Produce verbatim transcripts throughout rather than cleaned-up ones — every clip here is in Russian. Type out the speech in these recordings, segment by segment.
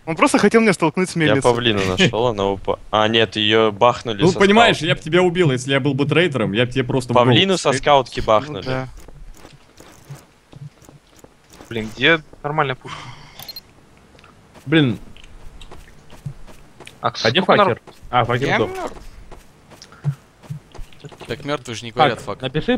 Он просто хотел меня столкнуть с Я мельницей. павлину нашел, она упала. А, нет, ее бахнули. Ну, со понимаешь, скаут. я бы тебя убил, если я был бы трейдером, я бы тебе просто в голову Павлину со стрелял. скаутки Ну, бахнули. да. Блин, где нормальная пушка? Блин, А, а где сколько нар- факер? А, факер Я сдох. мертв. Так мертвые же не Фак, говорят факт. напиши.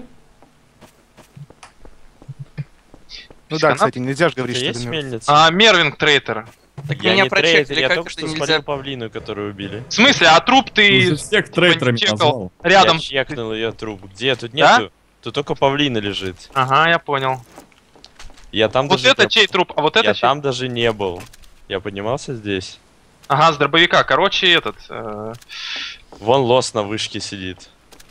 Ну да, Она- кстати, нельзя же Это говорить, что есть это мертв. мельница? А, Мервинг трейтер. Так Я меня не прочекали, трейдер, я как только это что нельзя? спалил павлину, которую убили. В смысле, а труп Ты ты уже всех трейдерами чекал назвал. рядом? Я чекнул ее труп. Где? Тут Да? нету. Тут только павлина лежит. Ага, я понял. Я там Вот даже это не... чей труп? А вот это Я чей? там даже не был. Я поднимался здесь. Ага, с дробовика. Короче, этот... э, Вон лос на вышке сидит.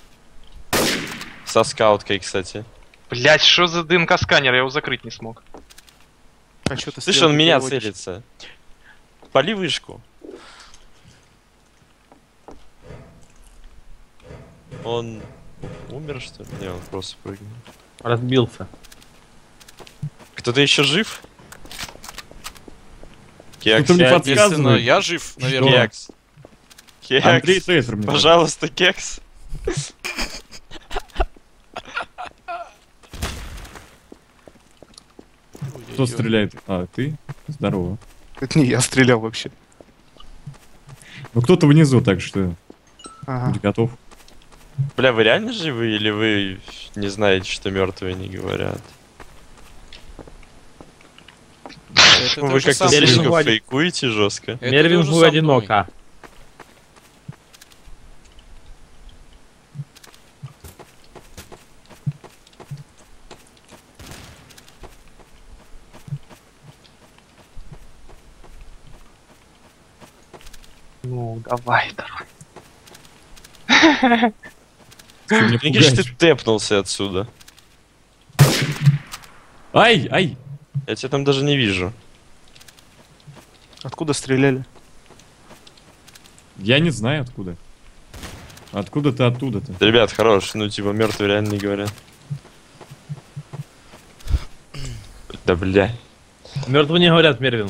Со скауткой, кстати. Блять, что за ДНК-сканер? Я его закрыть не смог. А что ты Слышь, сделал, он ты меня переводишь? целится. Пали вышку. Он умер, что ли? Не, он просто прыгнул. Разбился. Кто-то еще жив? Кекс, Кто-то мне я- подсказывает. Естественно, я жив, наверное. Кекс. Кекс. Андрей трейдер мне. Пожалуйста, кекс. Кто Ой-ой-ой. стреляет? А, ты? Здорово. Это не я стрелял вообще. Ну кто-то внизу, так что Ага. будь готов. Бля, вы реально живы или вы не знаете, что мертвые не говорят? Это Ну, то вы же как-то самое. Мервин слишком Влади- фейкуете жестко. Это Мервин тоже был со мной. одиноко. Ну, давай, давай. Что мне Мне кажется, пугаешь? ты тэпнулся отсюда. Ай, ай! Я тебя там даже не вижу. Откуда стреляли? Я не знаю откуда. Откуда ты оттуда-то? Ребят, хорош, ну типа мертвые реально не говорят. Да бля. Мертвые не говорят, Мервин.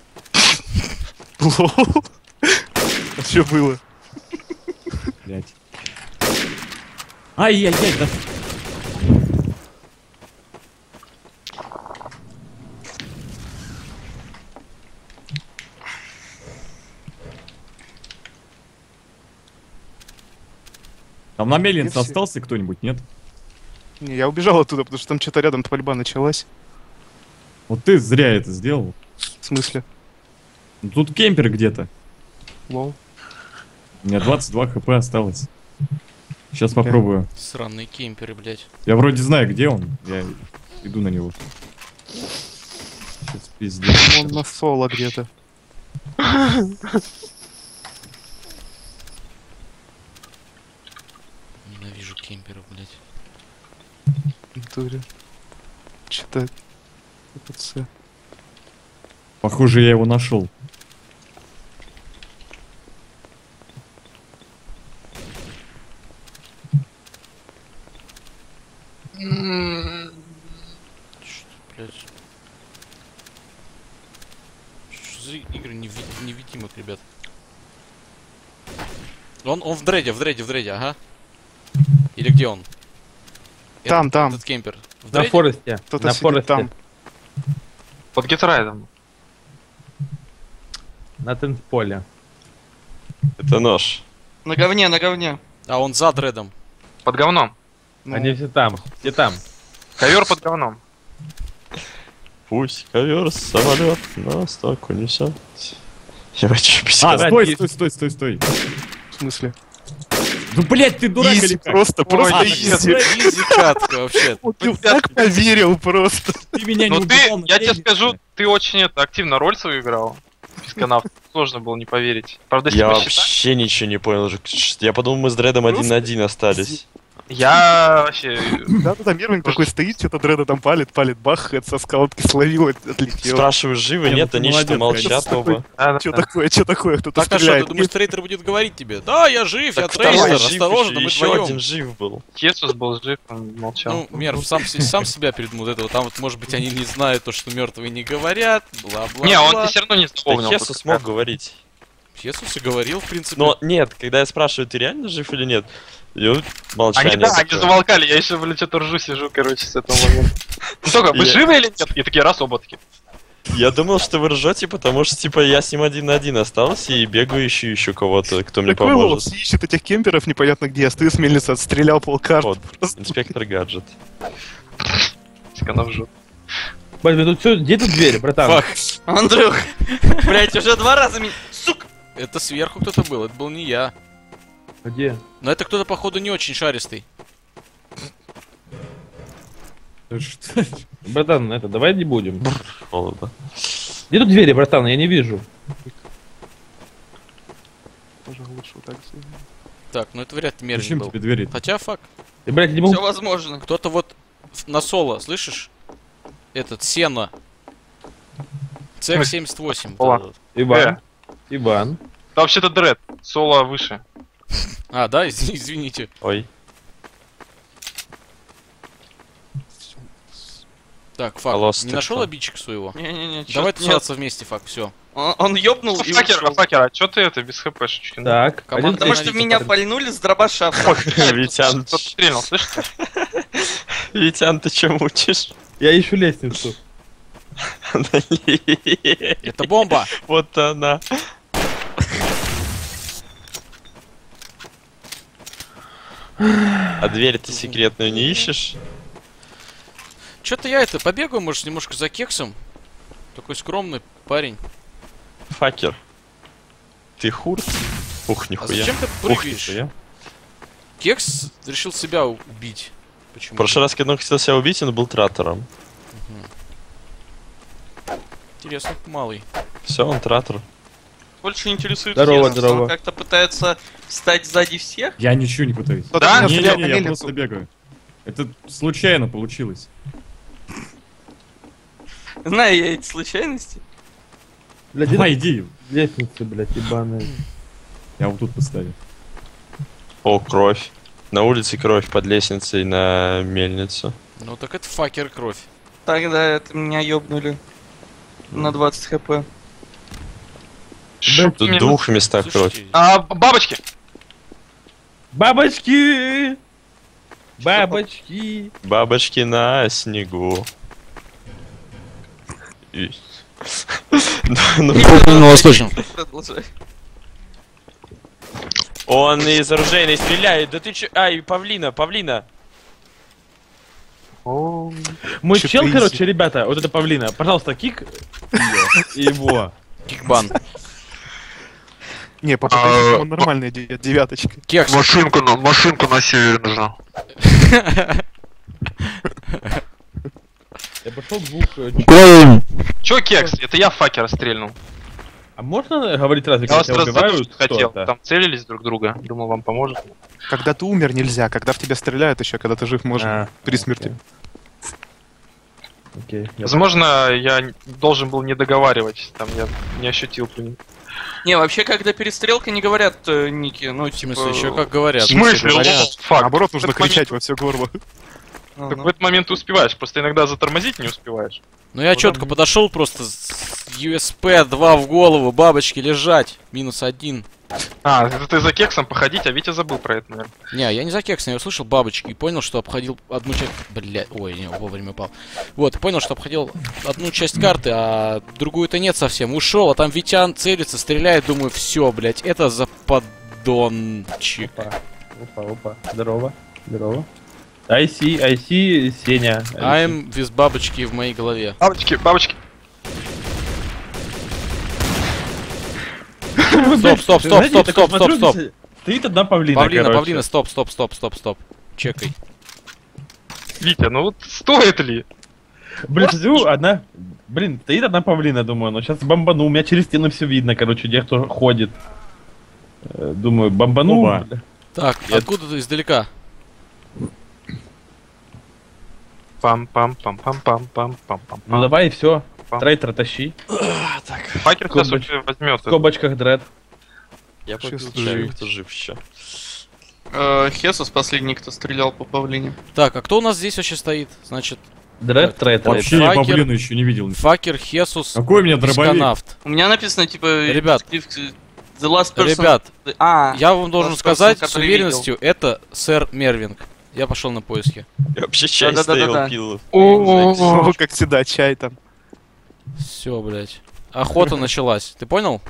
Лол. А что было? Блять. Ай-яй-яй, да. Там на мельнице все. остался кто-нибудь, нет? Не, я убежал оттуда, потому что там что-то рядом пальба началась. Вот ты зря это сделал. В смысле? Ну, тут кемпер где-то. Лол. У меня двадцать два хп осталось. Сейчас попробую. Сраные кемперы, блядь. Я вроде знаю, где он. Я иду на него. Сейчас пиздец. Он на соло где-то. Ненавижу кемперов, блядь. В натуре. Что-то... ППЦ. Похоже, я его нашел. Что, блядь? Что за игры неви- невидимых, ребят? Он, он в дреде, в дреде, в дреде, ага. Или где он? Там, Этот- там. Этот кемпер. В На дреде? форесте. Кто-то На сидит форесте. там. Под гитрайдом. На тенсполе. Это нож. На говне, на говне. А он за дредом. Под говном. Ну, Они все там. Все там. Ковер под говном. Пусть ковер самолет нас так унесет. Я хочу А, писать. стой, стой, стой, стой, стой. в смысле? Ну, блять, ты дурак Изи, или как? просто, просто Ой, изи. изи катка вообще. Вот ты так поверил просто. Ты меня не Ну ты, убивал на я тебе мельнице. скажу, ты очень это, активно роль свою играл. Писконавт. Сложно было не поверить. Правда, если Я посчитать... вообще ничего не понял. же. Я подумал, мы с Дредом один на один остались. Я вообще... Да-да-да, Мервин такой стоит, что-то дреда там палит, палит, бах, это со скалотки словил, отлетел. Спрашиваю, живы, Не, ну нет, ты они что молодец, молчат конечно. оба. Да, Что да, да. такое, что такое, кто-то Так, а что, стреляет. ты думаешь, трейдер будет говорить тебе? Да, я жив, я Так второй трейдер, жив осторожно, еще, мы еще вдвоем. один жив был. Хесус был жив, он молчал. Ну, Мерв, сам, с- сам себя перед вот этого. Там вот, может быть, они не знают то, что мертвые не говорят, бла-бла. Не, он все равно не Да запомнил. Хесус просто смог как. говорить. Хесус и говорил, в принципе. Но нет, когда я спрашиваю, ты реально жив или нет, и вот молчание Они, да, они такое. замолкали, я еще, блядь, что-то ржу, сижу, короче, с этого момента. Ну только, вы Я- живы или нет? И такие, раз, оба такие. Я думал, что вы ржете, потому что, типа, я с ним один на один остался и бегаю ищу еще кого-то, кто мне Такой поможет. вот ищет этих кемперов непонятно где, я стою с мельницы, отстрелял полкарт. Вот, Просто. инспектор гаджет. Сканов жжет. Блин, ну тут все, где тут дверь, братан? Фак. Андрюх, блять, уже два раза меня... Сука! Это сверху кто-то был, это был не я. Где? Но это кто-то, походу, не очень шаристый. Что? Братан, это, давай не будем. Холодно. Где тут двери, братан? Я не вижу. Тоже лучше вот так сделать. Так, ну это вряд ли Мервин Зачем был. тебе двери? Хотя, фак. Ты, блядь, не мог... Все возможно. Кто-то вот в- на соло, слышишь? Этот, Сена. Цех семьдесят восемь. Ола. да-да-да. Иван. Иван. Да вообще-то дред, соло выше. А, да, из- извините. Ой. Так, фак, Полос, не ты нашел что? обидчика своего? Не-не-не, Давай чё-то тусоваться вместе, фак, все. Он, он ёбнул и Факер, ушел. Факер, а чё ты это, без хпшечки? Так. Команда Потому что в Аналитика, меня парень. пальнули с дробаша. Витян, Кто-то стрельнул, слышишь? Витян, ты че мучишь? Я ищу лестницу. Это бомба! Вот она. А дверь ты секретную не ищешь? Чё-то я это, побегаю, может, немножко за кексом. Такой скромный парень. Факер. Ты хурт? Ух, А нихуя. зачем ты Ух, прыгаешь? нихуя. Кекс решил себя убить. В Почему? прошлый раз, когда он хотел себя убить, он был тратором. Интересно, малый. Все, он тратор. Больше интересует Здорово, Хесус. здорово. Он как-то пытается встать сзади всех. Я ничего не пытаюсь. Кто-то Да? меня стрелял на Не-не-не, я мельницу. просто бегаю. Это случайно получилось. Знаю я эти случайности. Блядь, Давай, где иди. лестница, блядь, ебаная. Я вот тут поставил. О, кровь. На улице кровь, под лестницей на мельницу. Ну так это факер кровь. Тогда это меня ёбнули. На двадцать хп. Шо Тут в мне- двух местах кровь. Слушайте, А, бабочки! Бабочки! Бабочки! Бабочки на снегу. И- Ну, на восточном. Продолжай. Он из оружейной стреляет. Да ты чё? Ай, павлина, павлина. О, Мой Чё чел, ты короче, изи. ребята, вот это павлина, пожалуйста, кик её и его. Кикбан. Не, папа, А, он нормальный де- девяточка. Кекс. машинку на, машинку на севере нужна. Я пошел двух... э, Чё, кекс? Это я факера стрельнул. А можно говорить разве, Я вас когда тебя раз убивают хотел. кто-то? Там целились друг друга. Думал, вам поможет. Когда ты умер, нельзя. Когда в тебя стреляют еще, когда ты жив, можно. А, При смерти. Окей. я- Возможно, я н- должен был не договаривать. Там я не ощутил при нем. Не, вообще, когда перестрелка, не говорят э, ники. Ну, В типа... смысле, еще как говорят. В смысле? говорят. Лол, фак. Наоборот, нужно В этот кричать во все горло. Ага. Так в этот момент ты успеваешь, просто иногда затормозить не успеваешь. Ну я четко подошел просто с ю эс пи два в голову, бабочки лежать. Минус один. А, это ты за кексом походить, а Витя забыл про это, наверное. Не, я не за кексом, я услышал бабочки и понял, что обходил одну часть... Блядь, ой, не, вовремя упал. Вот, понял, что обходил одну часть карты, а другую-то нет совсем. Ушел, а там Витян целится, стреляет, думаю, все, блядь, это за поддончик. Опа, опа, опа. Здорово, здорово. I see, I see, Сеня. I'm with бабочки в моей голове. Бабочки, бабочки. Стоп, стоп, стоп, стоп, стоп, стоп, стоп. Стоит одна павлина, Павлина, короче. павлина, стоп, стоп, стоп, стоп, стоп. Чекай. Витя, ну вот стоит ли? Блин, смотрю, одна... Блин, стоит одна павлина, думаю, но сейчас бомбану, у меня через стену все видно, короче, где кто ходит. Э, Думаю, бомбану. Оба. бля. Так, Я- откуда ты издалека? Пам-пам-пам-пам-пам-пам-пам. Ну давай и все. Пам. Трейтер тащи. Факер сейчас Кобач- уже возьмет. В скобочках дред. Я попил Сейчас чаю, жив. кто жив еще. Э, Хесус последний, кто стрелял по павлине. Так, а кто у нас здесь вообще стоит? Значит, Дред, Так, трейтер. Вообще я Факер. павлина еще не видел. Факер, Хесус, Какой у меня дробовик? Писконавт. У меня написано, типа... Ребят. The last person... Ребят, А, я вам должен Last person, сказать с который уверенностью, это сэр Мервинг. Я пошел на поиски. Я вообще чай Да-да-да-да-да. стоял, пил. О, как всегда, чай там. Все, блядь. Охота началась. Ты понял?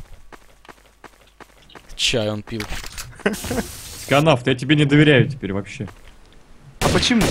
Чай он пил. Канафт, я тебе не доверяю теперь вообще. А почему?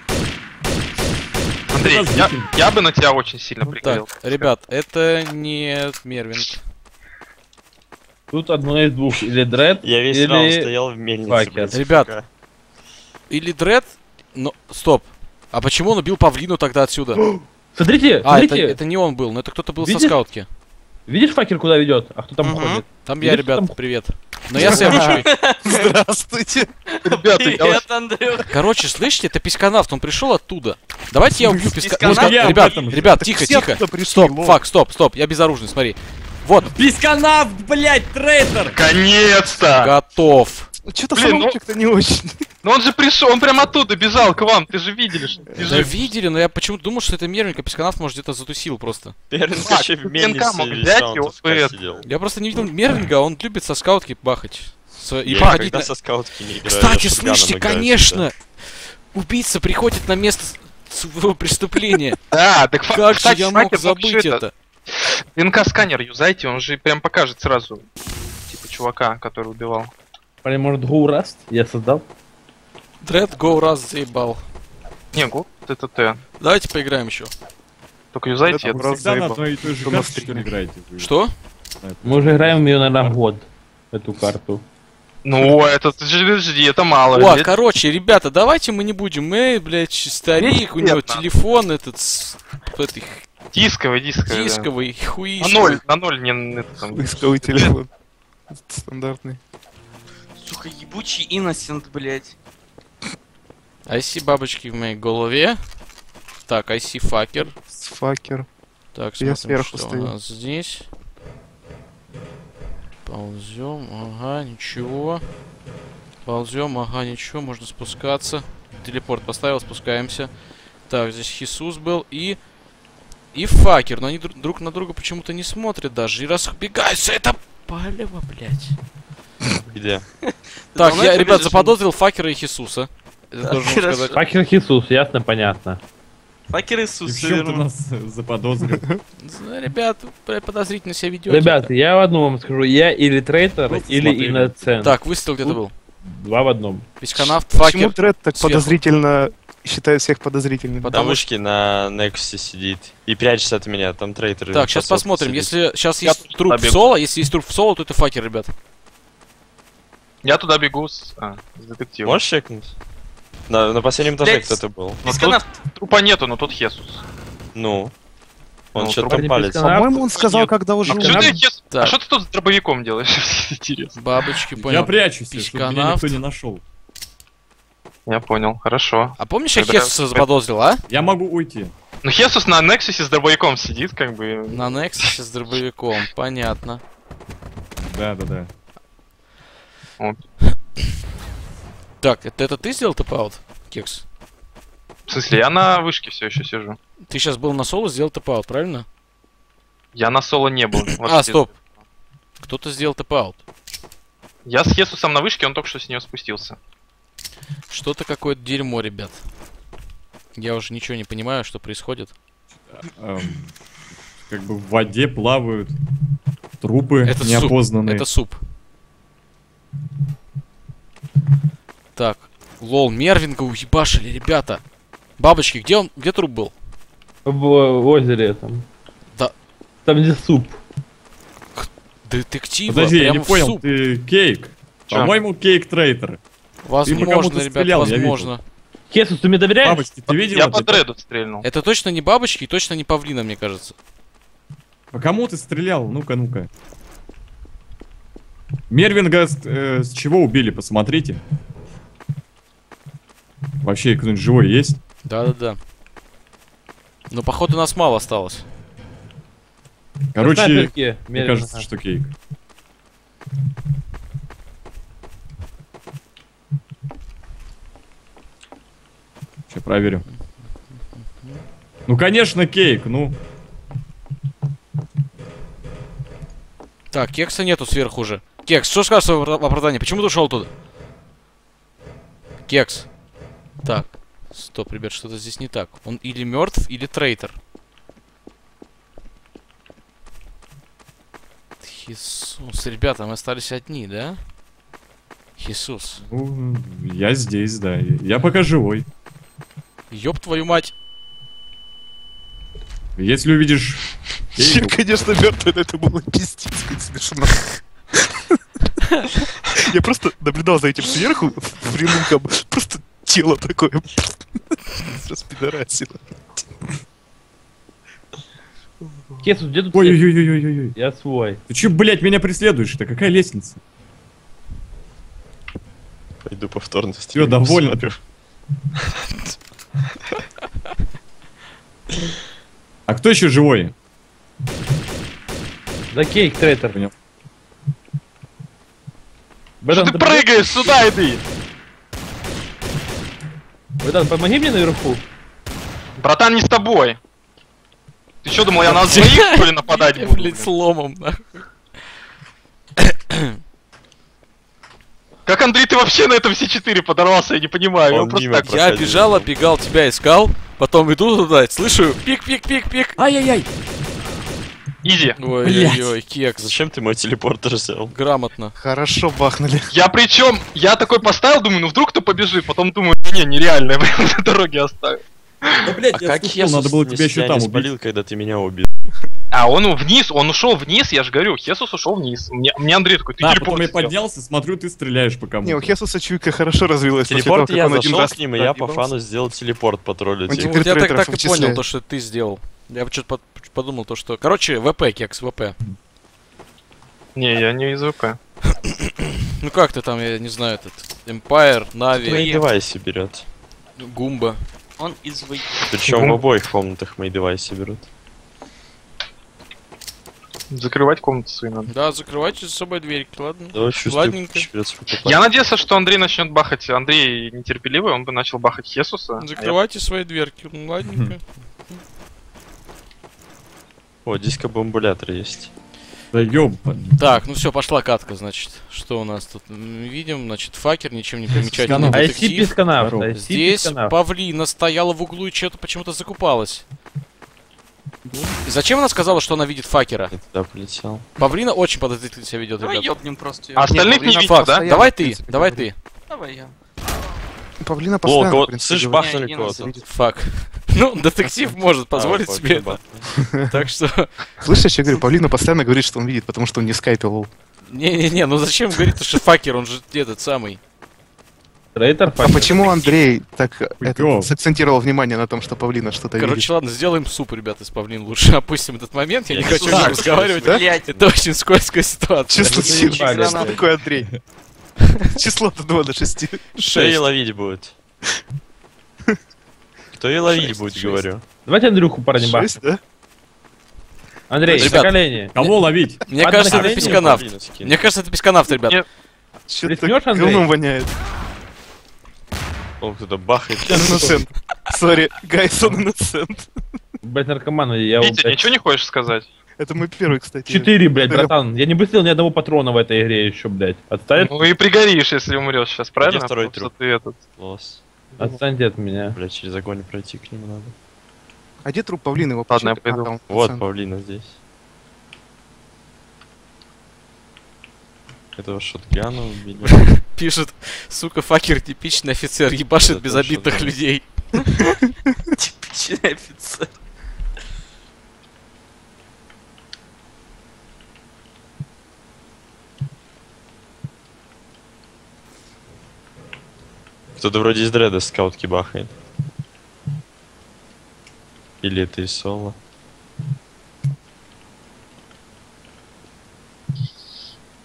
Андрей, я, я бы на тебя очень сильно Так, прикрыл. ребят, это не Мервинг. Тут одно из двух. Или дред, Я весь или... раунд стоял в мельнице, Факер. блядь, Ребят. пока. Или Дред? Но... Стоп. А почему он убил павлину тогда отсюда? Смотрите, А, это, смотрите. это не он был, но это кто-то был со Видишь? скаутки. Видишь, факер куда ведет? А кто там Мгм. ходит? Там я, Видишь, ребят, там- привет. Но я сэмчевый. Здравствуйте. Ребята, я привет, Андрюх. Короче, слышите, это Писконавт, он пришел оттуда. Давайте я убью Писконавт? Писконавт. Я об Ребят, этом же. ребят, тихо, все тихо. туда пришли, Стоп, лол. фак, стоп, стоп, я безоружный, смотри. Вот, Писконавт, блядь, трейтер! Наконец-то! готов. Что-то Блин, ну- самолчик-то не очень. Ну он же пришел, он прям оттуда бежал к вам, ты же видели, что ты Да жив. видели, но я почему-то думал, что это Мервинг, а Писконавт, может, где-то затусил просто. Первый А, еще в тут мельнице пинка мог весь взять, раунд и он АФК бы это- сидел. Я просто не видел Мервинга, он любит со скаутки бахать. Со- И Я проходить никогда на... со скаутки не играю. Кстати, я шотганом слышите, играю конечно, убийца приходит на место с- своего преступления. Да, так фа- Как же кстати, я мог Факер мог забыть еще это? ДНК-сканер юзайте, он же прям покажет сразу. Типа чувака, который убивал. Парень, может, Go Rust? Я создал. Дред, go, раз, заебал. Не, год, это Т. Давайте поиграем еще. Только юзайте Это это. Раз Всегда на заебал. одной и той же Кто на карте, что ли, стриме? играете? вы? Что? Мы уже играем в нее, наверное, год. Эту карту. Ну, это, подожди, это мало. О, Это- короче, ребята, давайте мы не будем. Мы, блядь, старик, у него Нет, надо. телефон этот, с- этой Дисковый, дисковый. да. дисковый, На хуишковый. ноль, на ноль не это там. Исковый телефон. Стандартный. Сука, ебучий инносент, блядь. ай си бабочки в моей голове. Так, ай си факер. Факер. Так, Я смотрим, сверху что стою. у нас здесь. Ползем, ага, ничего. Ползем, ага, ничего, можно спускаться. Телепорт поставил, спускаемся. Так, здесь Хисус был и... И Факер, но они друг, друг на друга почему-то не смотрят даже. И разбегаются, это палево, блядь. Где? Так, давно я, это ребят, видишь? заподозрил Факера и Хисуса. Это должен вам Хорошо. сказать. Факер Хисус, ясно, понятно. Факер И Иисус, в чем ты верно. нас э, заподозрил? Ну, ребят, вы подозрительно себя ведете. Ребят, я в одном вам скажу. Я или трейтер, Вот или смотрели. инноцент. Так, выстрел где-то был. Два в одном. Писконавт, Почему Факер. Дред так сверху. подозрительно считает всех подозрительными? Потому На вышке на Нексусе сидит. И прячется от меня, там трейтер. Так, сейчас посылка посмотрим. сидит. Если сейчас Я есть тут труп в побегу. соло, если есть труп в соло, то это Факер, ребят. Я туда бегу с, а, с детективом. Можешь чекнуть? На, на последнем этаже Блядь, кто-то был. Но Писконавт. тут трупа нету, но тут Хесус. Ну. Он Ну, что-то трупа там не палец. писконавт. По-моему, он сказал, Нет. когда уже А Писконавт- что умер. ты, Хес- Так. а что ты тут с дробовиком делаешь? Интересно. Бабочки, Я понял. прячусь, чтобы меня Писконавт. никто не нашел. Я понял, хорошо. А помнишь, я Тогда- Хесуса заподозрил, а? Я могу уйти. Ну Хесус на Нексусе с дробовиком сидит, как бы. На Нексусе с дробовиком, понятно. Да, да, да. Так, это, это ты сделал тэп-аут, Кекс? В смысле, я на вышке все еще сижу. Ты сейчас был на соло, сделал тэп-аут, правильно? Я на соло не был. А, вообще. стоп. Кто-то сделал тэп-аут. Я с Хесусом на вышке, он только что с нее спустился. Что-то какое-то дерьмо, ребят. Я уже ничего не понимаю, что происходит. Эм, Как бы в воде плавают трупы Это суп. неопознанные. Это суп. Так, лол, Мервинга уебашили, ребята. Бабочки, где он, где труп был? В озере там. Да. Там где суп. Детектива, Подожди, я прямо не в понял, суп. ты кейк. Чё? По-моему, кейк трейтер. Возможно, кому-то ребят, стрелял, я возможно. Хесус, ты мне доверяешь? Бабочки, ты видел Я это? по дреду стрельнул. Это точно не бабочки и точно не павлина, мне кажется. По кому ты стрелял? Ну-ка, ну-ка. Мервинга с, э, с чего убили, посмотрите. Вообще кто-нибудь живой есть? Да-да-да. Но походу нас мало осталось. Короче, Снайперки, мне медленно. кажется, что кейк. Сейчас проверю. Ну, конечно, кейк, ну. Так, кекса нету сверху уже. Кекс, что скажешь в оправдании? Почему ты ушел туда? Кекс. Так. Стоп, ребят, что-то здесь не так. Он или мертв, или трейтер. Иисус, ребята, мы остались одни, да? Иисус. Ну, я здесь, да. Я пока живой. Ёб твою мать. Если увидишь Щель, кейк, конечно, мертвый, но это было пиздец, как смешно. Я просто наблюдал за этим сверху, в прямом каб- просто тело такое. Распидорасило. Кесус, где тут? ой-ой-ой-ой-ой. Я свой. Ты че, блядь, меня преследуешь-то? Какая лестница? Пойду повторно стрим. доволен? посмотрю. А кто еще живой? Да кейк, трейтер. Понял. Что ты прыгаешь? Сюда иди! Братан, помоги мне наверху. Братан, не с тобой. Ты что, думал, я на двоих, что ли, нападать Я, буду? блядь, сломом, нахуй. Как, Андрей, ты вообще на этом все четыре подорвался, я не понимаю. Он Он просто мимо так... проходил. Я бежал, оббегал, тебя искал. Потом иду туда, слышу, пик-пик-пик-пик. Ай-яй-яй! Изи. Ой-ой-ой, кекс. Зачем ты мой телепортер взял? Грамотно. Хорошо бахнули. Я причем, я такой поставил, думаю, ну вдруг кто побежит, потом думаю, не, нереально, я прям на дороге оставил. Да, блядь, А как я, надо было тебя еще там убить. спалил, когда ты меня убил? А он вниз, он ушел вниз, я же говорю, Хесус ушел вниз. Мне, мне Андрей такой, ты Да, телепорт потом я сделал. поднялся, смотрю, ты стреляешь по кому. Не, у Хесуса чуйка хорошо развилась. после Телепорт того, я как он один зашел раз к ним, и я по ебался. фану сделал телепорт потроллить. Он их. Ну, теперь вот я так, трейтеров так и вычисляет. понял то, что ты сделал. Я что-то подумал то, что... Короче, ВП, кекс, ВП. Не, я не из ВП. Ну как ты там, я не знаю, этот... Empire, Твои Нави, девайсы берет. Гумба. Он из вы... Причем в обоих комнатах мои девайсы берут. Закрывать комнату свои надо. Да, закрывайте за собой дверь, ладно? Да, чувствую, Ладненько. швец покупать. Я надеялся, что Андрей начнет бахать. Андрей нетерпеливый, он бы начал бахать Хесуса. Закрывайте свои дверки, ну, ладненько. О, дискобомбулятор есть. Да ёбан. Так, ну все, пошла катка, значит. Что у нас тут? М, Видим, значит, факер, ничем не примечательный Писканавт. А детектив. си писканавт, Здорово. а си Здесь писканавт. павлина стояла в углу и что-то почему-то закупалась. И зачем она сказала, что она видит факера? Я туда полетел. Павлина очень подозрительно себя ведет, Давай ребят. ёбнем просто. А остальных не Павлина видел, да? постоянно, Давай в ты, принципе, давай говорит. ты. Давай я. Павлина Лол, постоянно, кого... в принципе, слышь, говорит. бахнули Не, не кого-то. назовите. Фак. Ну, детектив может позволить А, себе фак, это. Так что... Слышишь, я говорю, Павлина постоянно говорит, что он видит, потому что он не скайпил. Не-не-не, ну зачем говорить, что факер, он же этот самый. Трейтер, А факер. почему Андрей так это, Хуёв. сакцентировал внимание на том, что Павлина что-то видит? Короче, ладно, сделаем суп, ребята, из павлин лучше. Опустим этот момент, я не Я хочу не с ним знаю, разговаривать. да? Блять, Это очень скользкая ситуация. Число заебали, сильно. Что да. такое Андрей? Число от одного до шести. Кто и ловить будет? Кто и ловить Шесть, будет, шесть. говорю. Давайте Андрюху парни бах. Шесть, да? Андрей, Ребят. на колени. Кого ловить? Мне Ладно, кажется, это колени, писканавт. Павлину скину. Мне кажется, это писканавт, ребят. Нет. Что-то Рискнёшь, Андрей? говном воняет. О, кто-то бахает. Innocent. Сори, guys, он innocent. Блять, наркоман, я его, Витя, блядь, ничего не хочешь сказать? Это мой первый, кстати. Четыре, блядь, Четыре. братан. Я не быстрел ни одного патрона в этой игре еще, блядь. Отстань, Ну и пригоришь, если умрешь сейчас, правильно? Где второй Потому что труп? ты этот... Лос. отстаньте от меня. Блять, через огонь пройти к нему надо. А где труп Павлины? Его Ладно, я почему- пойду. а, там, Вот, пацан. павлина здесь. Этого шотгана убили. Пишет, сука, факер типичный офицер, ебашит Это безобидных что-то. людей. типичный офицер. Кто-то вроде из дреда скаутки бахает. Или это из соло.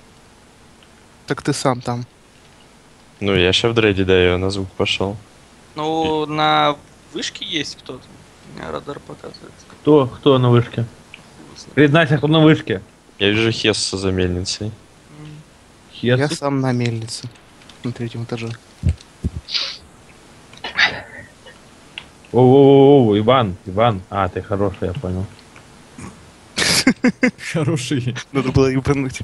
Так ты сам там. Ну, я ща в дреде, да, я на звук пошел. Ну, на вышке есть кто-то. У меня радар показывает. Кто, кто на вышке? Признайся, кто на вышке. Я вижу Хесса за мельницей. Я Хес. сам на мельнице. На третьем этаже. О-о-о, Иван, Иван. А, ты хороший, я понял. Хороший. Надо было ее пронуть.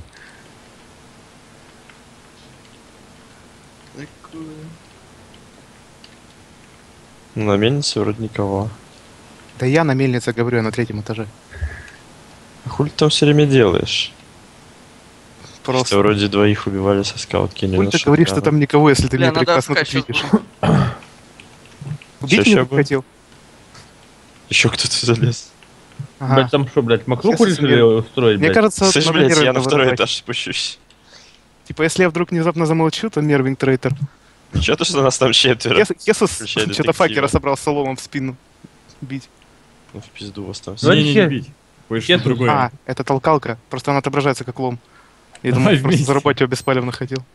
Ну, на мельнице вроде никого. Да я на мельнице говорю, я на третьем этаже. А хули ты там все время делаешь? Что Просто. вроде двоих убивали со скаутки. Хуй ты говоришь, что там никого, если ты Бля, меня надо прекрасно тут откачать. видишь. Убить Ща, меня ща тут будет. хотел? Еще кто-то залез. Ага. Блять, там что, блять, макруху Сейчас решили устроить, Мне блядь? кажется, Слышь, надо блядь, я Мервинга на второй вырубать. этаж спущусь. Типа, если я вдруг внезапно замолчу, то Мервинг трейтер. Че то, что нас там четверо? Хес- Хесус Включай что-то детектива. факера собрал соломом в спину бить. Ну, в пизду вас там. Ну, Не, не, не Хес- бить. Кое-что Хес- другое. А, это толкалка. Просто она отображается как лом. Я Давай думаю, просто вместе. зарубать его беспалевно хотел.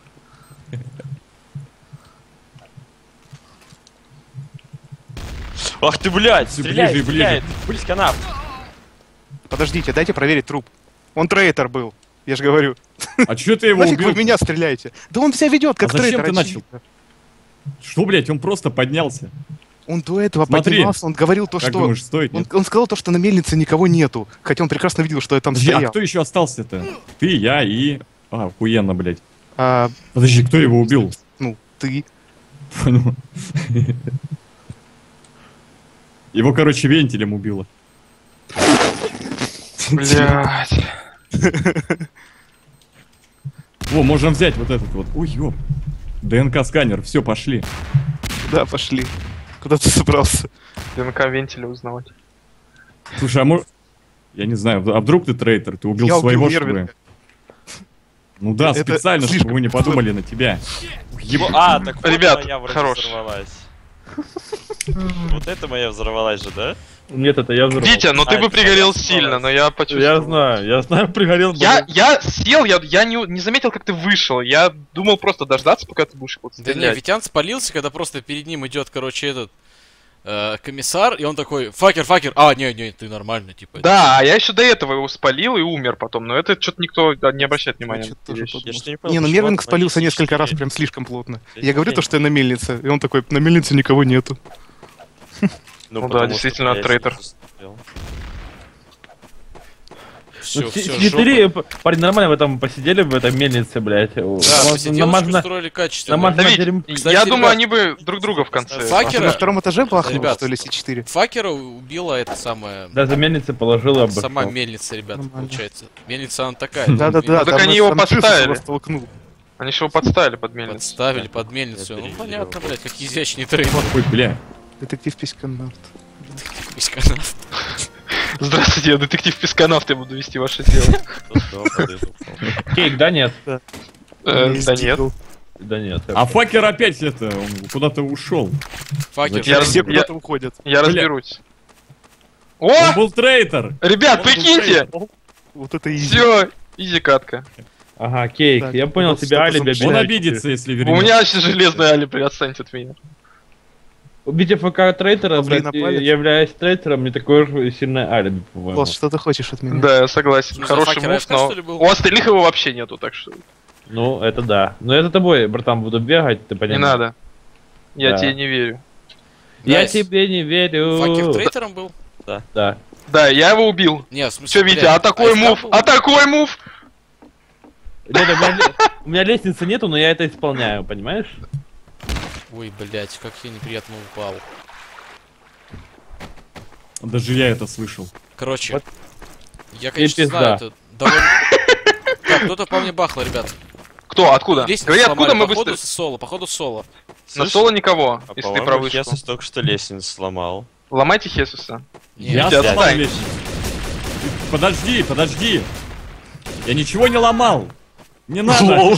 Ах ты, блядь, Всё стреляет, ближе и ближе. стреляет. Близко канав. Подождите, дайте проверить труп. Он трейтер был. Я же говорю. А чё ты его Нафиг вы убил? в меня стреляете? Да он себя ведет как А зачем трейтер. ты начал? очевидно. Что, блядь, он просто поднялся. Он до этого Смотри. поднимался, он говорил то, Как что... думаешь, стоит? Он, Нет? он сказал то, что на мельнице никого нету. Хотя он прекрасно видел, что я там Подожди, а стоял. кто еще остался-то? Ты, я и... А, охуенно, блядь. А, Подожди, кто его убил? ну, ты. Понял. Его, короче, вентилем убило. Блядь. О, можем взять вот этот вот. Ой, ёп. ДНК-сканер, все, пошли. Да, пошли. Куда ты собрался? ДНК вентиля узнавать. Слушай, а может... Я не знаю, а вдруг ты трейтер? Ты убил Я убил своего, чтобы... Мервинга. Ну да, Это специально, слишком. чтобы вы не подумали на тебя. Его- А, так вот Ребят, моя вроде хорош. взорвалась. Вот это моя взорвалась же, да? Нет, это я взорвал. Витя, ну ты А, бы это пригорел понятно, сильно, ладно. но я почувствовал. Я знаю, я знаю, пригорел. Я, блядь. я сел, я, я не, не заметил, как ты вышел. Я думал просто дождаться, пока ты будешь вот Да не, стрелять. Витян спалился, когда просто перед ним идет, короче, этот э, комиссар, и он такой, факер, факер, а, не, не, ты нормально, типа. Да, а я еще до этого его спалил и умер потом, но это что-то никто да, не обращает внимания. Значит, на тоже эти вещи. Я что не понял, Не, ну почему Мервинг от спалился моей несколько раз сестры- прям слишком плотно. Я Я говорю не то, что я на мельнице. И он такой, на мельнице никого нету. Ну да, потому что действительно, я трейтер. смотрел. Все, Ну, все, четыре, парень, нормально в этом посидели, в этой мельнице, блядь. Да, Вот посиделочку намазано- устроили качественно. намазано Да ведь, дерьм- Кстати, я думаю, ребят, они бы друг друга в конце. Фак- А ты Факера- на втором этаже бахнул, Ребят. что ли, Си четыре? Факера убила эта самая... Да, за мельницы положила бы. Сама мельница, ребят, Нормально. получается. Мельница она такая. Да-да-да. так там они нас- его там Джиз подставили. его столкнул. Они же его подставили под мельницу. Подставили под мельницу. Я Ну перевел. понятно, блядь, как изящный трейдер. Ой, бля. Детектив Письканавт. Здравствуйте, я детектив Песканавт, я буду вести ваше дело. Кто-то подойдет. Кейк, да нет? Э, Да нет. Да нет. А факер опять это, он куда-то ушел. Факер. Я Все раз- куда-то уходят. Я Бля. разберусь. Он О! был трейтер. Ребят, Он был прикиньте! трейтер. Вот это изи. Все, изи катка. Ага, Кейк, Так, я понял, вот тебя что-то алиби замечательно. Он обидает. обидится, если У вернется. меня вообще железная алиби, отстаньте от меня. Убить ФК трейтера, Павли блядь, на палец. и являясь трейтером, не такое же сильное алиби, по-моему. Класс, что ты хочешь от меня? Да, я согласен. Ну, за Хороший факера мув, ФК, но что ли, был? у остальных его вообще нету, так что Ну, это да. Но я за тобой, братан, буду бегать, ты не понимаешь. надо. Я Да. тебе не верю. Я Найс. тебе не верю. Факер трейтером был? Да. Да, я его убил. Не, в смысле, Че, Витя, блядь, а такой АФК мув? был? А такой мув? Ребята, у меня ле- у меня лестницы нету, но я это исполняю, понимаешь? Ой, блядь, как я неприятно упал. Даже я это слышал. Короче, Вот. я, конечно, пизда. знаю, это довольно... Так, кто-то по мне бахло, ребят. Кто? Откуда? Лестницу Говори, сломали, откуда мы походу быстро? соло, походу соло. На Слышь, соло никого, а, если ты по-моему, про вышку. Хесус только что лестницу сломал. Ломайте Хесуса. Не, Я Витя, сломал отстань. лестницу. Подожди, подожди. Я ничего не ломал. Не надо.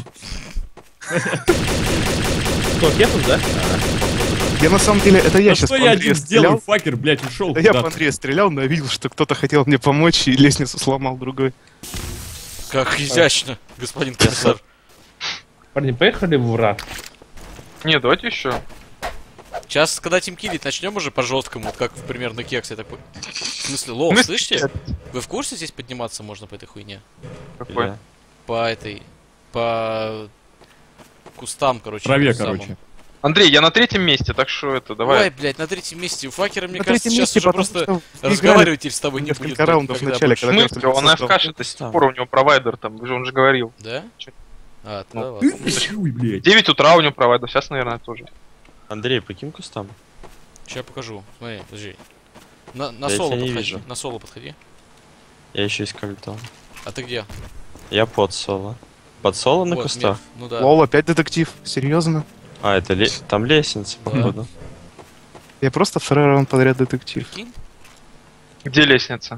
Кто, Кесус, да? Я на самом деле, это я Да сейчас что по я Андрею один сделаю? стрелял. Факер, блядь, ушел Да я по куда-то. Андрею стрелял, но я видел, что кто-то хотел мне помочь и лестницу сломал другой. как изящно, господин комиссар. Парни, поехали в враг. Не, давайте еще. Сейчас, когда тимкилить начнем уже по-жесткому, вот как примерно кекс, я такой. В смысле, лол, Мы- слышите? Вы в курсе, здесь подниматься можно по этой хуйне? Какой? Я. По этой. По кустам, короче. Траве, самым. короче. Андрей, я на третьем месте, так что это, Ой, давай. блядь, на третьем месте. У факера, мне На кажется, третьем сейчас месте, уже потому просто что играли разговаривать с тобой не будет. несколько блядь, раундов в никогда начале, больше. когда Мы, кажется, он что АФК до Там. сих пор, у него провайдер там, вы же он же говорил. Да? Чё? А, Ну, тогда ладно. Ой, блядь. девять утра у него провайдер, сейчас, наверное, тоже. Андрей, по каким кустам? Сейчас я покажу. Смотри, подожди. На, на Я соло тебя не подходи. вижу. На соло подходи. Я еще искал там. А ты где? Я под соло. Под соло на Вот, кустах? Мирф. Ну да. Лол, опять детектив. Серьезно? А, это ле... там лестница, Да. походу. Я просто второй раунд подряд детектив. Прикинь? Где лестница?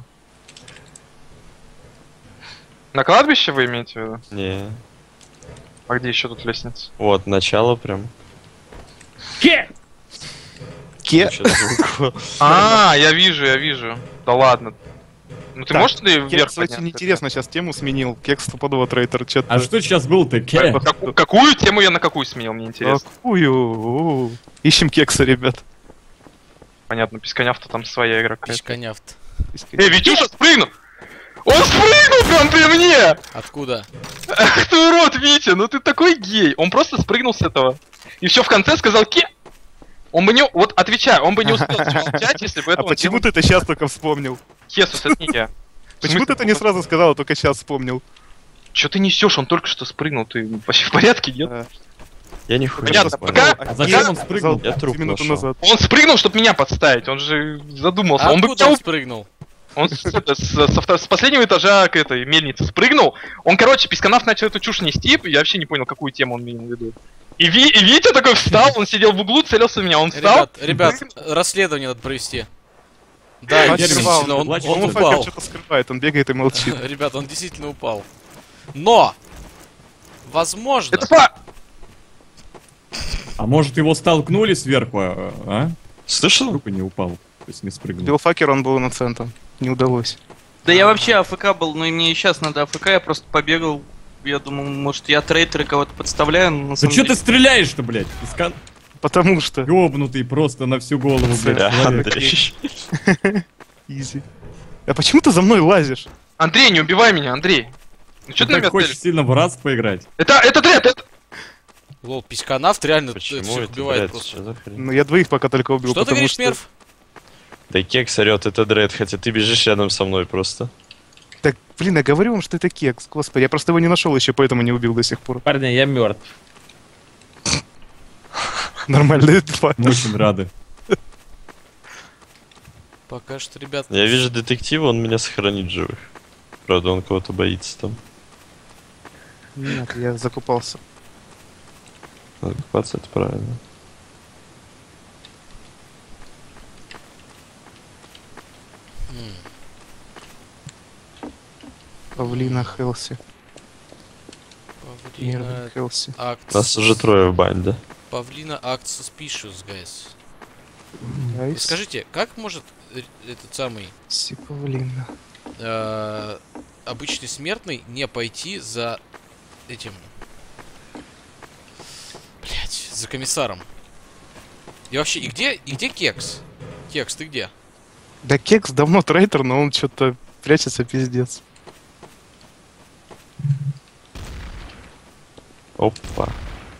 На кладбище вы имеете в виду? Не. А где еще тут лестница? Вот, начало прям. Ке! Вообще звук. А, я вижу, я вижу. Да ладно. Ну ты Так, можешь ли вверх Кекс очень подняться? интересно сейчас тему сменил. Кекс стопудово трейтер. Чё-то... А что сейчас был-то? Ке? Каку- какую тему я на какую сменил, мне интересно. Какую? У-у-у. Ищем кекса, ребят. Понятно, Писконявта там своя игра какая-то. Письконявт. Эй, Витюша, спрыгнул! Он спрыгнул прям при мне! Откуда? Ах ты урод, Витя, ну ты такой гей. Он просто спрыгнул с этого. И все в конце сказал ке. Он бы не... Вот отвечаю, он бы не успел молчать, если бы это А он почему делал. ты это сейчас только вспомнил? Хесус, это не я. Почему ты это не сразу сказал, а только сейчас вспомнил? Че ты несешь? Он только что спрыгнул. Ты вообще в порядке, нет? А, Я не хуй Понятно, не понял. пока- А зачем он Кекс спрыгнул? сказал Я труп две минуты нашел. назад. Он спрыгнул, чтобы меня подставить. Он же задумался. А он бы откуда меня он уб- спрыгнул? Он с, это, с- со втор- с последнего этажа к этой мельнице спрыгнул. Он, короче, Писканав начал эту чушь нести. Я вообще не понял, какую тему он имел в виду. И, Ви- и Витя такой встал, он сидел в углу, целился в меня. Он встал. Ребят, ребят, расследование надо провести. Да, Факер действительно, скрывал. он, Плачет. он Он факер упал. что-то скрывает, он бегает и молчит. Ребят, он действительно упал. Но! Возможно. Это фа... А может его столкнули сверху, а? а? Слышал? Вдруг и не упал. То есть не спрыгнул. Билфакер он был инноцентом. Не удалось. Да я вообще АФК был, но и мне и сейчас надо АФК, я просто побегал. Я думал, может я трейтер и кого-то подставляю, но на Да самом что ты деле... стреляешь-то, блядь? Искан... Потому что... Ёбнутый просто на всю голову, блядь, Да, человек. Андрей. Изи. А почему ты за мной лазишь? Андрей, не убивай меня, Андрей. Ну что Ты ты на так меня хочешь целишь? сильно в раз поиграть? Это, это трет, это... Лол, письконавт реально Почему всех это, убивает блядь, просто. что за хрень? Ну я двоих пока только убил, Что ты потому говоришь, что... Мерв? Да Кекс орёт, это Дред, хотя ты бежишь рядом со мной просто. Так, блин, я говорю вам, что это кекс. Господи, я просто его не нашел еще, поэтому не убил до сих пор. Парни, я мертв. Нормальный факт. Мы очень рады. Пока что, ребят. Я вижу детектива, он меня сохранит живых. Правда, он кого-то боится там. Нет, я закупался. Надо купаться, это правильно. Павлина Хелси. Павлина Мервин Хелси. акт... Нас уже трое в банде. Павлина акт suspicious, guys. Гайс. Скажите, как может э, этот самый Си Павлина. э, обычный смертный не пойти за этим... Блять, за комиссаром? И вообще, и где, и где Кекс? Кекс, ты где? Да кекс давно трейтер, но он что-то прячется пиздец. Опа.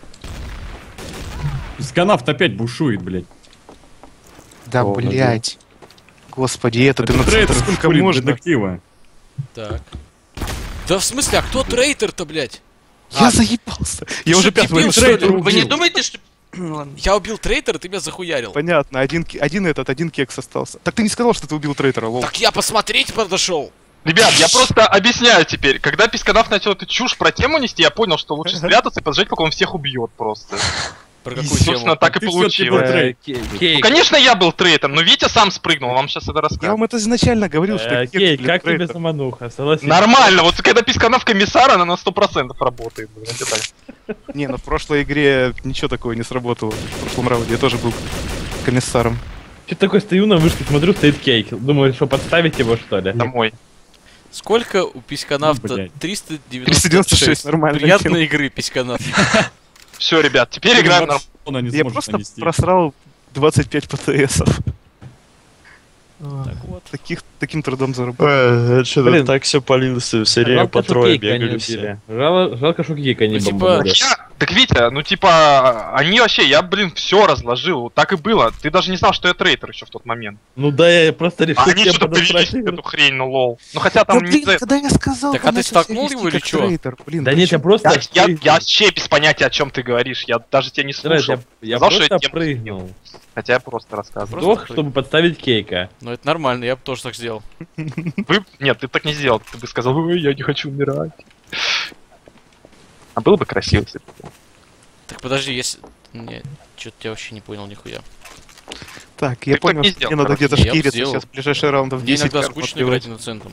Исканавт опять бушует, блядь. Да, О, блять. Господи, это ты Это на трейтер сколько шпурит можно? детектива. Так. Да в смысле, а кто трейтер-то, блядь? Я А. заебался. Ты Я что, уже пятого дебил, что трейтера ли? Вы не убил. думаете, что... Ну ладно. Я убил трейтера, ты меня захуярил. Понятно, один, ки- один этот, один кекс остался. Так ты не сказал, что ты убил трейтера, лол. Так я посмотреть подошел. Ребят, я просто объясняю теперь. Когда Писканав начал эту чушь про тему нести, я понял, что лучше спрятаться и поджать, пока он всех убьет просто. Про И, какую собственно, тему? так и Ты всё-таки получилось. был трейд. Э, Кей- Ну, Кейк, конечно, я был трейтором, но Витя сам спрыгнул, вам сейчас это Я расскажу. вам это изначально говорил, что э, кекс, Кейк, блин, как тебе трейтер. самануха? Согласись. Нормально, вот когда Писканав комиссар, она на сто процентов работает. блин, это так. Не, ну в прошлой игре ничего такого не сработало. В прошлом раунде я тоже был комиссаром. Че такой стою на вышке, смотрю, стоит Кейк. Думаю, что подставить его, что ли? Домой. Сколько у письконавта? Блядь. триста триста девяносто шесть, нормально. Приятной игры, письконавт. Все, ребят, теперь играем на... Она не Я сможет просто нанести. просрал двадцать пять ПТСов. Так вот. Таких, таким трудом заработал. Что-то Блин. так все полилось, все время Жалко, по что трое кейка не бегали все. убили. Жало- Жалко, что кейка не Ну, типа, бомбанули. Я, так Витя, ну типа, они вообще, я, блин, все разложил, вот так и было. Ты даже не знал, что я трейтер еще в тот момент. Ну да, я просто решил А они тебе что-то подосрать. перевели эту хрень, ну лол. Ну хотя там Да, не блин, за- когда я сказал... Так, ты а ты начал столкнул себя его вести или как чё? трейтер. Блин, Да ты нет, я чё? просто... Я, я, я вообще без понятия, о чем ты говоришь. Я даже тебя не Знаешь, слушал. я, я Сказал, что я просто тему прыгнул. Хотя я просто рассказывал. Просто Вдох, прыгнул. чтобы подставить кейка. Ну это нормально, я бы тоже так сделал. Вы... Нет, ты так не сделал. Ты бы сказал, ой, я не хочу умирать. А было бы красиво, если бы. Так подожди, если... Нет, что-то я вообще не понял нихуя. Так, я Ты понял, так не что сделал, мне надо короче. где-то Не, я бы шкириться сделал. сейчас, в ближайшие раундов Мне десять иногда карт скучно отбивать. играть инноцентом.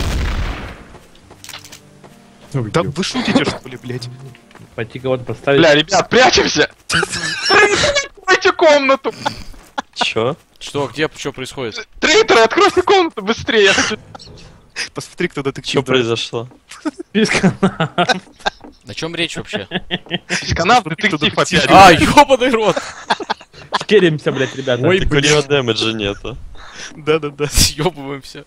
Да вы шутите, что ли, блядь? Пойти кого-то поставить. Бля, ребят, прячемся! Откройте комнату! Чё? Что, где, что происходит? Трейтеры, откройте комнату быстрее! Я хочу... Посмотри, кто Чё детектив. произошло? О чем речь вообще? Канал Смотри, кто детектив детектив. опять. А, ёбаный рот! Шкеримся, блядь, ребята. Ой, Так у блин. него дэмэджа нету. Да-да-да. Съебываемся.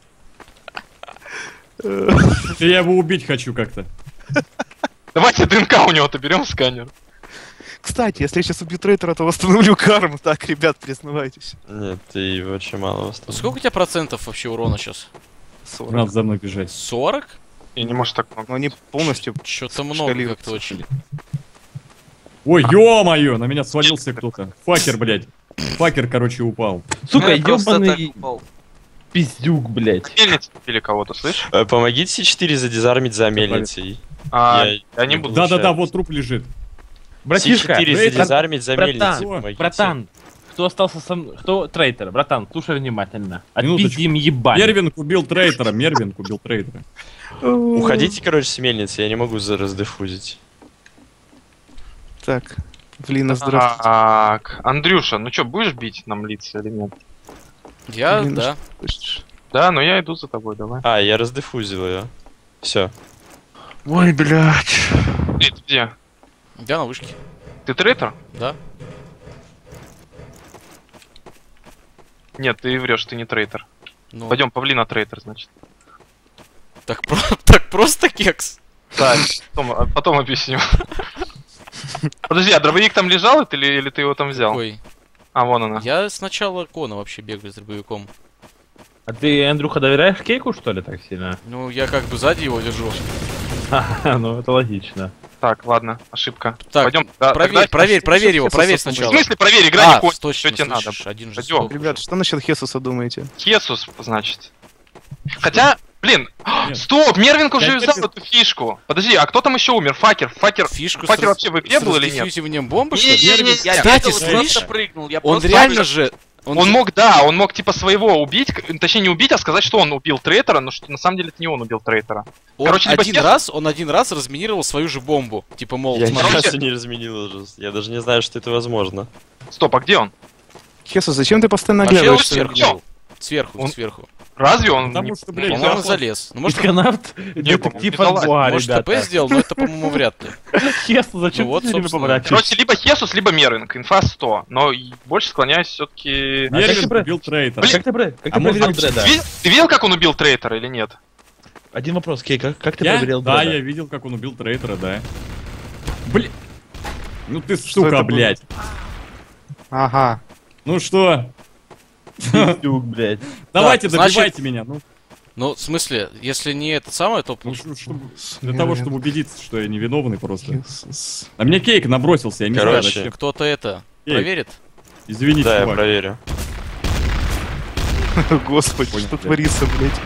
Я его убить хочу как-то. Давайте ДНК у него-то берем сканер. Кстати, если я сейчас убью трейтера, то восстановлю карму. Так, ребят, признавайтесь. Нет, ты очень мало осталось. Сколько у тебя процентов вообще урона сейчас? сорок. Надо за мной бежать. сорок? И не может так много. Но они полностью... Что-то много шкалируются. как-то очень. Ой, ё-моё, на меня свалился кто-то. Факер, блядь. Факер, короче, упал. Сука, Я просто так ёбаный упал. пиздюк, блядь. Мельница или кого-то, слышь? Э, Помогите Си четыре задизармить за мельницей. А, Я- я не я буду. Да-да-да, получается. вот труп лежит. Братишка, Си четыре Рейд- задизармить за братан, мельницей, помогите. братан, кто остался со мной? Кто трейтер? Братан, слушай внимательно. Минуточку. Отпиздим ебать. Мервинг убил трейтера, Мервинг убил трейтера. Уходите, короче, с мельницы, я не могу за раздефузить. Так, блин, здравствуйте. Так, Андрюша, ну чё, будешь бить нам лица или нет? Я, Блин, да. Да, ну я иду за тобой, давай. А, я раздефузил ее. Все. Ой, блядь. Ты где? Я на вышке. Ты трейтер? Да. Нет, ты врешь, ты не трейтер. Ну, Пойдем, павлина трейтер, значит. так, про- так просто кекс. Так, потом, а потом объясню. Подожди, а дробовик там лежал или, или ты его там взял? Ой, А, вон она. я сначала Кона вообще бегаю с дробовиком. А ты, Андрюха, доверяешь кейку, что ли, так сильно? Ну, я как бы сзади его держу. Ха-ха, ну это логично. Так, ладно, ошибка. Так, Пойдем. Да, проверь, тогда- проверь, проверь его, Хесуса проверь помощь. В сначала. смысле проверь, игра А, не кончится, точно, что тебе надо. слышишь, один же Пойдем. сдох Ребят, уже. что насчет Хесуса думаете? Хесус, значит. Хотя, блин, Нет. стоп, Мервинг уже Я взял Мервин- эту фишку. Подожди, а кто там еще умер? Факер, Факер. Фишку Факер с, вообще в игре с был или нет? раздефьюзиванием бомбы, что ли? Не-не-не, я Кстати, бегал, слышь, просто прыгнул. Я Он просто реально прыгнул. же... Он, Он же- мог, да, он мог типа своего убить, к- точнее не убить, а сказать, что он убил трейтера, но что на самом деле это не он убил трейтера. он короче, либо один Хесус- раз, он один раз разминировал свою же бомбу. Типа, мол, Я ни смотри, короче- разу не разменил уже. Я даже не знаю, что это возможно. Стоп, а где он? Хесус, зачем ты постоянно вообще он оглядываешься? сверху Чё? был. Сверху, Он- сверху. Разве он... Потому не- что, блядь, По-моему, он заход- залез. Ну, может, Исконавт, по-моему, детектив бедолага. от Буа, может, ТП ребята. сделал, но это, по-моему, вряд ли. Хесу, зачем Ну вот, ты с ними собственно. поворачиваешься? Короче, либо Хесус, либо Мервинг, инфа сто. Но и больше склоняюсь все-таки... А как ты Мервинг про- убил трейтера. А как ты, про- как А ты может, проверил он- Дреда? Ты, видел- ты видел, как он убил трейтера или нет? Один вопрос, Кей, как, как ты Я? проверил Да, Дреда? я видел, как он убил трейтера, да. Блин. Ну ты это сука, было? блядь. Ага. Ну что? Пиздюк, блядь. Давайте, значит- добивайте меня. Ну, Ну, в смысле, если не это самое, то... ну, ш- чтобы- для того, чтобы убедиться, что я невиновный просто. Хесус. А мне кейк набросился, я не знаю Короче. зачем. Кто-то это Эй. проверит? Извините, Да, я чувак. проверю. Господи, Понял, что блядь. творится, блядь?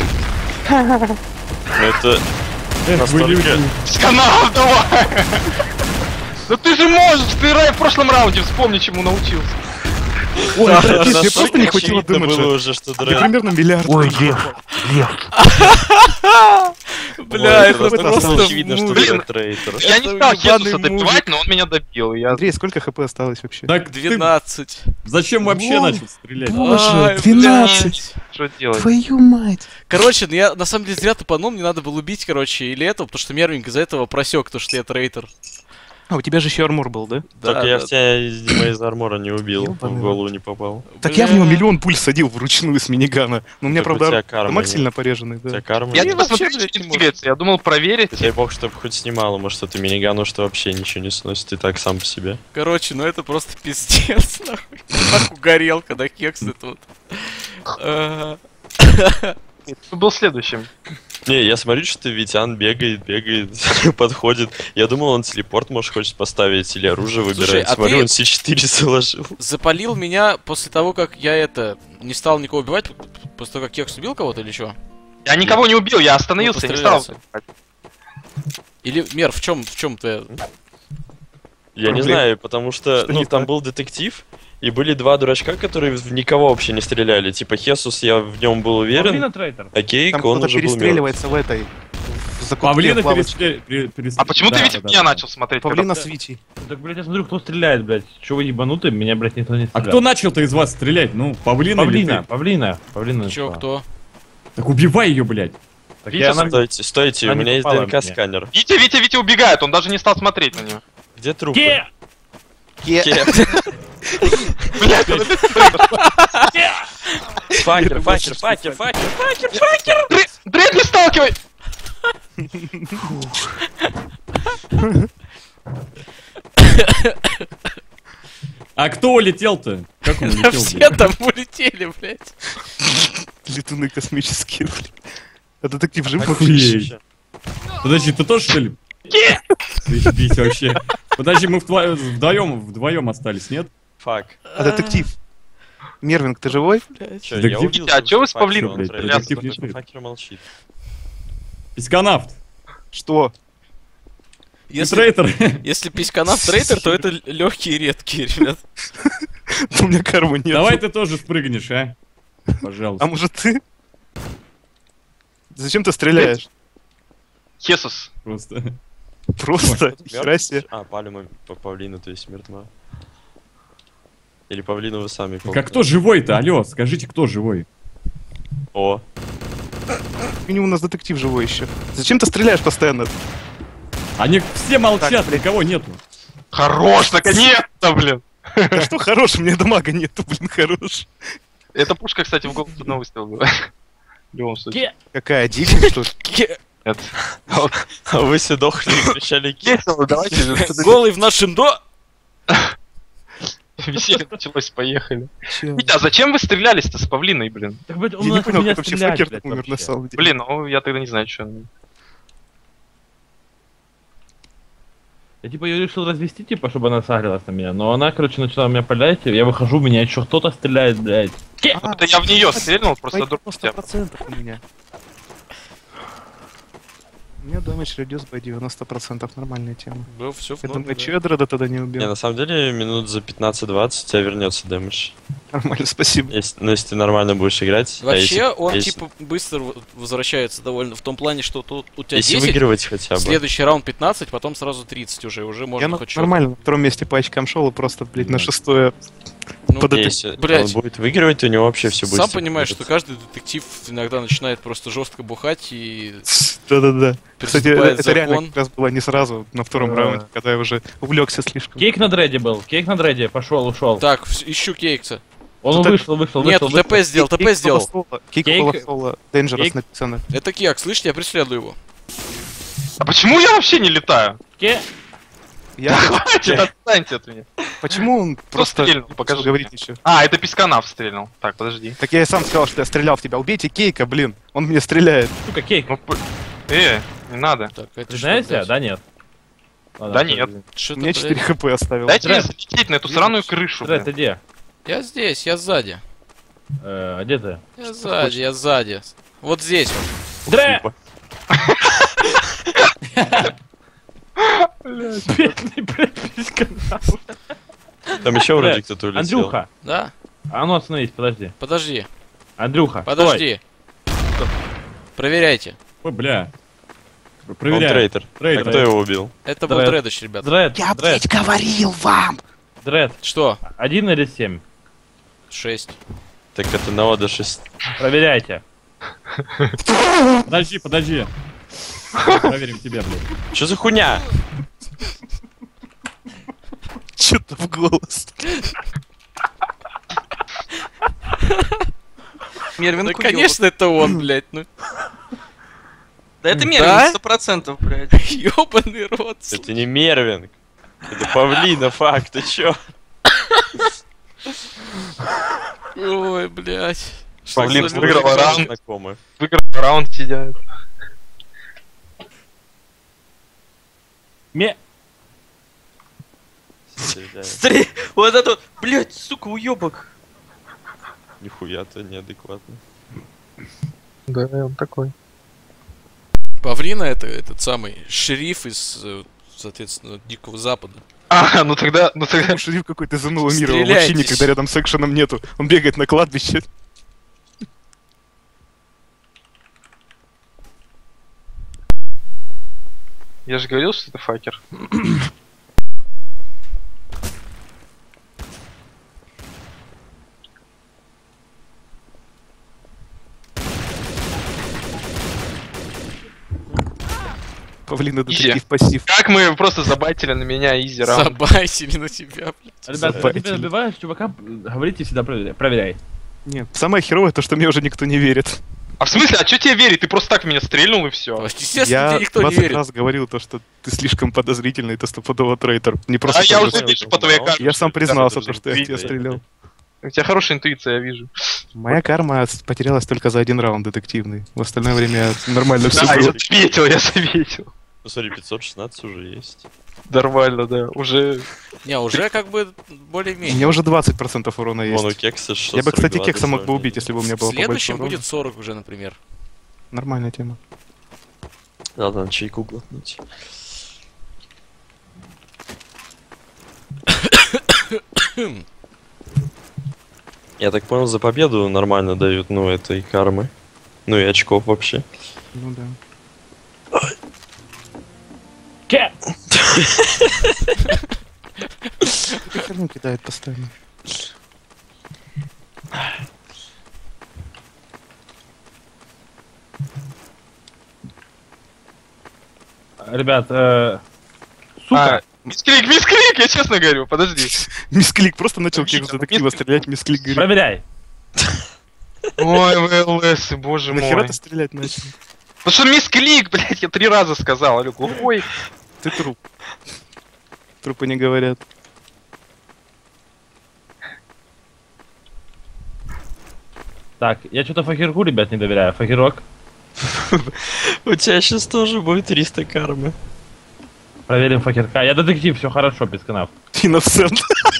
Но это... Эх, вы настолько- люди. Сканал, давай! Да ты же можешь, ты Рай в прошлом раунде вспомни, чему научился. Ой, Да, братишка, мне настолько просто не хватило очевидно дымыджа. было уже, что Мне Дред... примерно миллиард. Ой, Лев, Лев. Бля, это это настолько просто... очевидно, что муть. Блин. Дред трейтер. Я не Это стал ебаный Хесуса добивать, мужик. но он меня добил. и Я... Андрей, сколько хп осталось вообще? Так ты двенадцать. зачем вообще Во. начал стрелять? Боже, Ай, двенадцать! Что делать? Твою мать! Короче, ну я на самом деле зря тупанул, мне надо было убить, короче, или этого, потому что Мервинг из-за этого просек то, что я трейтер. А, у тебя же еще армор был, да? Да, Только я да. в тебя из Дима из армора не убил, Ёбаный в голову не попал. Так я в него Бля. миллион пуль садил вручную с минигана. Но у меня, Так у правда, тебя карма дамаг нет. сильно пореженный, У тебя да. карма. Я нет. типа вообще, смотрю, блядь, что не не двигается. Я думал проверить. Дай бог, чтобы хоть снимало, может, что ты минигану, что вообще ничего не сносит, и так сам по себе. Короче, ну это просто пиздец, нахуй. Нахуй горелка, да кексы тут. Э, Кто был следующим? Не, я смотрю, что Витян бегает, бегает, подходит. Я думал, он телепорт, может, хочет поставить или оружие Слушай, выбирает. а Смотрю, ты- он Си четыре заложил. Запалил меня после того, как я это... Не стал никого убивать, после того, как кекс убил кого-то или что? Я никого не убил, я остановился, Ну, не стал. пострелялся. Или, Мер, в чем, в чем ты... Я не Проблем. знаю, потому что, Что ну, не там так? был детектив, и были два дурачка, которые в никого вообще не стреляли. Типа Хесус, я в нем был уверен, Павлина трейтер. а Кейк, Там он кто-то уже был мертв. перестреливается в этой... в закутке Павлина в лавочке. перестреляет. пере- перес- А почему Да, ты, Витя, да, меня да. начал смотреть? когда- Павлина с Витей. Так, блядь, я смотрю, кто стреляет, блядь. Чего вы ебанутые? Меня, блядь, никто не А стреляет. кто начал-то из вас стрелять? Ну, Павлина или Павлина, ты? Павлина, Павлина. Чё, начала. кто? Так убивай ее, блядь. Так Витя, я на- Стойте, стойте, Она у не меня есть попала в меня. ДНК-сканер. Витя, Витя, Витя убегает, он даже не стал смотреть на него. Где трупы? Ке! Ке- Блять, он опять Факер, факер, факер, факер, факер! Дред- Дред, не сталкивай! А кто улетел-то? Как он улетел, Все блядь? там улетели, блядь. Летуны космические, блин. А детектив жив? Охуеть. Подожди, ты тоже, что ли? Заебись вообще. Подожди, мы вдво- вдвоем, вдвоем остались, нет? Фак. А детектив? Мервинг, ты живой? Чё, Да я где- убил А чё вы с Факера, павлином, он блядь, стрелял, детектив не потому что шутит. Факер молчит. Письконавт. Что? Ты Если, трейтер. если письканав трейтер, то это легкие и редкие, ребят. У меня кармы нет. Давай ты тоже спрыгнешь, а? А Пожалуйста. может ты? Зачем ты стреляешь? Хесус. Просто. Просто, хера себе. А, Палима, П- Павлина, то есть мертва. Или Павлину вы сами Так а кто живой-то? Алло, скажите, кто живой? О, Минимум у нас детектив живой еще. Зачем ты стреляешь постоянно? Они все молчат, Так, блядь. никого нету. Хорош, наконец-то, блин. Да что хорош, мне дамага нету, блин, хорош. Эта пушка, кстати, в голову с одного выстрела была. В любом случае. Какая дикая, что ли? Это- а вы все дохли и кричали Ке. Весело, давайте. Голый в нашем до... Веселье началось, поехали. Чё? Витя, а зачем вы стрелялись-то с павлиной, блин? Так, блядь, он Я не начал понял, меня как вообще стрелять, Факер блядь, умер на вообще. самом деле. Блин, ну я тогда не знаю, что. Я типа ее решил развести, типа, чтобы она сагрилась на меня. Но она, короче, начала меня палять, и я выхожу, меня еще кто-то стреляет, блядь. Это я в нее стрельнул, просто друг сто процентов у меня. У меня damage reduce by девяносто процентов, нормальная тема. Да, все в Я норме, думаю, да. че я Дреда тогда не Не, убил? на самом деле, минут за пятнадцать-двадцать у тебя вернется дэмэдж. Нормально, спасибо. Если, ну, если ты нормально будешь играть. а Вообще, если- он если- типа быстро в- возвращается довольно в том плане, что тут у тебя Если десять, выигрывать хотя бы. следующий раунд пятнадцать, потом сразу тридцать уже, уже можно Я на- хоть что-то. нормально на втором месте по очкам шел, и просто, блядь, на Да. шестое. Ну, под Не, это- Если блядь. он будет выигрывать, то у него вообще все будет. Сам понимаешь, что каждый детектив иногда начинает просто жестко бухать и Да-да-да. Кстати, переступает это реально закон. как раз было не сразу, на втором Да. раунде, когда я уже увлекся слишком. Кейк на дреде был, кейк на дреде, пошел, ушел. Так, вс- ищу кейкса. Он Тут вышел, вышел, Нет, вышел. ТП сделал, ТП сделал. Кейк Кейк- около соло. Dangerous Кейк- написано. Это Кек, слышите, я преследую его. А почему я вообще не летаю? Ке- Я... Хватит, отстаньте от меня. Почему он просто стрельнул? не Покажи начал говорить ничего? А, это Писканав стрельнул. Так, подожди. Так я и сам сказал, что я стрелял в тебя. Убейте Кейка, блин. Он мне стреляет. Сука, кейк. Ну, п- э, не надо. Так, это Ты что, знаешь себя? блядь? Да нет. Ладно, Да всё, нет. блин. Что-то, Мне четыре блядь. хп оставил. Дайте мне Дред. залететь на эту сраную крышу. Дред, блин. ты где? Я здесь, я сзади. Э, а где ты? Я сзади, я сзади. Вот здесь. вот. Дред! Тупо. Бедный, блядь, письканав. Там еще вроде Блядь, кто-то улетел. Андрюха, Да? а ну остановись, подожди. Подожди, Андрюха, стой. подожди. Проверяйте. Ой, бля. Он Проверяй. трейтер. А Трейтер. кто его убил? Это был Дред. Дредыч, ребят. Дред, Дред, говорил вам! Дред. Что? Один или семь? Шесть. Так это на Ода шесть. Проверяйте. Подожди, подожди. Проверим тебя, блядь. Что за хуйня? Что-то в голос. Мервин Ну, Куёв. конечно, это он, блядь, ну. Да это Да? Мервин, сто процентов, блядь. Ёбаный рот. Это не Мервинг. Это Павлина, факт, ты чё? Ой, блядь. Что Павлин за выиграл люди? раунд. Знакомы. Выиграл раунд сидят. Ме... Стреляй. Стри... Вот это вот, блядь, сука, уёбок. Нихуя ты неадекватный. Да, он такой. Павлина это этот самый шериф из, э, соответственно, Дикого Запада. А, ну тогда, ну тогда... Шериф какой-то из иного мира, его вообще Стреляйтесь. никогда рядом с экшеном нету. Он бегает на кладбище. Я же говорил, что это факер. Павлина детектив пассив. Как мы просто забайтили на меня изи раунд. Забайтили на тебя, блядь. Ребят, Забайтили. если ты добиваешь чувака, говорите всегда проверяй. проверяй. Нет, самое херовое то, что мне уже никто не верит. А в смысле, а чё тебе верить? Ты просто так в меня стрельнул и все. Естественно, Я тебе никто не двадцать верит. раз говорил то, что ты слишком подозрительный, ты стопудово трейтер. Не просто А я так уже просто- вижу по твоей карме. Я сам что ты признался, даже то, что я в тебя интуиция. стрелял. У тебя хорошая интуиция, я вижу. Моя карма с- потерялась только за один раунд детективный. В остальное время нормально все Да, я было. заметил, я заметил. Ну смотри, пятьсот шестнадцать уже есть. Нормально, да. Уже... Не, уже как бы У более-менее. меня уже двадцать процентов урона Вон у есть. Кекса шестьсот Я бы, кстати, сорок два Кекса мог бы дозорный. убить, если бы у меня было В побольше следующем урона. будет сорок уже, например. Нормальная тема. Надо на чайку глотнуть. Я так понял, за победу нормально дают, ну, этой кармы. Ну и очков вообще. Ну да. Ке! Ты херню кидает постоянно. Ребят, э... сука, А, мисклик, мисклик, я честно говорю, подожди. Мисклик просто начал Кекс детектива стрелять, Мисклик говорит. проверяй. Ой, ВЛС, боже Нахера мой. ты стрелять начал? Ну что мисклик, блядь, я три раза сказал, алё, глухой. Ты труп. Трупы не говорят. Так, я что-то Факирку, ребят, не доверяю. Факирок, У тебя сейчас тоже будет триста кармы. проверим Факирка. Я детектив, все хорошо, без канав. Инноцент.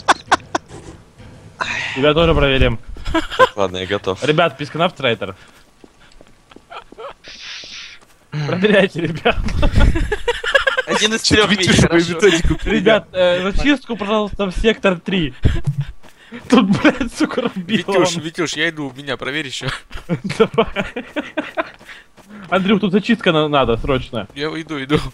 Тебя тоже проверим. Так, ладно, я готов. Ребят, Писканав трейтер. Проверяйте, ребят. Один из трех видишь, хорошо. Ребят, э, зачистку, пожалуйста, в сектор три. Тут, блядь, сука, разбило. Витюш, Витюш, я иду, меня проверь еще. Давай. Андрюх, тут зачистка на- надо, срочно. Я иду, иду.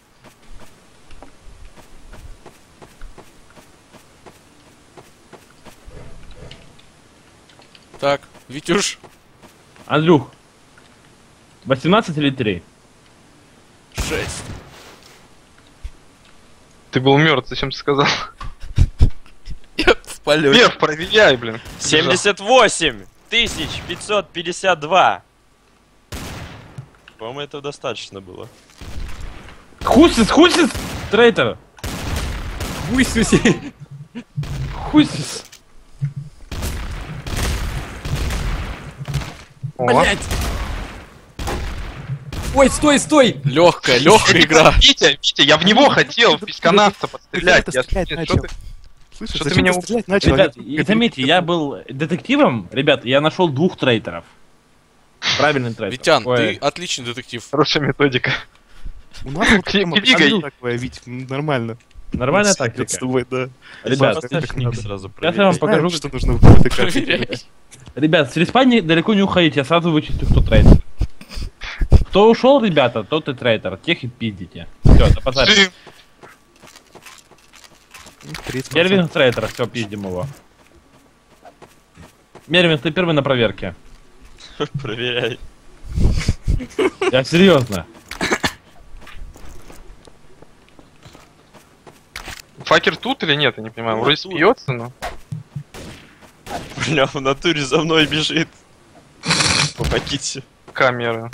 Так, Витюш, Андрюх, восемнадцать или три? шесть. Ты был мертв, зачем ты сказал? Я в полете. Лев, проверяй, блин. семьдесят восемь тысяч пятьсот пятьдесят два. По-моему, этого достаточно было. Хусис, хусис! Трейтер! Хуй-суси. Хусис! О, Блять. Ой, стой, стой! Легкая, легкая игра. Витя, Витя, я в него хотел, в писканавта подстрелять. Ты Я- стрелять Что начал. ты- Слышишь, Что ты зачем меня ты стрелять начал? Ребят, Я- и я- заметьте, я был детективом, ребят, я нашел двух трейтеров. Правильный трейтер. Витян, Ой. ты отличный детектив. Хорошая методика. У нас вот Кни- тема книгой. такое, Вить, м, нормально. Нормальная С тактика. тобой, да. Ребят, Поставь Поставь ник сразу Сейчас я вам проверить. покажу, Знаем, что нужно в этой карте. Проверяй. ребят, с респани далеко не уходите, я сразу вычислю, кто трейтер. Кто ушел, ребята, тот и трейтер, тех и пиздите. Все, запасайте. Ты- тридцать процентов. Мервин трейтер, все, пиздим его. Мервин, ты первый на проверке. Проверяй. Я серьезно. Факер тут или нет? Я не понимаю. Ну, Вроде тут. смеется, но. Бля, в натуре за мной бежит. Помогите. Камера.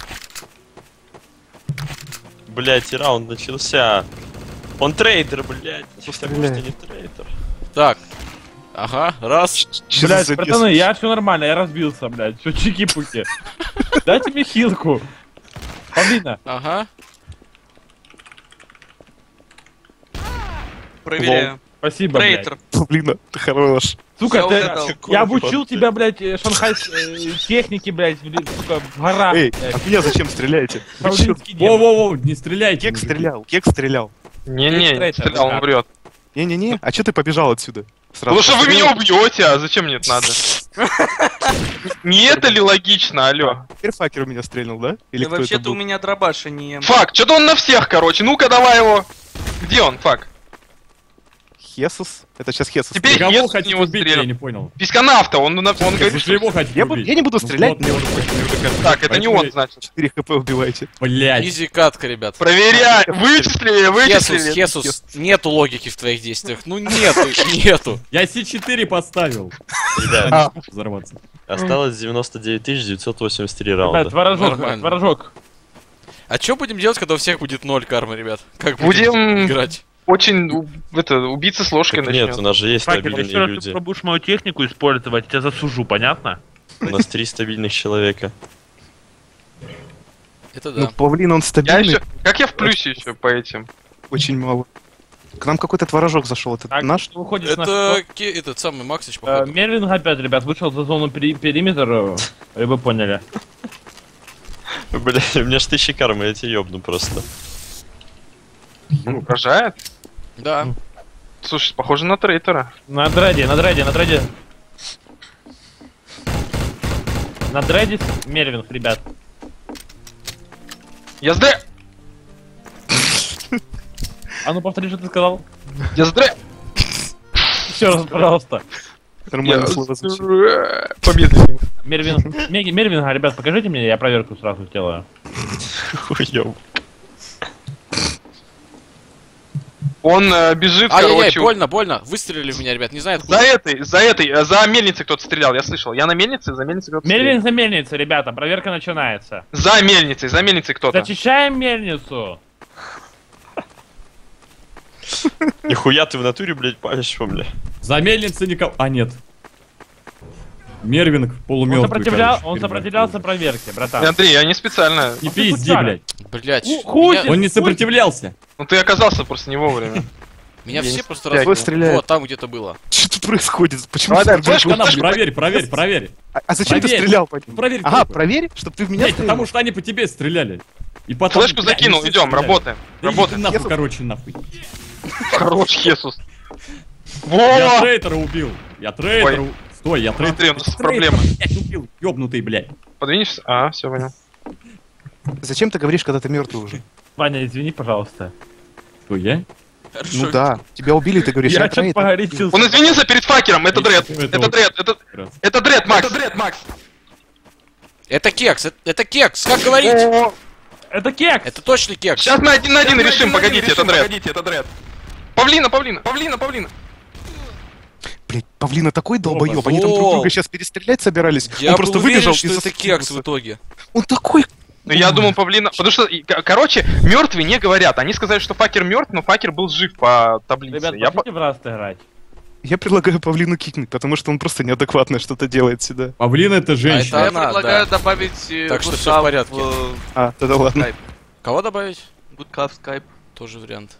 Блять, и раунд начался. Он трейдер, блять. Потому что не трейдер. Так. Ага, раз. Чё Блядь, за братаны, бес? я все нормально, я разбился, блядь. Все чики-пуки. Дайте мне хилку. Павлина. Ага. Проверяю. Спасибо, блядь. Трейтер. Блин, ты хорош. Сука, Я ты, угадал. я обучил тебя, блядь, э, шанхай э, техники, блядь, в- сука, в горах. Эй, блядь. от меня зачем стреляете? Вы чё? Павлинский демон. Воу-воу-воу, не стреляйте. Кек мужики. стрелял, Кек стрелял. Не-не, не Трейтер, стрелял, он да. врет. Не-не-не, а чё ты побежал отсюда? Сразу Потому что вы посмотрел? меня убьете, а зачем мне это надо? Не это ли логично, алё? Теперь факер у меня стрельнул, да? Или Да кто это вообще-то у был? меня дробаш, а не... Фак, что-то он на всех, короче. Ну-ка, давай его. Где он, Фак? Хесус? Это сейчас Хесус. Теперь стрелял. Кого Хесус хотите него убить, стрелял. я не понял. Писконавта, он, на- он говорит, Вы что... его хотите Я, буду- убить? я не буду Ну стрелять, вот. мне уже пофиг, мне уже кажется. Так, это не Поэтому он, значит. четыре хп убивайте. Блять. Изи катка, ребят. Проверяй, вычислили, Хесус, вычислили. Хесус, нету логики в твоих действиях. Ну нету, нету. Я Си четыре поставил. Ребят, Взорваться. осталось девяносто девять тысяч девятьсот восемьдесят три Блядь, раунда. творожок, Нормально. творожок. А что будем делать, когда у всех будет ноль кармы, ребят? Как будем, Будем играть? очень, у- это, убийца с ложкой Так нет, начнет. у нас же есть Факер, стабильные если раз ты люди. пробуешь мою технику использовать, я тебя засужу, понятно? У нас три стабильных человека. Это Ну, да. павлин, он Я стабильный, еще, как я в плюсе еще по этим? очень мало. К нам какой-то творожок зашел, это Так, наш? ты выходишь на Это ке- этот самый Максич, Э, походу. Мерлинг опять, ребят, вышел за зону пери- периметра, э, вы поняли. Бля, у меня ж тысячи кармы, я тебя ёбну просто. Он угрожает? Да. Слушай, похоже на трейтера. На дреде, на дреде, на дреде. На дреде с- Мерлинг, ребят. Я сдре... А ну повтори, что ты сказал. Я сдре... Еще раз, пожалуйста. Нормальное Я слово звучит. сдре- Помедленнее. Мервин, Меги- Мервинга, ребят, покажите мне, я проверку сразу сделаю. Хуёв. Он э, бежит, Ай-яй-яй, короче... больно, больно. Выстрелили в меня, ребят, не знаю За откуда. этой, за этой, э, за мельницей кто-то стрелял, я слышал. Я на мельнице, за мельницей кто-то стрелял. Мельница, мельница, ребята, проверка начинается. За мельницей, за мельницей кто-то. Зачищаем мельницу. Нихуя ты в натуре, блядь, палишь, что, бля? За мельницей никого... А, нет. Мервинг Он, полумёртвый, сопротивлял, короче, он перед сопротивлялся нами. проверке, братан. Андрей, я не специально. Не Ну ты пизди, специально. блядь. Блять. Ну, хуй Меня, ты. Он не сопротивлялся. Ну ты оказался просто не вовремя. меня Я все не просто стреляю. раз... Кто стреляет? Вот, там где-то было. Что тут происходит? Почему Давай, ты давай, так флешку, долго- Канал, проверь, проверь, проверь. А, а зачем ты проверь. стрелял по ним? Проверь Ага, только. проверь, чтобы ты в меня Блядь, стрелял. потому что они по тебе стреляли. И потом... Флешку блядь, закинул, они все идем, стреляли. работаем. Да иди ты Работаем. нахуй, Хесус. короче, нахуй. Хорош, Хесус. Я Во! трейтера убил. Я трейтера... Ой. у- Стой, я трейтера... Смотри, у нас трейтера, проблема. блядь, убил. Ёбнутый, блядь. Подвинешься? А, все понял. Зачем ты говоришь, когда ты мертвый уже? Ваня, извини, пожалуйста. Что, я? Хорошо. Ну да, тебя убили, ты говоришь, Я я что-то трейтер. погорячился. Он извинился перед факером, это дред. Это Это вот- дред, это... Раз. Это дред, Макс. Это дред, Макс. Это кекс, это, это кекс, как говорить? О, Это кекс! Это точно кекс. Сейчас мы один на один Сейчас мы решим, один на один погодите, это решим, дред. Погодите, это дред. Павлина, павлина, павлина, павлина. Блять, Павлина такой долбоёб, они там друг О. друга сейчас перестрелять собирались. Я Он был просто уверен, выбежал что и это заскинулся. кекс в итоге. Он такой... Ну я думал, павлина... Потому что, и, к- короче, мертвые не говорят. Они сказали, что факер мертв, но факер был жив по таблице. Ребят, Я по- хотите в Раст играть? Я предлагаю Павлину кикнуть, потому что он просто неадекватно что-то делает всегда. Павлина это женщина. это Я она, предлагаю да. добавить э, Так что всё Гудкав в порядке. в А, тогда ладно. Skype. Кого добавить? Гудкав скайп. Тоже вариант.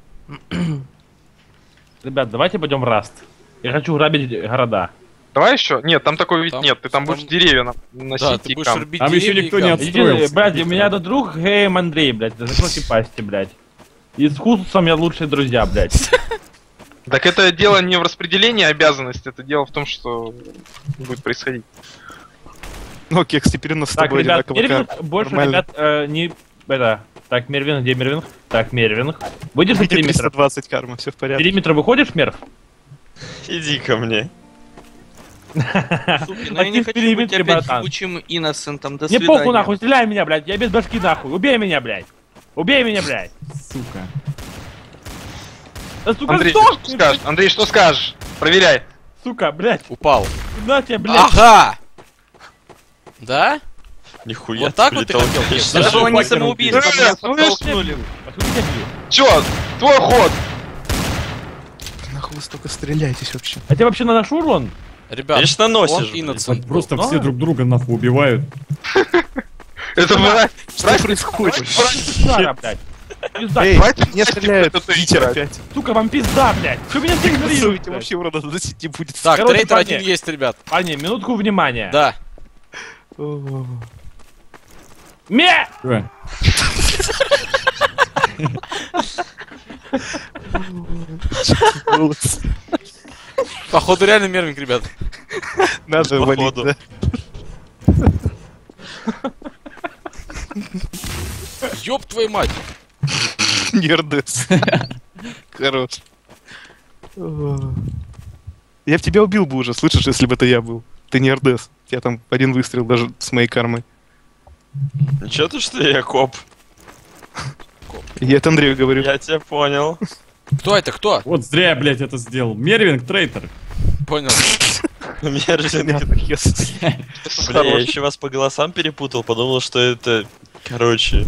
Ребят, давайте пойдем в Раст. Я хочу грабить города. Давай еще? Нет, там такой вид Там- нет. Ты там там- будешь деревья на- носить Да, ты и будешь кам. рубить Там еще деревья никто и не гам. отстроил. Идите, Отстроился. блядь, у меня до друг Гейм Андрей, блядь, закройте пасти, блядь. И с Хусусом я лучшие друзья, блядь. Так это дело не в распределении обязанностей, это дело в том, что будет происходить. Ну, Кекс, теперь у нас с Так, тобой ребят, одинаково Мервинг карта. больше, Нормально. ребят, э, не... Это... Так, Мервинг, где Мервинг? Так, Мервинг. Выйдешь за Видите, периметр? триста двадцать карма, все в порядке. Периметр выходишь, Мерв? Иди ко мне. Суки, но А я не ты в хочу быть периметре, опять братан. ебучим инносентом. До Не свидания. похуй нахуй, стреляй меня, блядь, я без башки нахуй, убей меня, блядь. Убей меня, блядь. Сука. Да, сука, Андрей, сдох! что скажешь? Андрей, что скажешь? Проверяй. Сука, блядь, Упал. на тебе, блядь. Ага! Да? Нихуя Вот ты так вот ты прилетел, хотел? конечно. Это было не Факером самоубийство, убили. меня Э, слышь, подтолкнули. Посмотрите, блядь. Чё? Твой ход. Нахуй вы столько стреляетесь вообще? А тебе вообще надо урон? Ребят, Конечно, он носишь, блядь. innocent был. Просто Ну, все а? друг друга нахуй убивают. Это мразь. Что происходит? Пизда, блядь. Пизда, Эй, Давайте не стреляют, это Питер играть. опять. сука, вам пизда, блядь. Что меня Игнорируйте, игнорируете? вообще урода наносить не будет. Так, Короче, трейтер парни. один есть, ребят. Парни, минутку внимания. Да. О, Ме! Чё? голос. Походу реально мервинг, ребят. Надо валить, Походу. да. Ёб твою мать. Нердес. Хорош. О. Я в тебя убил бы уже, слышишь, если бы это я был. Ты не РДС. У тебя там один выстрел даже с моей кармой. Ничего ты, что я коп? Я это Андрею говорю. Я тебя понял. Кто это, кто? Вот зря я, блядь, это сделал. Мервинг, трейтер. Понял. Мерзин. Бля, я еще вас по голосам перепутал, подумал, что это... Короче.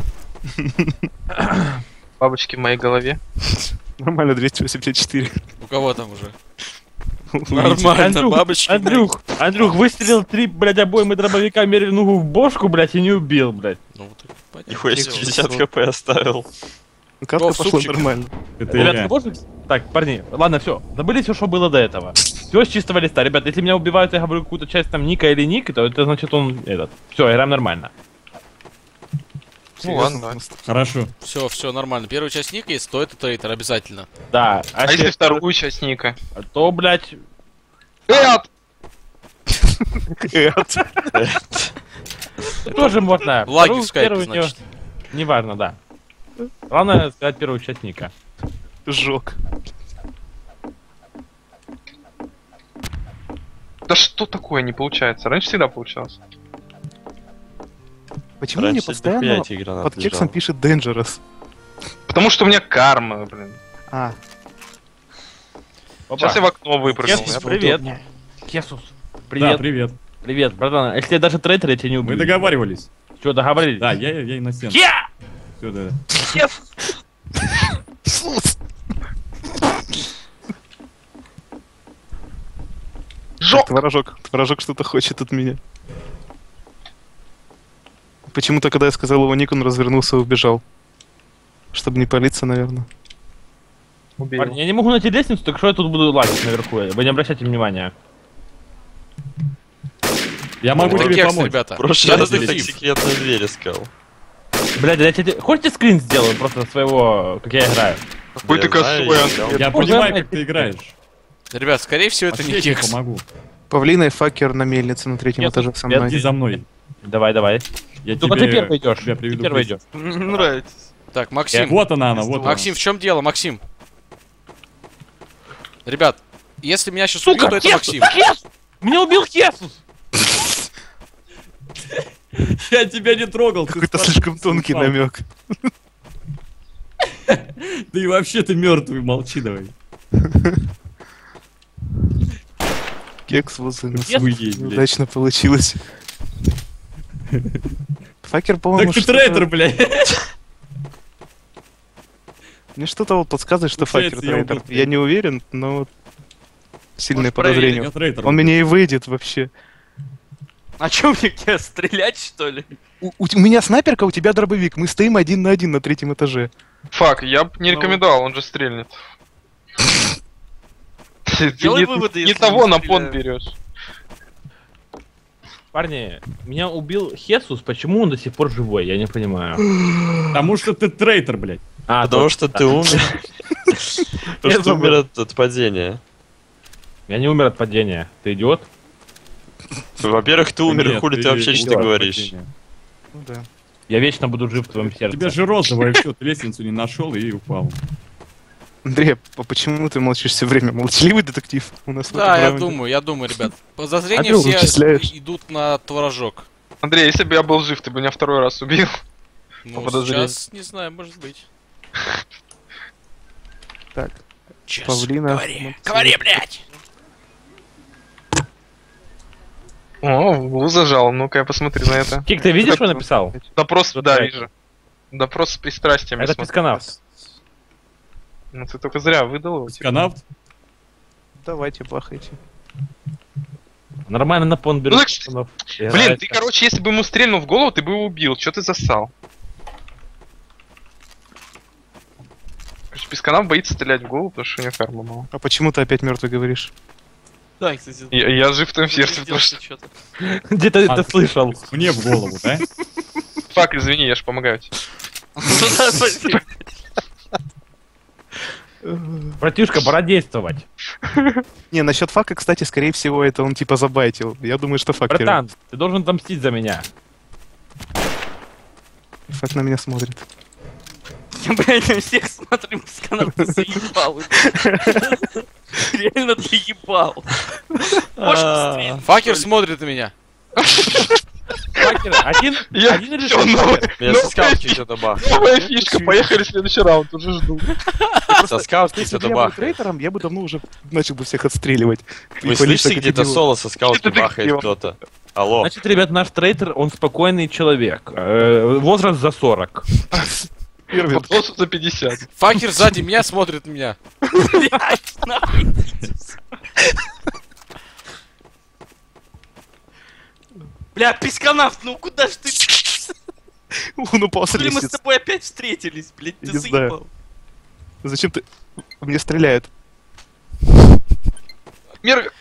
Бабочки в моей голове. Нормально, двести восемьдесят четыре. У кого там уже? Увидите. Нормально, Андрюх, бабочки. Андрюх, Андрюх, выстрелил три, блядь, обоймы дробовика Мервингу в бошку, блядь, и не убил, блядь. Ну, вот так, понятно. Нихуя себе шестьдесят хп оставил. Ну, катка О, пошла супчик. нормально. Это Ребята, я. можно... Так, парни, ладно, все, забыли все, что было до этого. Все с чистого листа. Ребят, если меня убивают, я говорю какую-то часть там Ника или Ник, то это значит он этот. Все, играем нормально. Ну ладно. Хорошо. Все, все нормально. Первая часть ника есть, то это трейтер обязательно. Да, а, А если если- вторую часть ника? то, блядь, Эд! тоже можно. Лаги Вторую, в скайпе, первую не- значит. Неважно, да. Главное сказать первую часть Ника. Жок. Да что такое не получается? Раньше всегда получалось. Почему мне Раньше постоянно дохуя этих гранат под кексом лежало. пишет Dangerous? Потому что у меня карма, блин. А, Сейчас я в окно выпрыгнул. Кесус, Я- привет. Кесус, Да, привет. привет. Привет, братан. Если я даже трейтер, я тебя не Мы убью. договаривались. Что, договорились? Да, я, я и на стену. Я! Все, да. Жок! творожок. Творожок что-то хочет от меня. Почему-то, когда я сказал его ник, он развернулся и убежал. Чтобы не палиться, наверное. Убил. Парни, я не могу найти лестницу, так что я тут буду лагать наверху. Вы не обращайте внимания. Я могу Это тебе кекс, помочь. ребята. В прошлый Я раз ты так детектив. секретную дверь искал. Блядь, я тебе... Хочете скрин сделаю просто своего, как я играю? Какой ты Я знаю, косой, я Андрей. взял. Я Уже понимаю, найти. как ты играешь. Ребят, скорее всего, это не Пошли, я тебе кекс. помогу. Павлина и факер на мельнице на третьем Нет, этаже со нет, мной. Иди за мной. Давай, давай. Я Только тебе, ты первый идешь. тебя Ты приведу первый к идешь. Мне не нравится. Так, Максим. Вот она, она, вот она. Максим, в чем дело, Максим? Ребят, если меня сейчас Сука, убьют, то это Хесус! Максим. Хесус! Меня убил Хесус! Я тебя не трогал. ты Какой-то спас- слишком тонкий спал. намек. Да и вообще ты мертвый, молчи давай. Кекс возле нас. Хуй есть, блядь. Удачно получилось. Факер, по-моему, Так ты что-то- трейтер, блядь. Мне что-то вот подсказывает, что Получается, факер я трейтер. убил Я не уверен, но вот сильное Может, проверить, подозрение. Я трейтер. Он меня и выйдет вообще. А чё мне тебе стрелять, что ли? У, у т- у меня снайперка, у тебя дробовик. Мы стоим один на один на третьем этаже. Фак, я бы не Ну. рекомендовал, он же стрельнет. Ты Делай не- выводы, Не если того не на пон стреляю. берешь. Парни, меня убил Хесус, почему он до сих пор живой? Я не понимаю. Потому что ты трейтер, блядь. А, Потому точно, что да. ты умер. Потому Я что умер забыл. от от падения. Я не умер от падения. Ты идиот? Во-первых, ты умер, Нет, хули ты вообще что идиот, говоришь? падение. Ну да. Я вечно буду жив в твоем сердце. Тебе же розовое все, ты лестницу не нашел и упал. Андрей, а почему ты молчишь все время? Молчаливый детектив у нас в Да, этом я раунде. думаю, я думаю, ребят. Подозрения Андрюх, все вычисляешь. идут на творожок. Андрей, если бы я был жив, ты бы меня второй раз убил. Ну, подозрению. сейчас, не знаю, может быть. Так, Чес, Павлина. говори, говори, блядь! О, в углу зажал. Ну-ка я посмотрю на это. Кик, ты видишь, что я написал? Допрос, да, Что вижу. Допрос с пристрастием. я Это смотрю. писканав. Ну ты только зря выдал его. Канавт? Давайте, бахайте. Нормально на пон Ну, берет. так, пацанов. Блин, Играет. ты, короче, если бы ему стрельнул в голову, ты бы его убил. Чё ты засал? Короче, Писканав боится стрелять в голову, потому что у него карма мало. А почему ты опять мертвый говоришь? Да, кстати. Я, я жив в твоем сердце, потому что... что-то. Где-то А, это слышал. Мне в голову, да? Фак, извини, я ж помогаю тебе. Братишка, пора действовать. Не, насчет фака, кстати, скорее всего, это он типа забайтил. Я думаю, что фак теряет. Братан, ты должен отомстить за меня. Фак на меня смотрит. Я, блядь, на всех смотрим с канала, ты заебал. Реально ты ебал. Можешь быстрее? Факер смотрит на меня. Факер, один, Я... один или Всё, шесть? новая, Меня новая со скаутки фи- что-то бах. новая фишка, поехали в следующий раунд, уже жду. Со скаутки Если бы что-то я был бахает. трейтором, я бы давно уже начал бы всех отстреливать. Вы И палить слышите, так, где-то как соло со скаутки Что ты бахает делал? кто-то? Алло. Значит, ребят, наш трейтер, он спокойный человек. Э, возраст за сорок. Первый. Вопросу за пятьдесят. Факер сзади меня смотрит на меня. Блядь, нахуй. Бля, писканавт, ну куда ж ты? Он упал с Блин, мы с лестницы. тобой опять встретились, блядь, ты Не знаю. заебал. Зачем ты... Мне стреляют. Мир...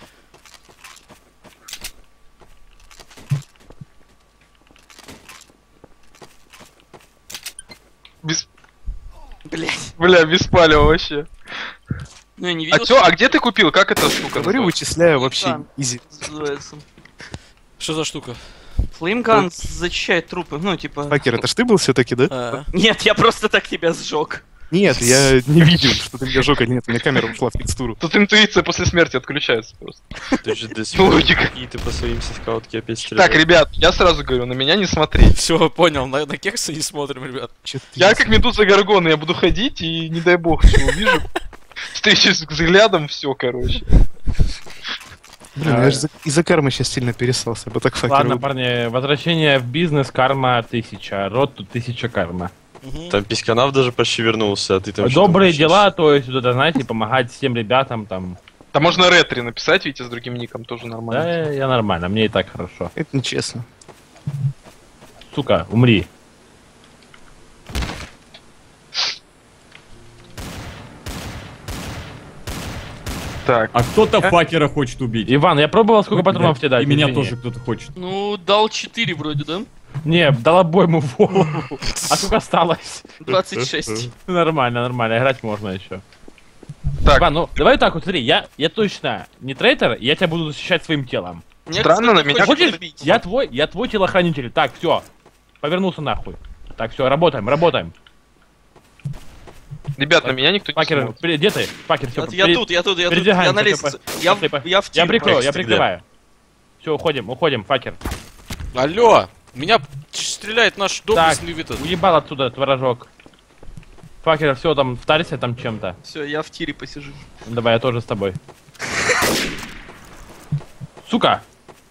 Без... Блядь, Бля, без палева вообще. ну я не А видел, чё, а где ты купил? Как эта штука Говорю, называется? вычисляю вообще. Да. Изи. называется. Что за штука? Флеймган зачищает трупы, ну типа... Факер, это ж ты был все-таки, да? А, Нет, я просто так тебя сжег. Нет, я не видел, что ты меня жёг, а нет, у меня камера ушла в текстуру. Тут интуиция после смерти отключается просто. Ты же до сих пор Логика. какие-то по своим со скаутки опять стреляешь. Так, ребят, я сразу говорю, на меня не смотреть. все, понял, на, на кексы не смотрим, ребят. Чё ты Я не как Медуза Гаргона, я буду ходить и не дай бог, что увижу. Встречусь взглядом, все, короче. Блин, я же за- из-за кармы сейчас сильно пересался, бы так факер. Ладно, убил. парни, возвращение в бизнес, карма тысяча, рот тут тысяча карма. Мгм. Там Писканав даже почти вернулся, а ты там что-то Добрые вообще- дела, то есть, вот это, знаете, помогать всем ребятам там. Там можно ретри написать, видите, с другим ником тоже Да, нормально. я нормально, мне и так хорошо. Это нечестно. Сука, умри. Так, А кто-то факера хочет убить. Иван, я пробовал, сколько патронов тебе дать? И меня извини. тоже кто-то хочет. Ну, дал четыре вроде, да? Не, дал обойму в голову. А сколько осталось? двадцать шесть. Нормально, нормально, играть можно еще. так, Иван, ну давай так вот, смотри, я, я точно не трейтер, я тебя буду защищать своим телом. Мне, Странно, кстати, на меня хочется Хочешь? убить. Я твой, я твой телохранитель. Так, все. Повернулся нахуй. Так, все, работаем, работаем. ребят, на меня никто не Пакер, смотрит. при- где ты? Пакер, все. Вот я тут, я тут, я тут, я на лестнице. Я, в- я в Я тир прикрою, я Где? прикрываю. Все, уходим, уходим, Факер. Алло, меня стреляет наш доблестный Витас. Уебал отсюда, творожок. Факер, все, там, втарься там чем-то. Все, я в тире посижу. Давай, я тоже с тобой. Сука!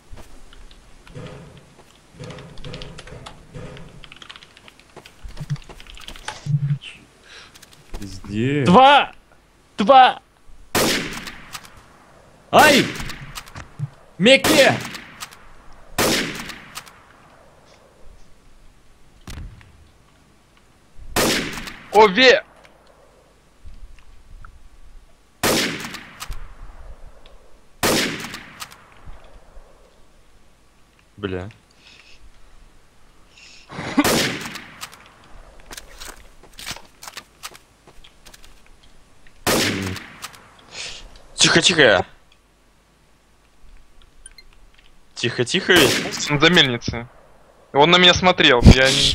Везде. Два! Два! Ай! Меке! Ове! Бля. Тихо-тихо. Тихо-тихо ведь. Он за мельницей. Он на меня смотрел, я не...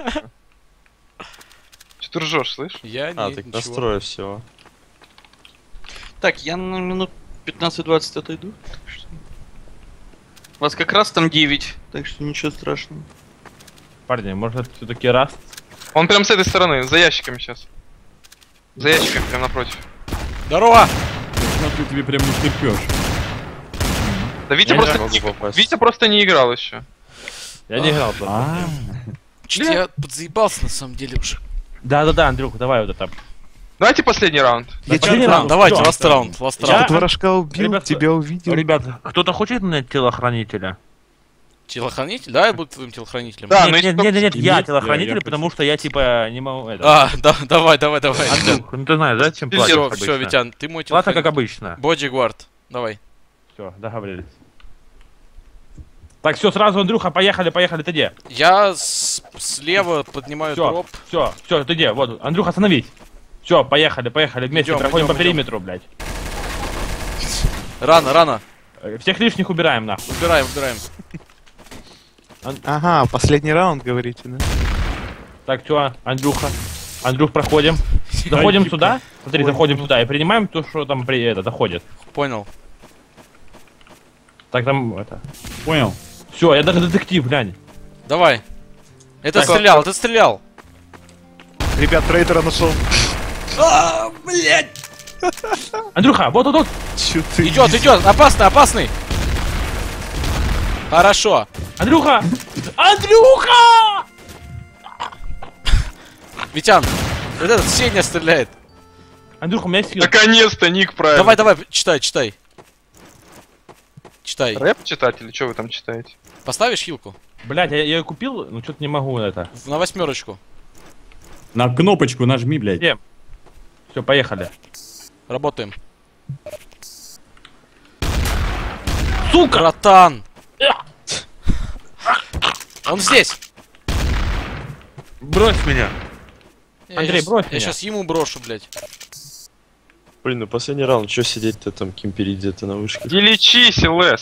Че ты ржешь, слышь? Я А, не, так ничего. настрою всего. Так, я на минут пятнадцать-двадцать отойду. так что- У вас как раз там девять, так что ничего страшного. Парни, может все-таки раз? Он прям с этой стороны, за ящиками сейчас. За ящиками, прям напротив. Здорово! Смотрю, тебе прям не втерпёшь. Да Витя Я не просто могу не... попасть. Витя просто не играл еще. Я не играл просто. А, Чуть я подзаебался на самом деле уже. Да-да-да, Андрюх, давай вот это. Давайте последний раунд. Я Последний чё- раунд. Давайте, Всё. ласт раунд, ласт Я- Я раунд. тут ворожка убил, Ребят, тебя увидел. Ребят, кто-то хочет на телохранителя? Телохранитель? Да, я буду твоим телохранителем. Да, нет, но нет, если нет, нет, нет, Нет, я я- телохранитель, я потому хочу. что я типа не могу это. А, да, давай, давай, давай. Андрюх, ну ты знаешь, да, чем платят Все, обычно? все, Витян, ты мой Плата как телохранитель. обычно. Бодигвард, давай. Все, договорились. Так, все, сразу, Андрюха, поехали, поехали, ты где? Я с- слева поднимаю Все, троп. все, все, ты где? Вот, Андрюха, остановись. Все, поехали, поехали, вместе Идем, проходим идем, по идем. периметру, блядь. Рано, рано. Э, Всех лишних убираем, нахуй. Убираем, убираем. Ага, последний раунд, говорите, да? Так, что, Андрюха? Андрюх, проходим. Заходим Ай, сюда. Смотри, заходим сюда и принимаем то, что там при это заходит. Понял. Так, там это. понял. Все, я даже детектив, глянь. Давай. Это Так. стрелял, это стрелял. Ребят, трейдера нашел. Андрюха, вот, вот, вот. Чё ты? Идет, идет, опасный, опасный. Хорошо. Андрюха! Андрюха! Витян, вот этот Сеня стреляет. Андрюха, у меня есть хил. Наконец-то ник правильно. Давай, давай, читай, читай. Читай. Рэп читать или что вы там читаете? Поставишь хилку? Блять, я, я ее купил, но что-то не могу это. В- На восьмерочку. На кнопочку нажми, блядь. Где? Все, поехали. Работаем. Сука! Братан! Он здесь! Брось меня. Я Андрей, щас- брось Я меня. сейчас ему брошу, блядь. Блин, ну последний раунд, чё сидеть-то там, кемперить где-то на вышке? Иди лечись, ЛС.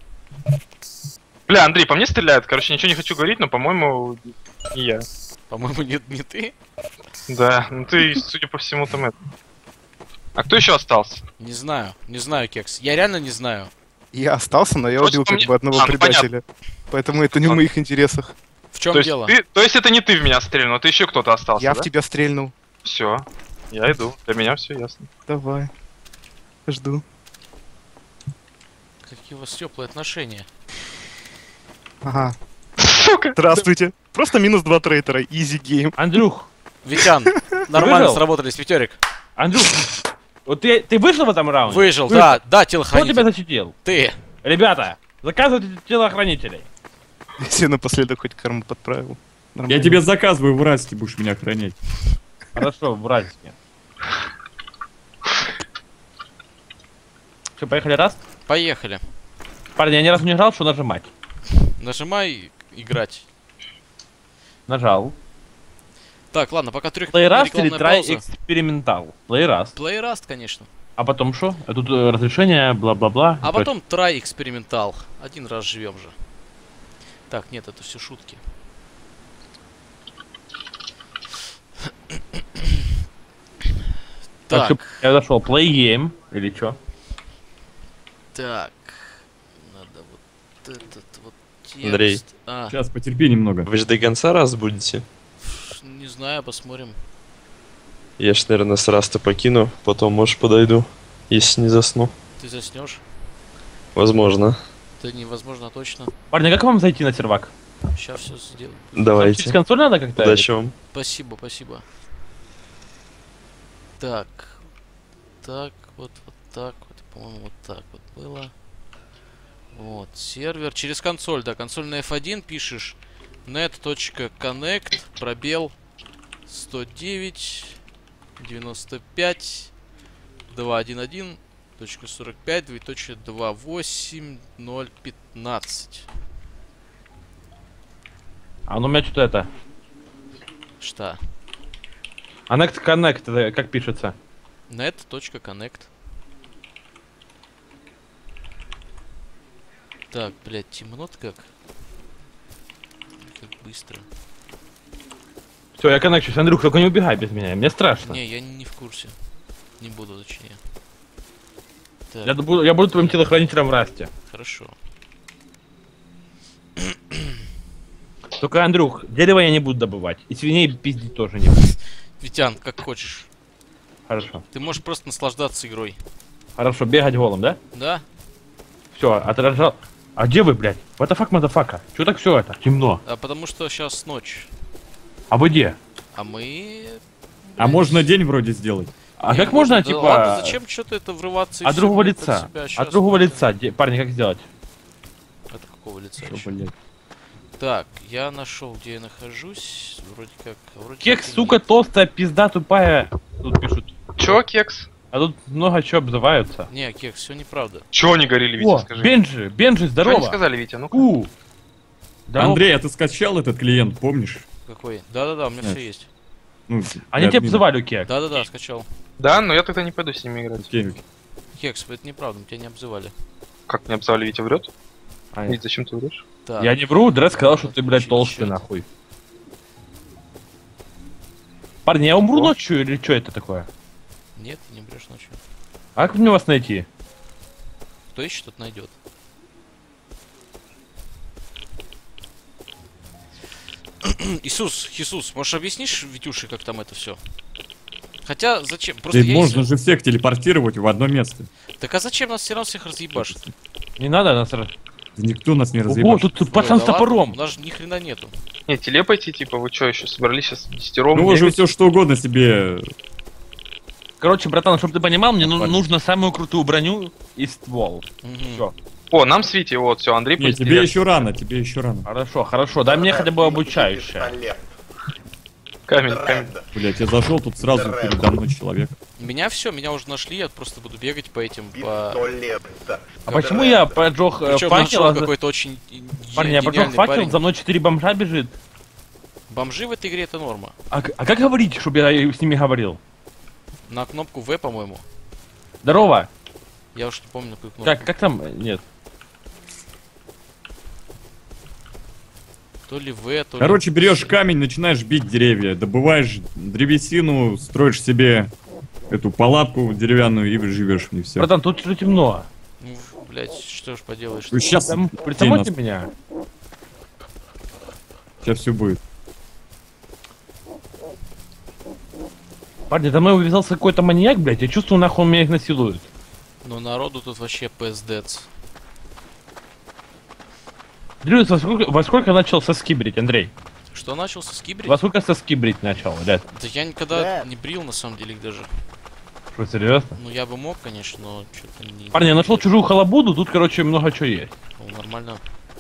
Бля, Андрей, по мне стреляют. Короче, ничего не хочу говорить, но, по-моему, не я. По-моему, не, не ты. Да, ну ты, судя по всему, там это. А кто еще остался? Не знаю, не знаю, Кекс. Я реально не знаю. Я остался, но я Просто убил как мне- бы одного А, ну, предателя. Поэтому это не в А. моих интересах. В чем То есть, дело? ты, то есть это не ты в меня стрельнул, это еще кто-то остался, Я да? в тебя стрельнул. Все, я иду. Для меня все ясно. Давай. Жду. Какие у вас теплые отношения. Ага. Сука! Здравствуйте. Просто минус два трейтера. Изи гейм. Андрюх, Витян, нормально Выжил? сработались, пятерик. Андрюх, вот ты, ты вышел в этом раунде? Выжил, Выжил. да, да, Кто тебя телохранитель. защитил? Ты. Ребята, заказывайте телохранителей. Если напоследок хоть карму подправил. Я Нормально. тебе заказываю в Расте, будешь меня охранять. Хорошо, в разнике. Все, поехали раз? Поехали. Парни, я ни разу не играл, что нажимать. Нажимай играть. Нажал. Так, ладно, пока трех Playrust или рекламная Try пауза. Experimental? Playrust. Playrust, конечно. А потом что? А тут э, разрешение, бла-бла-бла. А потом Try Experimental. Один раз живем же. Так, нет, это все шутки. Так, Так, всё, я зашел. Play game. Или что? так. Надо вот этот вот текст. Андрей. А, Сейчас, потерпи немного. Вы же до конца раз будете? не знаю, посмотрим. Я ж, наверное, с Раста покину, потом, может, подойду, если не засну. Ты заснешь? Возможно. Это невозможно точно. Парни, как вам зайти на сервак? Сейчас все сделаю. Через Давайте. консоль надо как-то? Удачи вам. Спасибо, спасибо. Так. Так, вот, вот так вот. По-моему, вот так вот было. Вот, сервер. Через консоль, да. Консоль на эф один пишешь. net.connect, пробел сто девять девяносто пять двести одиннадцать точка сорок пять двоеточие двадцать восемь ноль пятнадцать. А ну у меня что-то это. Что? Connect Connect, это как пишется? net.connect. Так, блядь, темно-то как? Как быстро. Все, я коннекчусь. Андрюх, только не убегай без меня, мне страшно. Не, я не в курсе. Не буду, точнее. Так, Я буду, я буду твоим телохранителем в Расте. хорошо. Только, Андрюх, дерево я не буду добывать. И свиней пиздить тоже не буду. Витян, как хочешь. Хорошо. Ты можешь просто наслаждаться игрой. Хорошо, бегать голым, да? Да? Все, отражал. А где вы, блядь? What the fuck, motherfucker? Чё так все это? Темно. А потому что сейчас ночь. А вы где? А мы... А можно день вроде сделать? А Не, как можно, да типа... ладно, зачем что-то это врываться и От всё другого это лица. себя От щас другого вот- лица. Де- Парни, как сделать? От какого лица Что, ещё? блядь? Так, я нашел, где я нахожусь. Вроде как... Вроде Кекс, как и сука, нет. толстая, пизда, тупая. Тут пишут. Чё, кекс? А тут много чего обзываются. Не, Кекс, все неправда. Чё они горели, Витя, О, скажи? Бенджи, Бенджи, Чё они здорово. сказали, Витя? Ну-ка. У. Здорово. Андрей, а ты скачал этот клиент, помнишь? Какой? Да-да-да, у меня Нет. все есть. Ну, Они для тебя админа. обзывали, Кек. Да-да-да, скачал. Да, но я тогда не пойду с ними играть. Окей, окей. Кекс, это неправда, мы тебя не обзывали. Как не обзывали, Витя врет? А, Витя, зачем ты врешь? Так, Я не вру, Дресс сказал, что ты, блядь, Чё-то. толстый, нахуй. Парни, я умру О. ночью или что это такое? нет, ты не брешь ночью. А как мне вас найти? Кто ищет, тот найдет. Иисус, Иисус, можешь объяснишь Витюше, как там это все? Хотя, зачем? Просто Да я можно если- же всех телепортировать в одно место. Так а зачем нас все равно всех разъебашит? Не надо нас... раз- Да никто нас не Ого, разъебашит. тут, тут Ой, пацан да с ладно, топором. У нас же ни хрена нету. Не, телепайте, типа, вы чё, еще собрались сейчас десятером? Ну уже бегать? все что угодно себе. Короче, братан, чтобы ты понимал, мне ну- Понятно. нужно самую крутую броню и ствол. Мгм. Всё. О, нам с Витей, вот, все, Андрей Не, тебе потерял. еще рано, тебе еще рано. Хорошо, хорошо, дай мне хотя бы обучающее. Камень, камень. Блять, я зашел, тут сразу передо мной человек. Меня все, меня уже нашли, я просто буду бегать по этим, по... А почему я поджег э, Причем факел, нашел а за- какой-то очень и- Парни, я поджег гениальный факел, парень. за мной четыре бомжа бежит. Бомжи в этой игре это норма. А, к- а как говорить, чтобы я с ними говорил? На кнопку В, по-моему. Здорово. Я уж не помню, на какую кнопку. Как, как там? Нет. То ли В, то ли... Короче, берешь камень, начинаешь бить деревья, добываешь древесину, строишь себе эту палатку деревянную и живешь в ней все. Братан, тут что темно. Ну, блять, что ж поделаешь. Сейчас, Там, притамайте меня. сейчас все будет. Парни, за мной увязался какой-то маньяк, блядь. Я чувствую, нахуй он меня их насилует. Но народу тут вообще пиздец. Дрюс, во сколько, во сколько начал соски брить, Андрей? Что начался скибрить? Во сколько соски брить начал, ребят? Да я никогда не брил, на самом деле, их даже. Что, серьезно? Ну, я бы мог, конечно, но что-то не... Парни, я нашел чужую халабуду, тут, короче, много чего есть. Ну, нормально.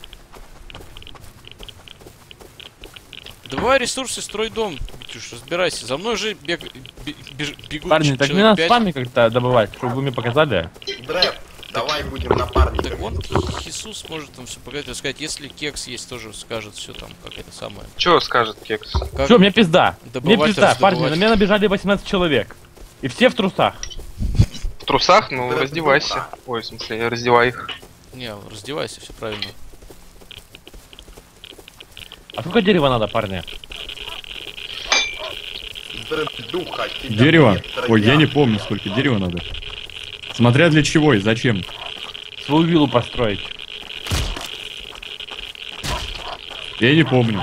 Добывай ресурсы, строй дом. Витюш, разбирайся. За мной же бег... бе- беж- бегут Парни, ч- так не человек надо пять. с вами как-то добывать, чтобы вы мне показали. Дреп, давай будем Так напарниками. вон Иисус может там все показать, рассказать. Если кекс есть, тоже скажет все там, как это самое. Чё скажет кекс? Как Все, мне пизда. добывать, Мне пизда, парни, раздобывать. на меня набежали восемнадцать человек. И все в трусах. В трусах? Ну, Дреп, раздевайся. духа. Ой, в смысле, раздевай их. Не, раздевайся, все правильно. А сколько дерева надо, парни? Дреп, духа, тебя Дерево? нет, Ой, я троян. не помню, сколько дерева надо. Смотря для чего и зачем. Свою виллу построить. Я не помню.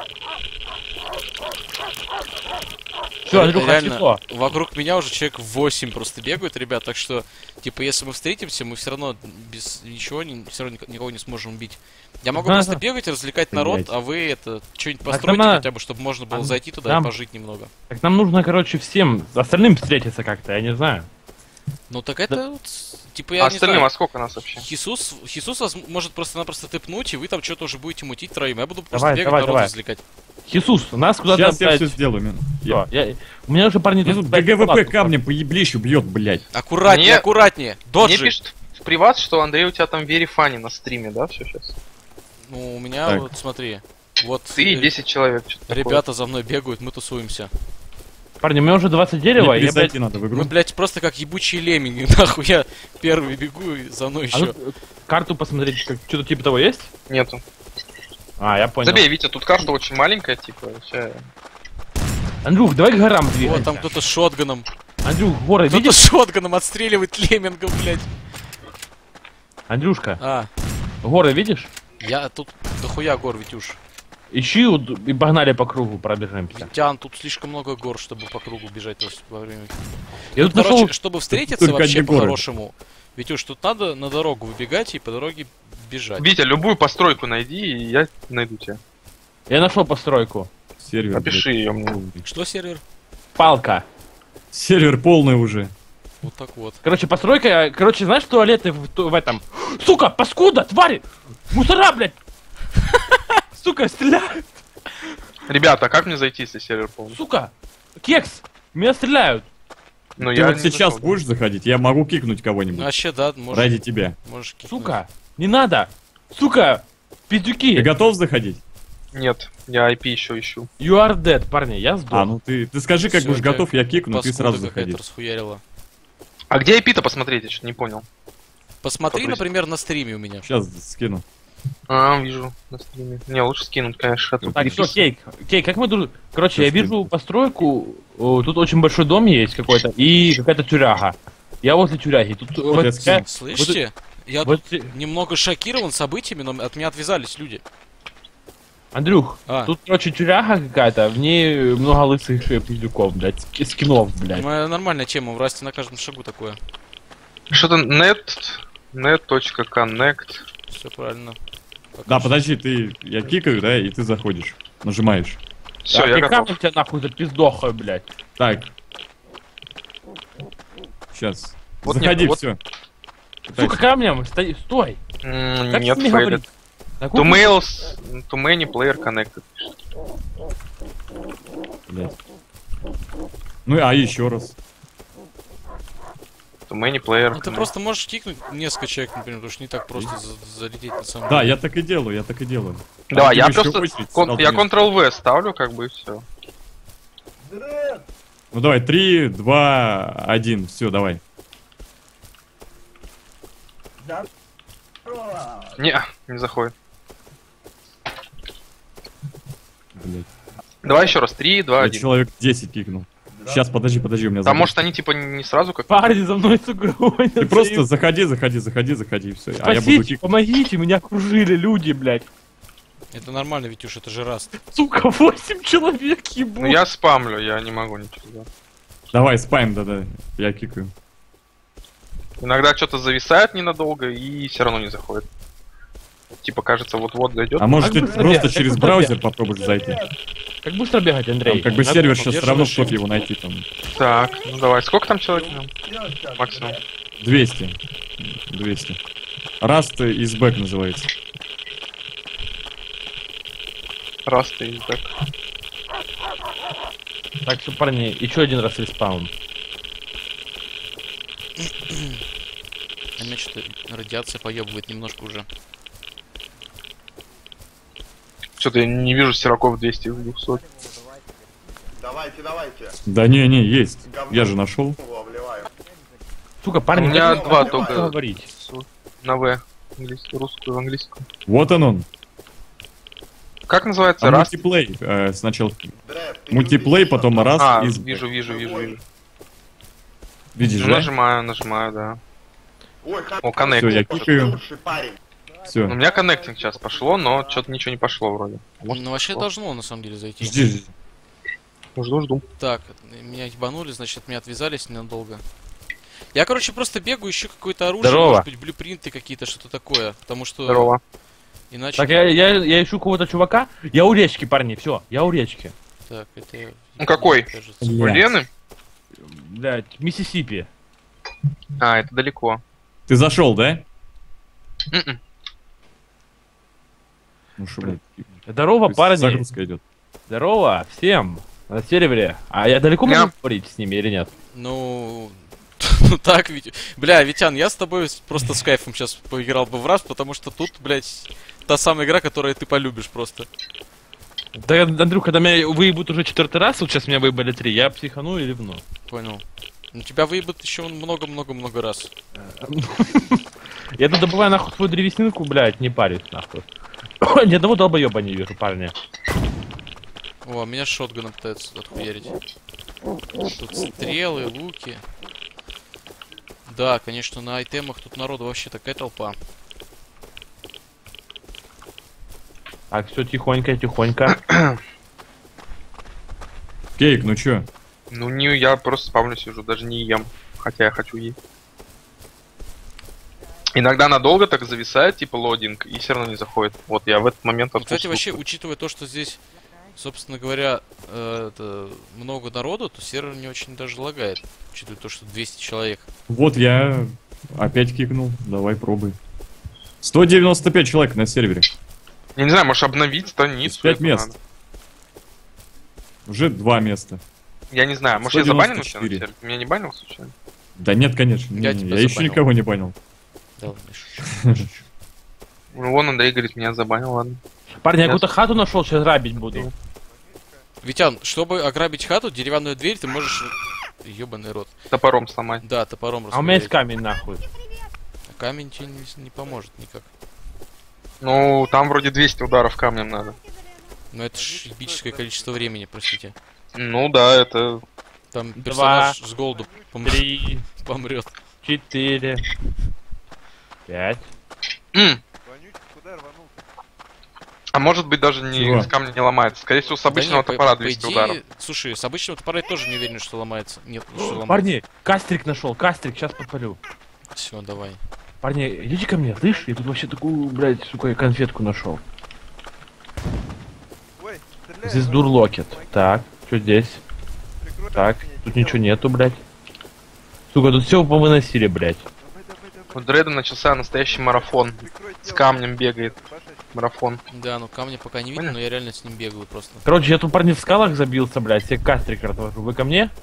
Все, Андрюха, Реально, число. вокруг меня уже человек восемь просто бегают, ребят, так что, типа, если мы встретимся, мы все равно без ничего, не, все равно ник- никого не сможем убить. Я могу Ага. просто бегать, развлекать народ, Блять. а вы это, что-нибудь Так постройте нам хотя бы, чтобы можно было нам- зайти туда нам- и пожить немного. Так нам нужно, короче, всем остальным встретиться как-то, я не знаю. Ну так это, вот, типа, я А не остальным, знаю. а сколько нас вообще? Хисус, Хисус вас может просто-напросто тыпнуть, и вы там что-то уже будете мутить троим. Я буду просто Давай, бегать, давай, народ давай. развлекать. Хисус, нас куда-то Сейчас я отдать. все сделаю, мен. Всё, я- У меня уже, парни, Мне тут пять ГГВП палаток. камнем по еблищу бьет, блядь. Аккуратнее, Мне- аккуратнее. Мне Доджи. пишут в приват, что Андрей, у тебя там very funny на стриме, да, все сейчас? Ну, у меня Так. вот, смотри. Вот Ты и э, десять человек. что-то такое. ребята за мной бегают, мы тусуемся. Парни, у меня уже двадцать дерева, Мне и я, блядь, перезайти надо в игру. Мы, блядь, просто как ебучие лемминги, нахуй. Я первый бегу, и за мной а еще. ну, э, карту посмотреть, как, что-то типа того есть? Нету. А, я понял. Забей, Витя, тут карта очень маленькая, типа, ща- Андрюх, давай к горам Вот двигаемся. там кто-то с шотганом. Андрюх, горы Кто-то видишь? с шотганом отстреливает леммингов, блядь. Андрюшка, А, горы видишь? я тут дохуя гор, Витюш. Ищи вот и погнали по кругу, пробежимся. Витян, тут слишком много гор, чтобы по кругу бежать то есть, во время. Я тут Короче, нашел... чтобы встретиться Только вообще одни горы. по-хорошему, Витюш, тут надо на дорогу выбегать и по дороге бежать. Витя, любую постройку найди, и я найду тебя. Я нашел постройку. Сервер. Опиши блядь, ее мне. полный. Что, сервер? Палка. Сервер полный уже. Вот так вот. Короче, постройка... Короче, знаешь, туалеты в, ту- в этом... Сука, паскуда, твари! Мусора, блядь! Сука, стреляют! Ребята, а как мне зайти, если сервер полный? Сука! Кекс! Меня стреляют! Ну Ты я вот не сейчас нашел. будешь заходить, я могу кикнуть Ну, кого-нибудь. вообще, да, можешь, Ради тебя. можешь кикнуть. Сука! Не надо! Сука! Пиздюки! Ты готов заходить? Нет, я ай пи еще ищу. You are dead, парни, я сдох. А, ну ты, ты скажи, как Всё, будешь тебя готов, я кикну, ты Паскуда сразу какая-то заходи. расхуярила. А где ай пи-то посмотреть? Я что-то не понял. Посмотри, Попросить. например, на стриме у меня. Сейчас скину. А, вижу на стриме. Не, лучше скинуть, конечно. а то Так, что, переписывать. Кейк, Кейк, как мы друг... Короче, Сейчас я вижу скину. постройку, о, тут очень большой дом есть какой-то, и какая-то тюряга. Я возле тюряги. Тут Вот вот я такая- Слышите? Я вот- тут немного шокирован событиями, но от меня отвязались люди. Андрюх, А. тут, короче, тюряга какая-то, в ней много лысых э, пиздюков, блядь, ски- скинов, блядь. Моя нормальная тема, в Расте на каждом шагу такое. Что-то net, net.connect. Все правильно. Пока Да, что. подожди, ты, я кикаю, да, и ты заходишь. Нажимаешь. Все, а я ты готов. как тебя нахуй за пиздохой, блядь? Так. Сейчас. Вот Заходи, нет, вот- все. Сука, камнем, стой, стой. М, Как Нет, с ними failed. говорить? На To кухне- mails, to many player connected. Блядь. Ну а еще раз. To many player Ну ты connected. просто можешь кикнуть несколько человек, например, потому что не так просто за- залететь на самом Да, деле. я так и делаю, я так и делаю. Да, Там я еще просто... очередь кон- сразу Я место. Ctrl-V ставлю, как бы, и все. Ну давай, три, два, один, все, давай. Не, не заходит. Блядь. Давай еще раз. три, два, Я один. человек десять кикнул. Сейчас, подожди, подожди, у меня А забыл. может они типа не сразу как... Парни за мной, сука, гонятся. Ты просто заходи, заходи, заходи, заходи, и все. А я буду Спасите, кикать. помогите, меня окружили люди, блядь. Это нормально, Витюш, это же Раст. Сука, восемь человек, ебу. Ну я спамлю, я не могу ничего сделать. Давай, спайм, да-да, я кикаю. Иногда что-то зависает ненадолго и все равно не заходит. Типа кажется вот-вот зайдет. А может Как ты быстро просто бегать, через как быстро браузер бегать? попробуешь зайти? Как быстро бегать, Андрей? Там как бы Надо- сервер сейчас держи все равно на чтоб shift. его найти там. Так, ну давай. Сколько там человек нам? Максимум. двести. двести. Rust is back называется. Раз ты так. Так что, парни, еще один раз респаун. А меня что-то радиация поебывает немножко уже. Что-то я не вижу сироков двести из двухсот. Давайте, давайте. Да не, не, есть. Говно Я же нашел. его обливаю. Сука, парни, У меня как два как только. говорить. На В. Английскую, русскую, в английском. Вот он он. Как называется? А Раз. мультиплей. э, сначала Дред, ты мультиплей, видишь, потом что-то? Rust А, is back. вижу, вижу, вижу, вижу. Видишь, Ну, да? нажимаю, нажимаю, да. Ой, О, как connect. Всё, я Может, кикаю. ты лучший парень. Все. У меня коннектинг сейчас пошло, но что-то ничего не пошло вроде. Ну вообще пошло. должно на самом деле зайти. Жди, жди. Жду, жду. Так, меня ебанули, значит, от меня отвязались ненадолго. Я, короче, просто бегаю, ищу какое-то оружие, Здорово. может быть, блюпринты какие-то, что-то такое. Потому что Здорово. иначе... Так, я, я, я ищу кого-то чувака. Я у речки, парни, все, я у речки. Так, это... Ну, какой? кажется. У Блядь. Лены? Блять, Миссисипи. А, это далеко. Ты зашел, да? М-м. Ну что, блядь. Здорово, парни. Загрузка идет. Здорово всем. На сервере. А я далеко Я- могу говорить с ними или нет? Ну... Ну так, Витя. Бля, Витян, я с тобой просто с кайфом сейчас поиграл бы в раз, потому что тут, блядь, та самая игра, которую ты полюбишь просто. Да, Андрюх, когда меня выебут уже четвертый раз, вот сейчас меня выебали три, я психану и ливну. Понял. Ну тебя выебут еще много-много-много раз. Я тут добываю нахуй свою древеснинку, блядь, не парюсь нахуй. Ни одного долбоеба не вижу, парни. О, меня шотганом пытаются отхуярить. Тут стрелы, луки. Да, конечно, на айтемах тут народу вообще такая толпа. Так, все тихонько, тихонько. Кейк, ну чё? Ну не, я просто спавню сижу, даже не ем. Хотя я хочу есть. Иногда надолго так зависает, типа лодинг, и все равно не заходит. Вот я в этот момент Кстати, отпускаю. вообще, учитывая то, что здесь, собственно говоря, э, это, много народу, то сервер не очень даже лагает. Учитывая то, что двести человек. Вот я опять кикнул. Давай пробуй. сто девяносто пять человек на сервере. Я не знаю, может обновить страницу. пять это мест. надо. Уже два места. Я не знаю, может я забанил у тебя на сервере? Меня не банил случайно? Да нет, конечно. Я не, тебя я еще забанил. никого не понял. Да ладно, я шучу. Ну вон Андрей говорит, меня забанил, ладно. Парни, я какую-то хату нашел, сейчас грабить буду. Витян, чтобы ограбить хату, деревянную дверь ты можешь... Ёбаный рот. Топором сломать. Да, топором А у меня есть расковырять. камень нахуй. А камень тебе не, не поможет никак. Ну, там вроде двести ударов камнем надо. Но это ж эпическое количество времени, простите. Ну да, это... Там Два. персонаж с голоду пом- Три, помрет. четыре, пять. М. А может быть даже не Чего? с камня не ломается. Скорее всего, с обычного Да не, топора по- по двести идее- ударов. Слушай, с обычного топора я тоже не уверен, что ломается. Нет, что ломается. Парни, кастрик нашел, кастрик, сейчас подпалю. Все, давай. Парни, идите ко мне, слышь, я тут вообще такую, блядь, сука, конфетку нашел. Здесь дурлокет. Так, что здесь? Так, тут ничего нету, блядь. Сука, тут все повыносили, блядь. У Дреда начался настоящий марафон. С камнем бегает. Марафон. Да, ну камня пока не видно, но я реально с ним бегаю просто. Короче, я тут, парни, в скалах забился, блядь, себе кастрик развожу. Вы ко мне?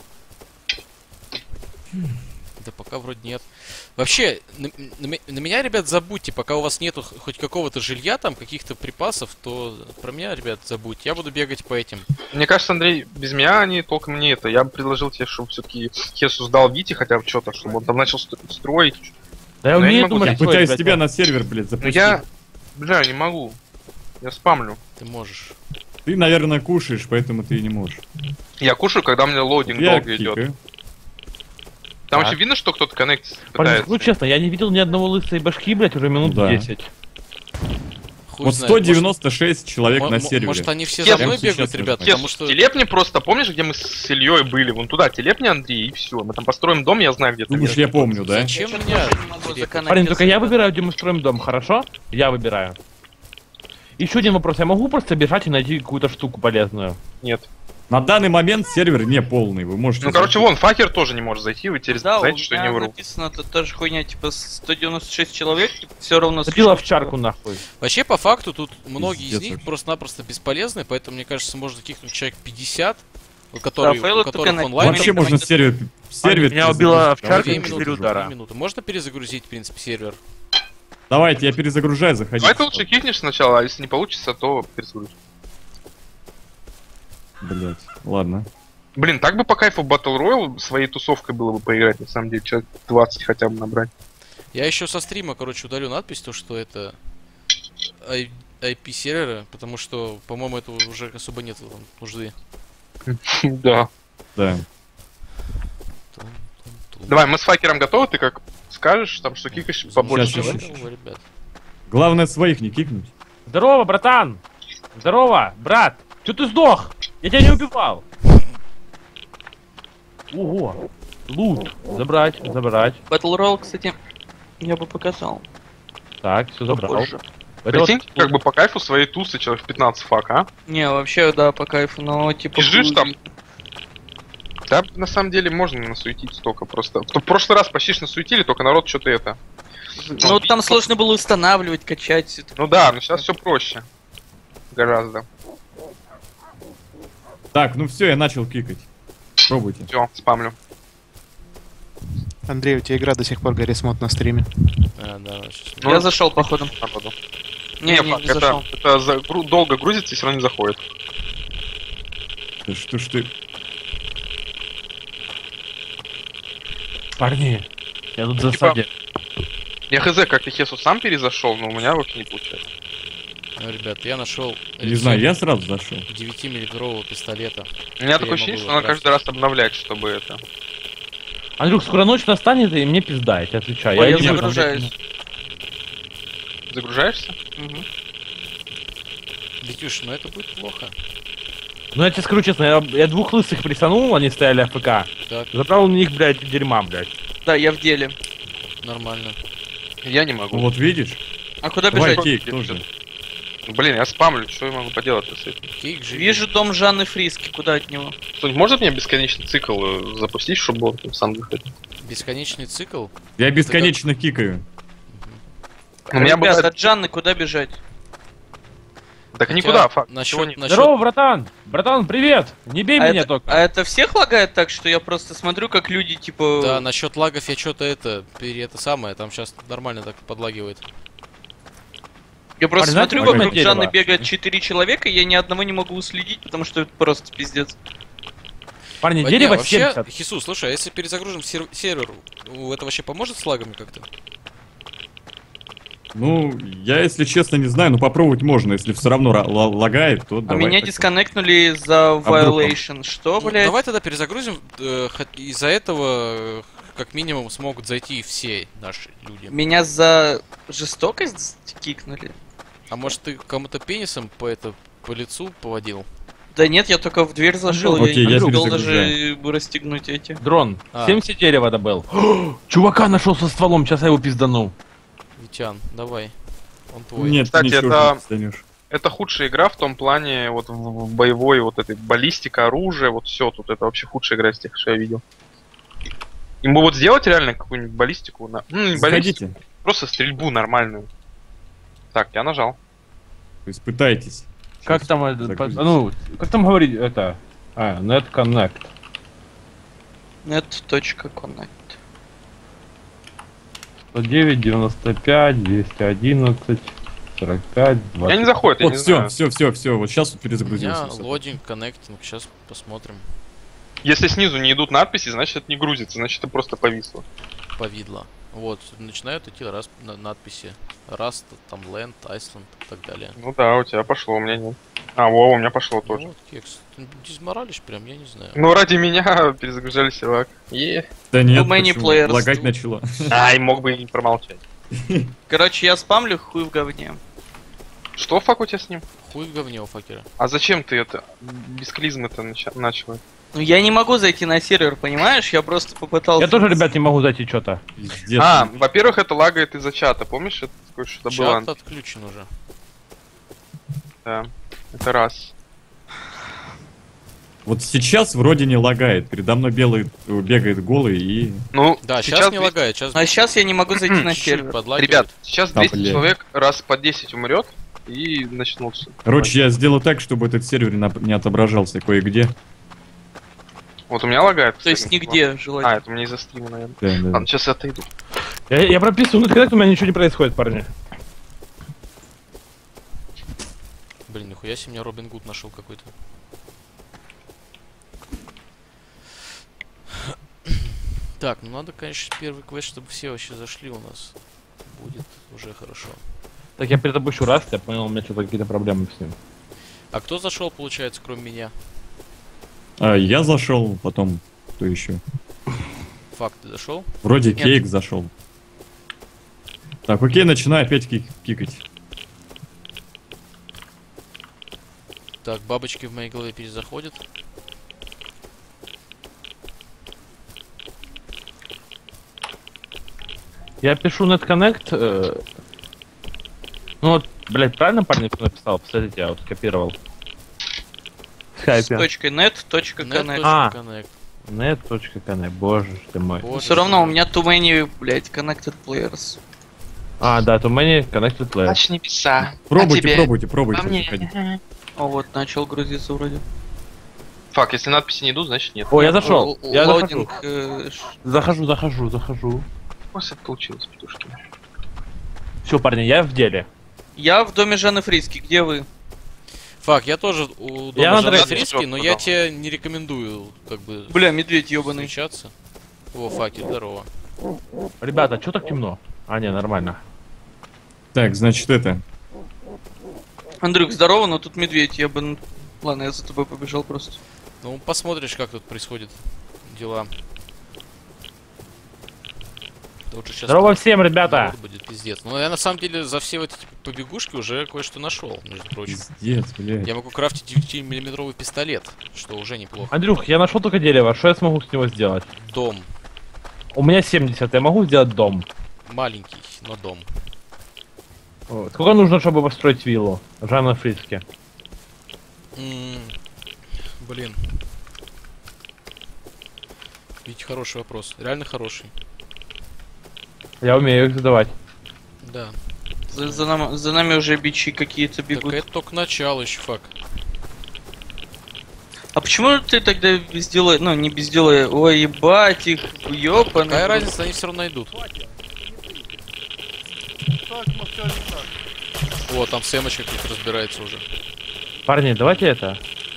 Да пока вроде нет. Вообще, на, на ме- на меня, ребят, забудьте, пока у вас нету хоть какого-то жилья, там, каких-то припасов, то про меня, ребят, забудьте. Я буду бегать по этим. Мне кажется, Андрей, без меня они толком не это. Я бы предложил тебе, чтобы все-таки Хесус дал Вите хотя бы что-то, чтобы он там начал стро- строить. Да я Ну, я не умею могу, думать, Я строить, пытаюсь блядь, тебя я- на сервер, блядь, Но запустить. я... Бля, не могу. Я спамлю. Ты можешь. Ты, наверное, кушаешь, поэтому ты и не можешь. Я кушаю, когда у меня лоудинг Я долго идет. кикаю. Там Так. вообще видно, что кто-то коннектится Парни, пытается. ну честно, я не видел ни одного лысой башки, блядь, уже минут Да. десять. Хуй Вот знает, сто девяносто шесть человек может- на мо- сервере. Может, они все Я за мной прям бегают, сейчас ребят, нажимаю. потому Хесус, что... телепни просто, помнишь, где мы с Ильей были? Вон туда, телепни, Андрей, и все. Мы там построим дом, я знаю, где ты. Думаешь, я помню, да? Зачем Я чё-то меня? тоже не могу терять? законнектиться. Парни, только я выбираю, где мы строим дом, хорошо? Я выбираю. Еще один вопрос, я могу просто бежать и найти какую-то штуку полезную? Нет. На данный момент сервер не полный, вы можете... Ну, короче, вон, Факер тоже не может зайти, вы теперь Да, у знаете, что я не меня вру. написано тут та же хуйня, типа сто девяносто шесть человек, все равно... Забила в чарку нахуй. Вообще, по факту, тут многие из Пиздец них вообще. просто-напросто бесполезны, поэтому, мне кажется, можно кикнуть человек пятьдесят, у которых, Рафаэлу у которых только на- онлайн... Вообще можно сервер... сервер Меня убила перезагрузить. овчарка Две и минуты, четыре две удара. минуты. Можно перезагрузить, в принципе, сервер? Давайте, я перезагружаю, заходи. Давай ты лучше кикнешь сначала, а если не получится, то перезагрузишь. Блять, ладно. Блин, так бы по кайфу Battle Royale своей тусовкой было бы поиграть, на самом деле, человек двадцать хотя бы набрать. Я еще со стрима, короче, удалю надпись, то, что это ай пи сервера, потому что, по-моему, этого уже особо нет там нужды. Да. Да. Давай, мы с Факером готовы, ты как скажешь, там, что кикаешь побольше. Сейчас, давай? сейчас. Давай, ребят. Главное своих не кикнуть. Здорово, братан! Здорово, брат! Че ты сдох? Я тебя не убивал! Ого! Лут! Забрать, забрать. Battle Royale, кстати, я бы показал. Так, все забрал. Попозже. Это вот- Прикинь, как бы по кайфу своей тусы человек в пятнадцать фак, а? Не, вообще, да, по кайфу, но типа... Бежишь там? Да, на самом деле можно насуетить столько просто. В прошлый раз почти ж насуетили, только народ что-то это... Ну, там сложно было устанавливать, качать всё это. Ну да, но сейчас все проще. Гораздо. Так, ну все, я начал кикать. Пробуйте. Все, спамлю. Андрей, у тебя игра до сих пор горит смот на стриме. А, да, сейчас. Ну, Я зашел, походу. Народу. Не, Не, не, фак, не это, зашел. это за- гру- долго грузится и все равно не заходит. Да что ж ты... Парни, я тут Типа- засаде. Я хз, как ты Хесу сам перезашел, но у меня вообще не получается. Ну, ребят, я нашел Не знаю, я сразу зашел. девятимиллиметрового пистолета. У меня Я такое ощущение, могу что надо выбрать. каждый раз обновлять, чтобы это... Андрюх, скоро ночь настанет, и мне пизда, я тебе отвечаю. Ой, я иду, загружаюсь. Загружаешься? Мгм. Витюш, ну это будет плохо. Ну я тебе скажу честно, я, я двух лысых присанул, они стояли АФК. Так, Забрал у них, блядь, дерьма, блядь. Да, я в деле. нормально. Я не могу. Ну вот видишь? А куда Давай, бежать? Кейк тоже. Блин, я спамлю, что я могу поделать с этим? Кейк живи. Вижу дом Жанны Фриски, куда от него? Кто-нибудь может мне бесконечный цикл э, запустить, чтобы он там сам выходил? Бесконечный цикл. Я бесконечно кикаю. У меня Ребят, бывает... от Жанны куда бежать? Так Хотя никуда, факт. насчет- Чего не- насчет- Здорово, братан! Братан, привет! Не бей А меня это, только. а это всех лагает так, что я просто смотрю, как люди, типа... Да, насчет лагов я что-то это, пере это самое, там сейчас нормально так подлагивает. Я просто Парень, знаете, смотрю, какое вокруг дерево? Жанны бегает четыре человека, и я ни одного не могу уследить, потому что это просто пиздец. Парни, Вот дерево не, вообще, семьдесят. Хисус, слушай, а если перезагружим сер- сервер, у это вообще поможет с лагами как-то? Ну, я, если честно, не знаю, но попробовать можно. Если все равно ра- ла- лагает, то А давай. меня так. дисконнектнули за вдруг он? violation. Что, Ну, блядь? давай тогда перезагрузим, э, хот- из-за этого э, как минимум смогут зайти все наши люди. Меня за жестокость кикнули? А может ты кому-то пенисом по это по лицу поводил? Да нет, я только в дверь зашел, Окей, я я не успел перезагружаю. даже расстегнуть эти. Дрон, А. семьдесят дерева добыл. Чувака нашел со стволом, сейчас я его пиздану. Витян, давай. Он твой. Нет, Кстати, ты ничего это- не достанешь. Это худшая игра в том плане, вот в, в боевой, вот этой баллистика, оружие, вот все тут. Это вообще худшая игра из тех, что я видел. Ему вот сделать реально какую-нибудь баллистику, на... ну, не баллистику, Заходите, просто стрельбу нормальную. Так, я нажал. испытайтесь. Как Щас там, это, загрузится. по- ну, как там говорить это? А, Net Connect. Net.connect. сто девять, девяносто пять, двести одиннадцать, сорок пять, двадцать. Я не заходит, я Вот, не все, знаю. все, все, все. Вот сейчас У меня перезагрузился. всё. лодинг, коннектинг, сейчас посмотрим. Если снизу не идут надписи, значит это не грузится, значит это просто повисло. Повидло. Вот, начинают идти раз на- надписи. Rust, там Land, Iceland и так далее. Ну да, у тебя пошло, у меня нет. А, во, у меня пошло тоже. Ну вот, кекс. Ты дизморалишь прям, я не знаю. Ну ради меня перезагружали сервак. Е. Да нет, Too many почему? players. Лагать начало. Ай, мог бы и промолчать. Короче, я спамлю хуй в говне. Что фак у тебя с ним? Хуй в говне у факера. А зачем ты это без клизмы-то нача- начал? Ну я не могу зайти на сервер, понимаешь? Я просто попытался... Я тоже, ребят, не могу зайти что-то. Пиздец. А, во-первых, это лагает из-за чата, помнишь? Это такое что-то было. Чат отключен уже. Да. Это раз. Вот сейчас вроде не лагает. Передо мной белый э, бегает голый и... Ну, Да, сейчас, не двести лагает, сейчас А сейчас я не могу зайти на чуть-чуть сервер. подлагивает. Ребят, сейчас А, двести блядь. человек раз по десять умрет и начнутся. Короче, я сделаю так, чтобы этот сервер не оп- не отображался кое-где. Вот у меня лагает. То есть кстати. нигде, А, желательно. это у меня из-за стрима, наверное. Да, да. Ладно, сейчас я отойду. Я, я прописываю на коннект, у меня ничего не происходит, парни. Блин, нихуя себе, меня Робин Гуд нашел какой-то. Так, ну надо, конечно, первый квест, чтобы все вообще зашли у нас. Будет уже хорошо. Так, я перезапущу раз, я понял, у меня что-то какие-то проблемы с ним. А кто зашел, получается, кроме меня? А, я зашел, потом кто еще? Факт, ты зашел? Вроде Нет. Кейк зашел. Так, окей, начинаю опять кик- кикать. Так, бабочки в моей голове перезаходят. Я пишу Net Connect. э, Ну вот, блядь, правильно парень кто написал? Посмотрите, я вот скопировал. В С скайпе. точкой net, точка connect. А. Net.connect. Net.connect, боже ж ты мой. Боже Все равно мой. у меня too many, блядь, connected players. А, да, то мне Connected Player. Ночь небеса. Пробуйте, тебе? пробуйте, пробуйте. А мне? заходить. О, вот, начал грузиться вроде. Фак, если надписи не идут, значит нет. О, я зашел. Л- Я захожу. Лоудинг, э, ш- Захожу, захожу, захожу. Просто это получилось, петушки. Все, парни, я в деле. Я в доме Жанны Фриски, где вы? Фак, я тоже у Я дома на Жанны драйве. Фриски, но я тебе не рекомендую, как бы, Бля, медведь ебаный. встречаться. О, Факи, здорово. Ребята, что так темно? А, не, нормально. Так, значит это. Андрюк, здорово, но тут медведь, я бы... Ладно, я за тобой побежал просто. Ну, посмотришь, как тут происходят дела. Да вот же сейчас Здорово всем, ребята! будет пиздец. Но я на самом деле за все вот эти побегушки уже кое-что нашел, между прочим. Пиздец, блядь. Я могу крафтить девятимиллиметровый пистолет, что уже неплохо. Андрюх, я нашел только дерево, что я смогу с него сделать? Дом. У меня семьдесят, я могу сделать дом? Маленький, но дом. Вот. Сколько нужно, чтобы построить виллу? Жанна Фриске. М, Блин. Ведь хороший вопрос. Реально хороший. Я умею их задавать. Да. За, за нам- за нами уже бичи какие-то бегут. Так это только начало еще, фак. А почему ты тогда без дела, ну не без дела, ой, ебать их, ёпаный. Какая в рот. разница, они все равно идут. О, там Сэмочка какой-то разбирается уже. Парни, давайте это.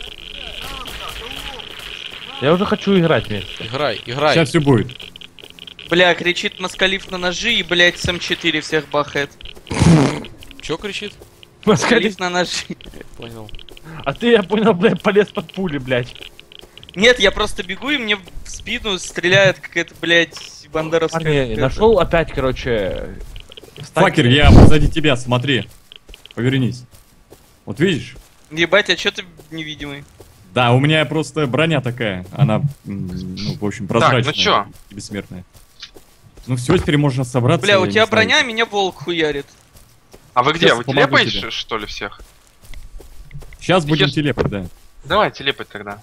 Я уже хочу играть вместе. Играй, играй. Сейчас все будет. Бля, кричит москалив на ножи и, блять, с эм четыре всех бахает. Чё кричит? Москалив на ножи. Понял. А ты, я понял, блядь, полез под пули, блядь. Нет, я просто бегу и мне в спину стреляет какая-то, блять, бандеровская. Парни, какая-то. нашел опять, короче... встать- Факер, я позади тебя, смотри. Повернись. Вот видишь? Ебать, а чё ты невидимый? Да, у меня просто броня такая. Она, м, ну, в общем, прозрачная. чё? И бессмертная. Ну все, теперь можно собраться. Бля, у я не тебя знаю. броня, а меня волк хуярит. А вы где? Сейчас Вы помогу телепаете, тебе. что ли, всех? Сейчас будем Сейчас- телепать, да. Давай телепать тогда.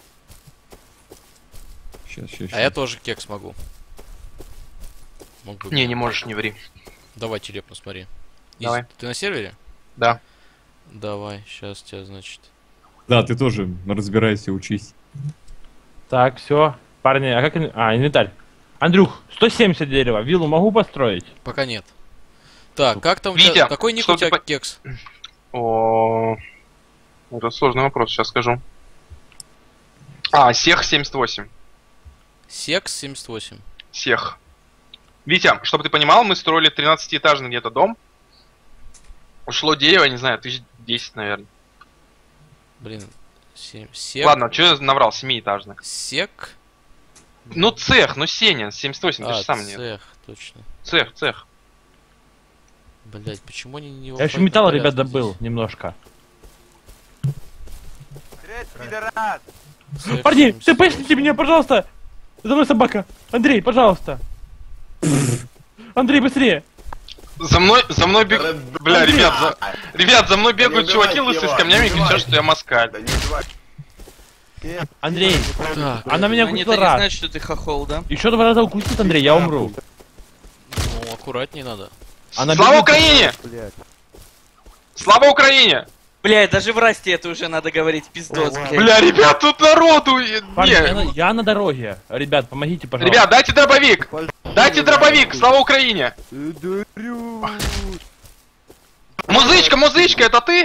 Сейчас, сейчас, А я тоже кекс могу. Мог бы. Не, не можешь, не ври. Давай телепну, смотри. Изи. Давай. Ты на сервере? Да. Давай, сейчас тебя, значит. Да, ты тоже разбирайся, учись. Так, все. Парни, а как... ин- А, инвентарь. Андрюх, сто семьдесят дерева. Виллу могу построить? Пока нет. Так, как там у Витя, тебя... Какой ник что у тебя ты по- кекс? О, это сложный вопрос, сейчас скажу. А, Сех семьдесят восемь. Секс семьдесят восемь. Сех. Витя, чтобы ты понимал, мы строили тринадцатиэтажный где-то дом. Ушло дерево, не знаю, тысяч десять, наверное. Блин. семь. Сек. Ладно, что я наврал, семиэтажный. Сек. Ну, цех, ну Сеня, семьдесят восемь, ты А, же сам не... цех, точно. Цех, цех. Блять, почему они не Я еще металл, ребят, добыл немножко. Цех Парни, семьдесят ты поясните меня, пожалуйста! За мной собака! Андрей, пожалуйста! Андрей, быстрее! За мной, за мной бег... Бля, Андрей! ребят, за... Ребят, за мной бегают Не чуваки убивайте лысые с его, камнями и не кричат, убивайте. что я москаль. Да не убивай. Андрей, Так, она меня Они-то укусила не раз. знают, что ты хохол, да? Еще два раза укусит, Андрей, я умру. ну аккуратнее надо. Она Слава бежит- Украине! Слава Украине! Бля, даже в расте это уже надо говорить, пиздос, блядь. Бля, ребят, тут народу! и- Парни, я, на, Не. я на дороге. Ребят, помогите, пожалуйста. Ребят, дайте дробовик! Дайте дробовик! Слава Украине! Музычка, музычка, это ты?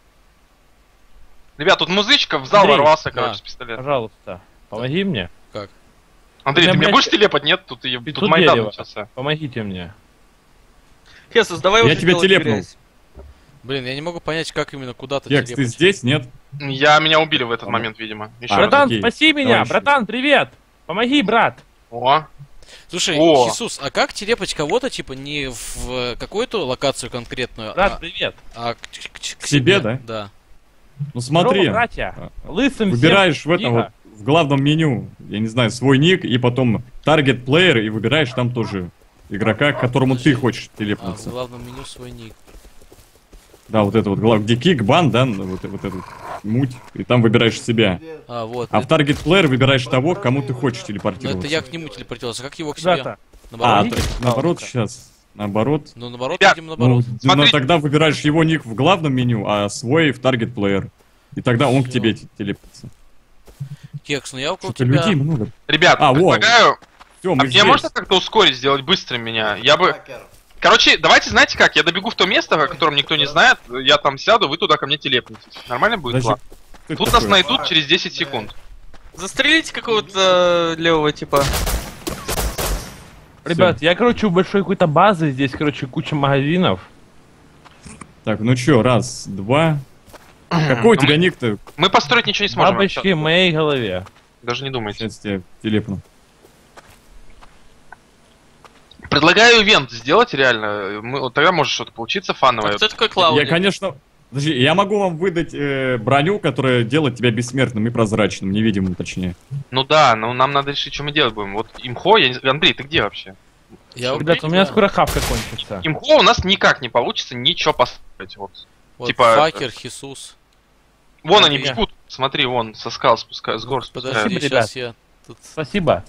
Ребят, тут музычка в зал Андрей, ворвался, да. короче, с пистолетом. Пожалуйста, помоги мне. Как? Андрей, У меня, ты меня блядь, будешь телепать? Нет, тут, и- тут пятьсот Майдан дерева. начался. Помогите мне. Хесус, давай Я уже тебя делать телепнул. грязь. Блин, я не могу понять, как именно куда-то Кекс, ты телепать. здесь, нет? Я, меня убили в этот Ладно. момент, видимо. Еще А, раз. Братан, окей. спаси меня! Давай еще. Братан, привет! Помоги, брат! О, Слушай, О. Иисус, а как телепать кого-то, типа, не в какую-то локацию конкретную, Брат, а, привет! а к, к- к К себе, да? Да. Ну смотри, Здорово, братья! Лысым выбираешь всем в этом тихо. вот, в главном меню, я не знаю, свой ник, и потом таргет плеер, и выбираешь там тоже игрока, к которому ты хочешь А в телепнуться. главном меню свой ник. Да, вот это вот, глав... где кик, бан, да, вот, вот эту вот муть, и там выбираешь себя. А, вот. А в это, таргет плеер выбираешь того, к кому ты хочешь ну, телепортироваться. это я к нему телепортировался. Как его к себе? Ребята, А, Наоборот? то- наоборот, сейчас. Наоборот. Ну, наоборот, Ребят, видимо, Ну, наоборот. ну, Смотри. тогда выбираешь его ник в главном меню, а свой в таргет плеер. И тогда он к Всё. тебе те- телепнется. Кекс, ну я около Что-то тебя... людей много. ребят, А, во. предлагаю... Все, А мы мне здесь. можно как-то ускорить, сделать быстрым меня? Я бы... Хакер. Короче, давайте, знаете как, я добегу в то место, о котором никто не знает, я там сяду, вы туда ко мне телепнетесь. Нормально будет, Подожди, Влад? Кто это Тут нас такой? найдут через десять секунд. Застрелите какого-то э, левого типа. ребят, я, короче, у большой какой-то базы, здесь, короче, куча магазинов. Так, ну чё, раз, два. Какой у тебя ник-то? Мы построить ничего не сможем. Бабочки в моей голове. Даже не думайте. Сейчас тебя телепну. Предлагаю ивент сделать реально. Мы, вот тогда может что-то получиться А фановое. кто такой Клауди? Я, конечно... Подожди, я могу вам выдать э, броню, которая делает тебя бессмертным и прозрачным, невидимым точнее. Ну да, но нам надо решить, что мы делать будем. Вот имхо, я не... Андрей, ты где вообще? Я Ребята, у меня скоро хавка кончится. Имхо у нас никак не получится ничего поставить. Вот. Вот типа- Факер, Хисус. Вон Да, они я- бегут. Смотри, вон, со скал спускают, с гор спускают. Подожди, Спасибо, сейчас я тут... Спасибо.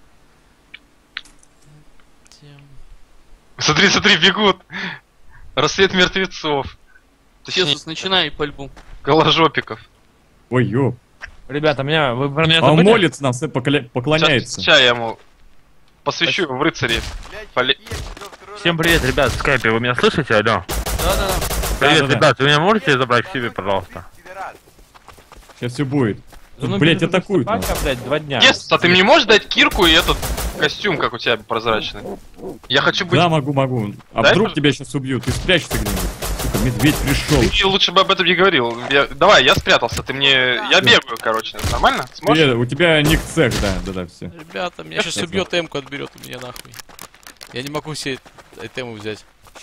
Смотри, смотри, бегут. Рассвет мертвецов. Точнее, Хесус, начинай пальбу. голожопиков. Ой, ёп. Ребята, меня, вы про меня А он забыли? молится нам, все покля- поклоняется. Сейчас я ему посвящу его в рыцари. Поле- Всем привет, ребят, в скайпе, вы меня слышите, алло? Да-да-да. Привет, Да-да-да. ребят, вы меня можете забрать к себе, пожалуйста? Сейчас все будет. Тут, Ну, блять, без атакуют нас. собака, блядь, два дня. Yes, а ты мне можешь дать кирку и этот костюм, как у тебя прозрачный? Я хочу быть... Да, могу, могу. А Дай, вдруг пожалуйста. тебя сейчас убьют? Ты спрячешься где-нибудь. Сука, медведь пришел. Ты лучше бы об этом не говорил. Я- Давай, я спрятался, ты мне... Я бегаю, короче. Нормально? Сможешь? Привет, у тебя ник цех, да, да, да, все. Ребята, меня сейчас убьет Эмку, отберет у меня нахуй. Я не могу себе тему взять.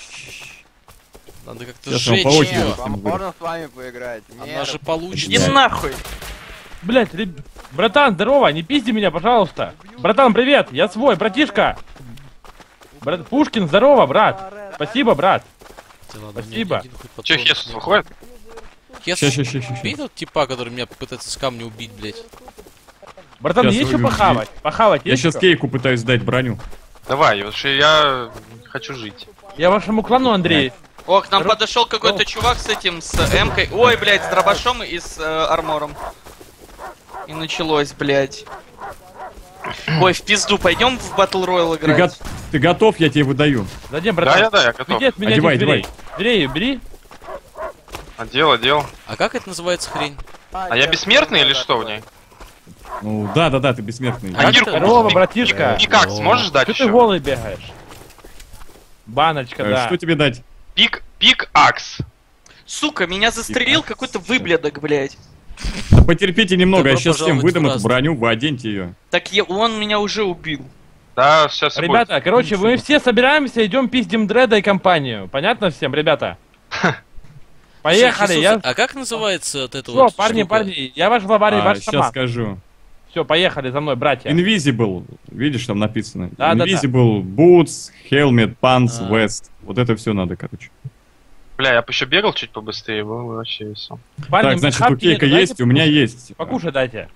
Надо как-то Сейчас мы сжечь по очереди её. всем будем. с вами поиграть? Она же получит. Иди нахуй. Блять, реб... братан, здорово, не пизди меня, пожалуйста. Братан, привет, я свой, братишка. Брат... Пушкин, здорово, брат. Спасибо, брат. Да ладно, у меня Спасибо. один хоть Че, патрон Хесус нет. выходит? Хесус, Ща, ща, ща, ща, ща. видел типа, который меня пытается с камня убить, блять? Братан, Сейчас есть что вы- похавать? Похавать Я есть сейчас что? Кейку пытаюсь сдать броню. Давай, потому что я хочу жить. Я вашему клану, Андрей. О, к нам Ро- подошел какой-то чувак с этим, с эмкой. Ой, блядь, с дробашом и с э, армором. И началось, блядь. Ой, в пизду, пойдем в Battle Royale Ты, играть. го- ты готов, я тебе выдаю. Зачем, Да, братан? я, да, я готов. Иди от меня Одевай, этих дверей. Дверей бери. Одел, одел. А как это называется хрень? А я бессмертный или что в ней? Ну, да, да, да, ты бессмертный. А кирку Здорово, пик- братишка. пик- Пикак сможешь дать Что ты еще? голый бегаешь? Баночка, Э, да. Что тебе дать? Пик, пик-акс. Сука, меня застрелил какой-то выблядок, блядь. Да потерпите немного, Добро я сейчас всем пожаловать выдам в эту Раст. броню, вы оденьте ее. Так я, он меня уже убил. Да, сейчас все Ребята, короче, мы все собираемся, идем пиздим Дреда и компанию. Понятно всем, ребята? Поехали, Хисус, я... А как называется вот эта Все, вот парни, штука? парни, я ваш главарь, А, ваш сейчас шаман. скажу. Все, поехали за мной, братья. Invisible, видишь, там написано. Да, да, да. Invisible, Boots, Helmet, Pants, А. Vest. Вот это все надо, короче. Бля, я бы еще бегал чуть побыстрее, было бы вообще весело. Парни, Так, значит, у хавки Кейка нету, есть, дайте у меня покушать. есть. Покушай дайте.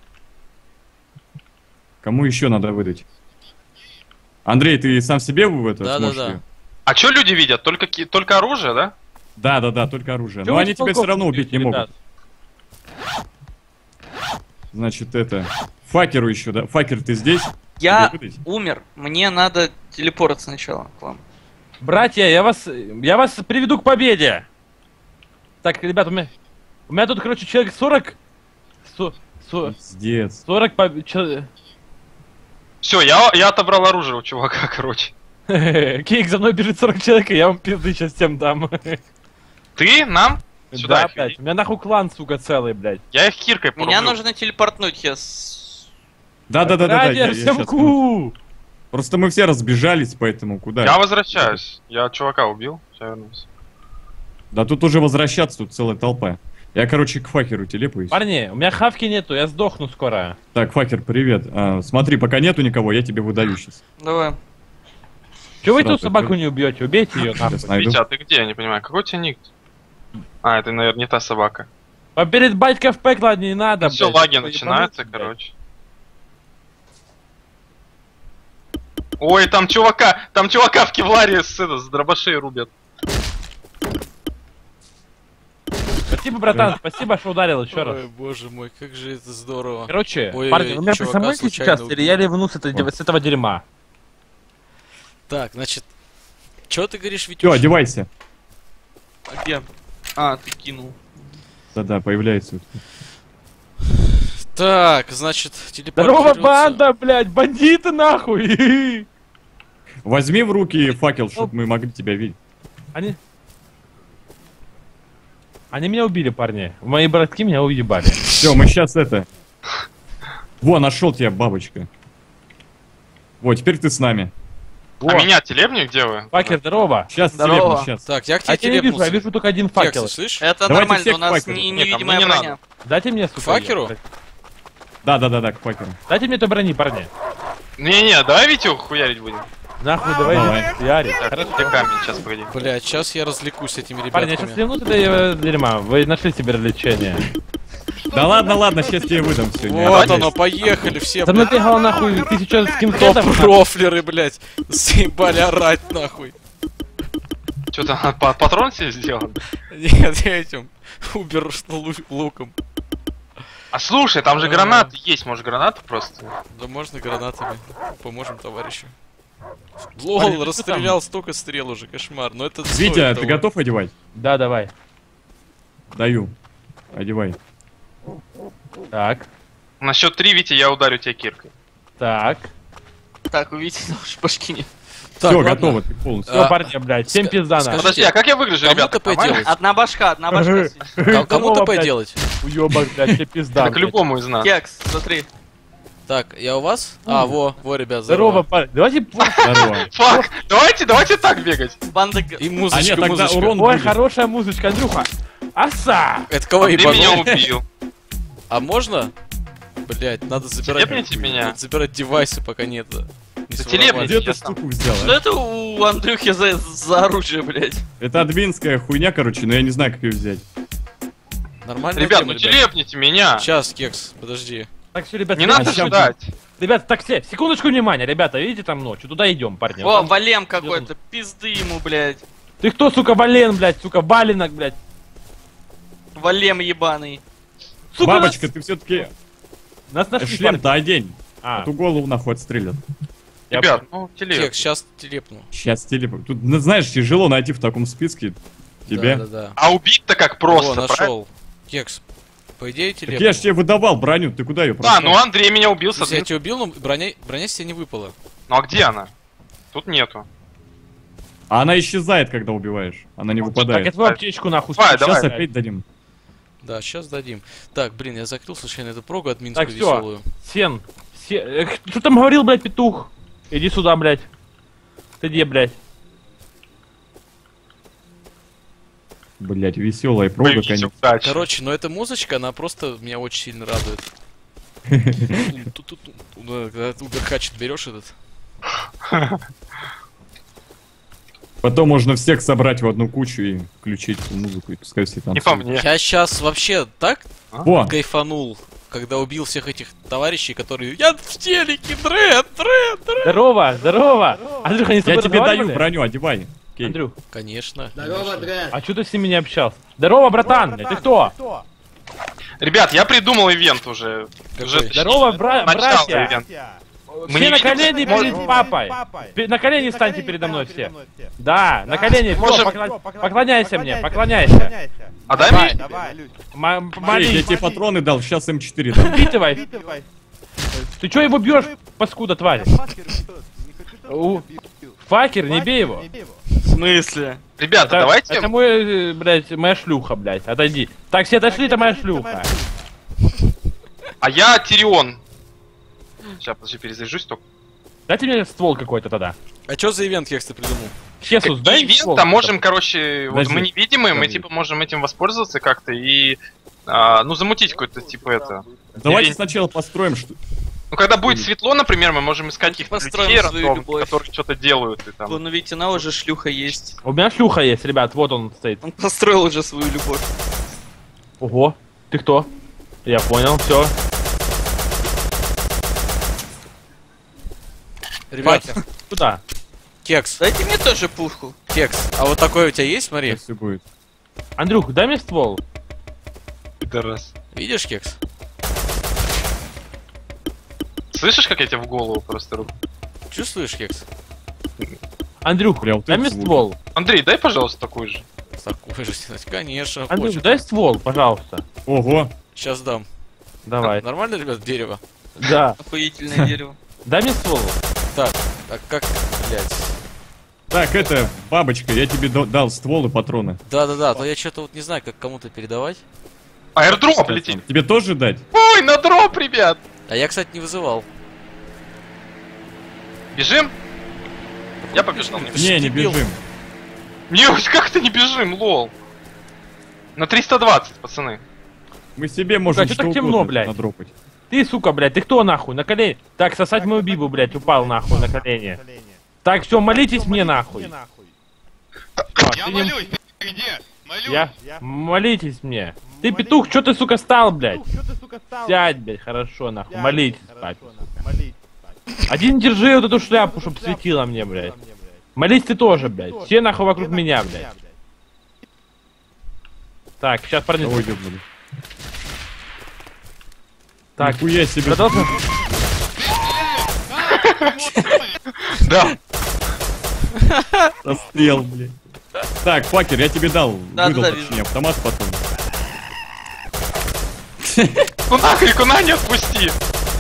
Кому еще надо выдать? Андрей, ты сам себе в это Да, сможешь да, да. её? А что люди видят? Только, ки- только оружие, да? Да, да, да, только оружие. Чё Но вы они тебя все толков равно не убить не видите, могут. ребят? Значит, это... Факеру еще, да? Факер, ты здесь? Я Тебе выдать? умер. Мне надо телепорт сначала к вам. Братья, я вас, я вас приведу к победе. Так, ребят, у меня, у меня тут, короче, человек сорок, со- со- Пиздец. сорок побед. Все, я, я отобрал оружие у чувака, короче. Кейк, за мной бежит сорок человек, и я вам пизды сейчас всем дам. Ты? Нам? Сюда Да, их блядь, веди. у меня нахуй клан, сука, целый, блядь. Я их киркой порублю. Меня нужно телепортнуть, Хес. Да, да, да, да, да. Ради я- я всем щас- ку! Просто мы все разбежались, поэтому куда? Я возвращаюсь. Я чувака убил. Сейчас вернусь. Да тут уже возвращаться, тут целая толпа. Я, короче, к Факеру телепаюсь. Парни, у меня хавки нету, я сдохну скоро. Так, Факер, привет. А, смотри, пока нету никого, я тебе выдаю сейчас. Давай. Че вы Сразу тут собаку не убьете? Убейте ее Сейчас нахуй. найду. Витя, а ты где? Я не понимаю. Какой у тебя ник? А, это, наверное, не та собака. А перед батька в пекло не надо, Все, блядь. лаги Вы начинаются, ебанутся, блядь. короче. Ой, там чувака, там чувака в кевларе с, это, с дробашей рубят. Спасибо, братан, спасибо, что ударил еще раз. Ой, боже мой, как же это здорово. Короче, Ой, парни, ой, вы меня чувака присамуете случайно сейчас, убили. или я ливну с, этой- с этого дерьма? Так, значит, что ты говоришь, Все, Витюш? одевайся. А где? А, ты кинул. Да-да, появляется. Так, значит, Здорово, телепортируется. банда, блядь, бандиты нахуй! Возьми в руки факел, чтобы мы могли тебя видеть. Они... Они меня убили, парни. Мои братки меня уебали. Все, мы сейчас это... Во, нашел тебя, бабочка. Вот, теперь ты с нами. А меня телепни где вы? Факер, здорово. Сейчас Здорово. телепну, сейчас. Так, я к А тебе я не вижу, я телепнулся. вижу только один Кекс, факел. ты слышишь? Это Давайте нормально, всех у нас факеру. не, Нет, а невидимая мне не броня. надо. Дайте мне, сука. Факеру? её. Да-да-да-да, к факеру. Дайте мне этой брони, парни. Не-не, давай Витю хуярить будем. Нахуй, давай, Давай. Яри. Так, где камень, сейчас, погоди. Блядь, сейчас я развлекусь с этими Парни, я сейчас ребятками. сливну это дерьма. Вы нашли себе развлечение. Да ладно, ладно, сейчас тебе выдам все. Вот оно, поехали все, Там блядь. набегало нахуй тысяча скинхедов. нахуй. Топ-профлеры, блядь. Заебали орать, нахуй. Что там, па- патрон себе сделан? Нет, я этим убер лу- луком. А слушай, там же гранаты есть, может гранаты просто? Да можно гранатами. Поможем товарищу. Парни, Лол, ты расстрелял столько стрел уже, кошмар. Но это Витя, стоит ты того. готов одевать? Да, давай. Даю. Одевай. Так, На счет три, Витя, я ударю тебя киркой. так. Так, увидите, уж башки нет. Так, Все, ладно. готово, ты полностью. Все, А, парни, блядь, всем ска- пизда скажи- на. Подожди, а как я выгляжу, Кому ребята? ТП Нормально? делать? Одна башка, одна башка. сидит. Ка- Кому Здорово, ТП блядь. делать? Уёбок, блядь, все пизда. Это к блядь. любому из нас. Кекс, смотри. Так, я у вас? А, во, во, ребят, Здорово, здорово. парни. Давайте... Здорово. Фак, давайте, давайте так бегать. Банда... г- И А нет, музычка, тогда музычка. урон Ой, будет. хорошая музычка, Андрюха. Оса! Это кого Ты меня ебанули? убил. А можно? Блять, надо забирать... Телепните меня. надо забирать девайсы, пока нет. э, Не Да своровать. телепните. Где ты Я сам. штуку взял? Что а? это у Андрюхи за, за оружие, блядь? Это админская хуйня, короче, но я не знаю, как ее взять. Нормальная Ребят, тема, ну телепните меня. Сейчас, Кекс, подожди. Так, все, ребят, Не всем- надо щас ждать. Ребят, так, все, секундочку внимания, ребята, видите там ночью, туда идем, парни. О, Вот там- Валем какой-то, пизды ему, блядь. Ты кто, сука, Вален, блядь, сука, Валенок, блядь. Валем ебаный. Сука, Бабочка, ты все-таки нас, нас нашли, парни. шлем-то одень. А, А то голову нахуй отстрелят. я Ребят, ну телеп. Кекс, сейчас телепну. Сейчас телеп... Тут, ну, знаешь, тяжело найти в таком списке тебя. Да, да, да. А убить-то как О, просто, правильно? нашел. Кекс, по идее Так телепну. я ж тебе выдавал броню, ты куда ее Да, ну Андрей меня убил с Слушай, я одним. тебя убил, но броня, броня с тебя не выпала. Ну а где она? Тут нету. А она исчезает, когда убиваешь. Она не так, выпадает. я твою аптечку нахуй. Давай, сука, Сейчас давай. опять дадим. Да, сейчас дадим. Так, блин, я закрыл случайно эту прогу админскую Так, всё. веселую. Сен. Сен. э, Что там говорил, блядь, петух? Иди сюда, блядь. Ты где, блядь? Блять, веселая прога, Боевитесь, конечно. удачи. Короче, но эта музычка, она просто меня очень сильно радует. Ту-ту-ту. Ну, когда ты уберхачет берешь этот. Потом можно всех собрать в одну кучу и включить эту музыку, и пускай все там. Не по мне. Я сейчас вообще так Во! кайфанул, когда убил всех этих товарищей, которые... Я в телеке, дред, дред, дред. Здорово, здорово. Андрюха, они с Я тобой тебе даю разговаривали? броню, одевай. Окей. Андрюх, Конечно. Здорово, конечно. Дрэ. а что ты с ними не общался? Здорово, братан, блядь, ты кто? Ребят, я придумал ивент уже. Уже Какой? Здорово, бра- начало братья. ивента. Мы Все не на видим, колени можем- перед папой. Пе- На колени станьте передо мной все. Да, на колени. Всё, Можем- покла- Поклоняйся мне, поклоняйся. А дай Давай. мне. М- Смотри, я Молись, тебе патроны дал, сейчас эм четыре дам. впитывай. Ты чё его бьешь, паскуда, тварь? У- Факер, не бей его. В смысле? Ребята, Это, давайте. это мой, э, блядь, моя шлюха, блядь, отойди. Так, все отошли, это моя шлюха. А я Тирион. Сейчас, подожди, перезаряжусь только. Дайте мне ствол какой-то тогда. А что за ивент, Кекс, ты придумал? Хесус, дай Ивент, ствол. там можем, короче, вот Подожди. мы невидимые, мы Подожди. типа можем этим воспользоваться как-то и, а, ну, замутить какой-то, типа, это. Давайте Ивент. сначала построим, что... Ну, когда будет светло, например, мы можем искать каких-то Построим людей свою рандомных, любовь. которые что-то делают и там. Вон у Витина уже шлюха есть. У меня шлюха есть, ребят, вот он стоит. Он построил уже свою любовь. Ого, ты кто? Я понял, все. Ребят, Сюда. Кекс, Дайте мне тоже пушку. Кекс, а вот такой у тебя есть, смотри? Все будет. Андрюх, дай мне ствол. Пидорас. Видишь, Кекс? Слышишь, как я тебе в голову просто руку? Чувствуешь, Кекс? Андрюх, Бля, вот дай это мне звук. ствол. Андрей, дай, пожалуйста, такой же. Такой же, конечно, Андрюх, хочет. дай ствол, пожалуйста. Ого! Сейчас дам. Давай. Нормально, ребят, дерево? Да. Охуительное дерево. Дай мне ствол. Так, а как, блядь? Так, это, бабочка, я тебе до- дал ствол и патроны. Да-да-да, то я что-то вот не знаю, как кому-то передавать. Аирдроп летит. Тебе тоже дать? Ой, на дроп, ребят! А я, кстати, не вызывал. Бежим? Я побежал. Не, не Дебил. бежим. Не, как-то не бежим, лол. На триста двадцать, пацаны. Мы себе можем чё что так темно, угодно блядь? надропать. Ты, сука, блядь, ты кто нахуй? На колени. Так, сосать мою бибу, блядь, упал нахуй на колени. Так, все, молитесь мне нахуй. Так, Я ты не- молюсь, где? Молюсь. Я? Молитесь мне. Ты петух, что ты, сука, стал, блядь? Сядь, блядь, хорошо, нахуй. Молитесь, папе. Один держи вот эту шляпу, чтоб светила мне, блядь. Молись ты тоже, блядь. Все нахуй вокруг меня, блядь. Так, сейчас, парни. Ой, ёбнули. Так, Нихуя себе. продолжим. Да. Расстрел, блядь. Так, Факер, я тебе дал. Да, выдал, да, да, точнее, вижу. автомат потом. Ну нахуй, куна не отпусти.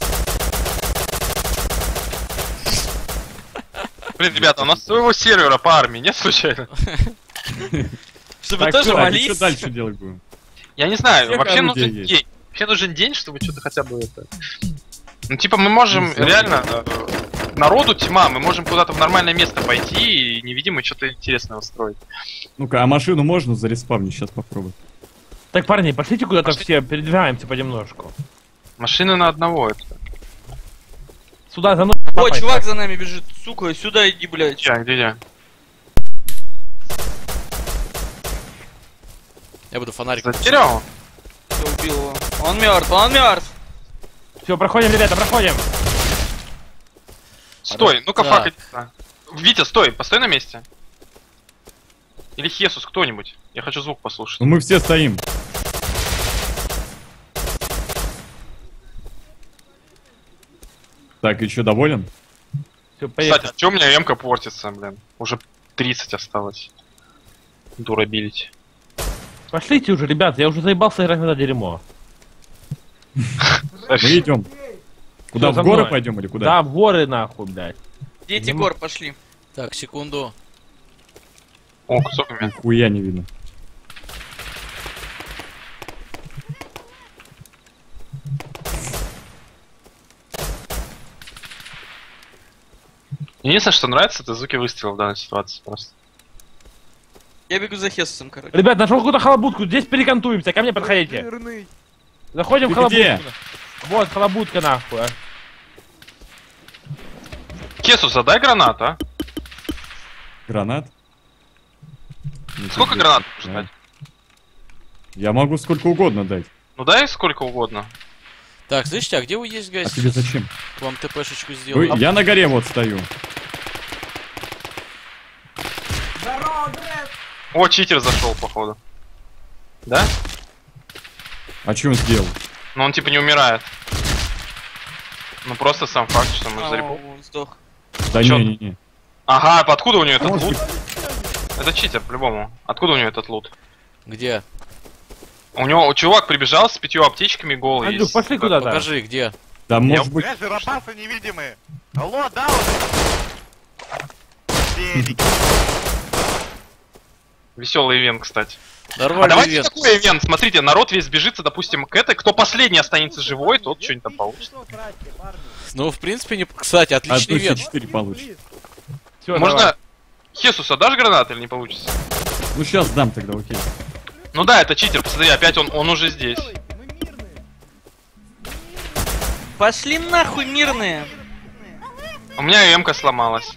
Блин, ребята, у нас своего сервера по армии нет случайно? Чтобы Так, тоже всё, А молиться. что дальше делать будем? Я не знаю, Всех вообще орудий нужен есть. день. Вообще нужен день, чтобы что-то хотя бы это... Ну типа мы можем Ну, всё. реально... э, Народу тьма, мы можем куда-то в нормальное место пойти и невидимо что-то интересное устроить. Ну-ка, а машину можно зареспавнить? Сейчас попробуй. Так, парни, пошлите куда-то Пошли. все, передвигаемся понемножку. Машины на одного это. Сюда, за мной. О, папай, чувак так. за нами бежит. Сука, сюда иди, блядь. Че, где я? Я буду фонарик. Затерял? Всё, убил его. Он мертв, он мертв. Все, проходим, ребята, проходим. Стой, ну-ка Да. факать. Витя, стой, постой на месте. Или Хесус, кто-нибудь. Я хочу звук послушать. Ну мы все стоим. Так, и что, доволен? Все, Кстати, поехали. а чё у меня эмка портится, блин? Уже тридцать осталось. Дурабилити. Пошлите уже, ребята, я уже заебался играть в это дерьмо. Мы идем. Куда, Всё, в за горы мной. пойдем или куда? Да, в горы нахуй, блядь. Дети Ну, гор, пошли. Так, секунду. О, кусок у меня. Нихуя не видно. Единственное, что нравится, это звуки выстрелов в данной ситуации просто. Я бегу за Хесусом, короче. Ребят, нашел какую-то халабутку, здесь перекантуемся, ко мне подходите. Заходим Ты в халабутку. где? Вот, халабутка нахуй, а. Хесус, задай гранат, а? Гранат? Ну, Сколько ты гранат где? можно дать? Я могу сколько угодно дать. Ну дай сколько угодно. Так, слышите, а где вы есть, А гайс? тебе зачем? К вам ТПшечку Ой, сделаю. я на горе вот стою. О, читер зашел, походу. Да? А что он сделал? Но он типа не умирает. Ну просто сам факт, что мы А, зарепу. он сдох. Да Чё? не-не-не. Ага, а откуда у него этот Может лут? Это читер, по-любому. Откуда у него этот лут? Где? У него чувак прибежал с пятью аптечками голый. Андрюх, и с- пошли куда-то. Покажи, где? Да может быть... Э, жиробасы невидимые. Алло, да вот. Велики. Веселый ивент, кстати. А Нормальный давайте ивент. такой ивент. Смотрите, народ весь бежится, допустим, к этой. Кто последний останется живой, тот что-нибудь там получит. Ну, в принципе, не... Кстати, А отличный точно ивент. четыре получит. Всё, Можно... давай. Хесуса, дашь гранат или не получится? Ну сейчас дам тогда, окей. Ну да, это читер, посмотри, опять он, он уже здесь. Пошли нахуй, мирные. У меня эмка сломалась.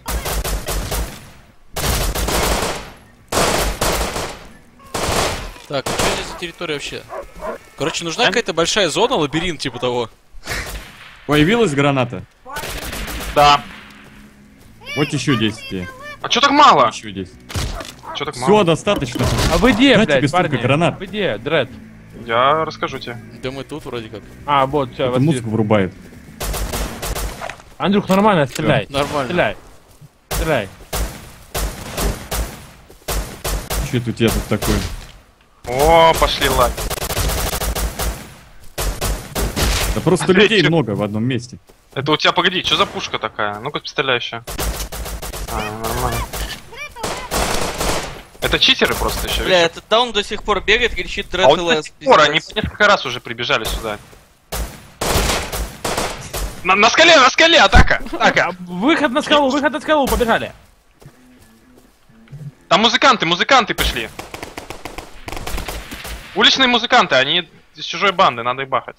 Так, что здесь за территория вообще? Короче, нужна какая-то большая зона, лабиринт типа того. Появилась граната? Да. Вот еще десять тебе. А чё так мало? Еще десять. Чё так Все, мало? достаточно. А вы где, На блядь, тебе столько парни? гранат. Вы где, Дред? Я расскажу тебе. Да мы тут вроде как. А, вот, все, Это музыку врубает. Андрюх, нормально, стреляй. Нормально. Стреляй. Стреляй. Что это у тебя тут такое? О, пошли лайк. Да просто Опять людей чё? много в одном месте. Это у тебя, погоди, что за пушка такая? Ну-ка, стреляй еще. А, нормально. Это читеры просто еще. Бля, этот даун до сих пор бегает, кричит А Дред вот до ЛС. сих пор они несколько раз уже прибежали сюда. На, на скале, на скале, атака! Атака! А, выход на скалу, выход на скалу, побежали. Там музыканты, музыканты пришли. Уличные музыканты, они из чужой банды, надо их бахать.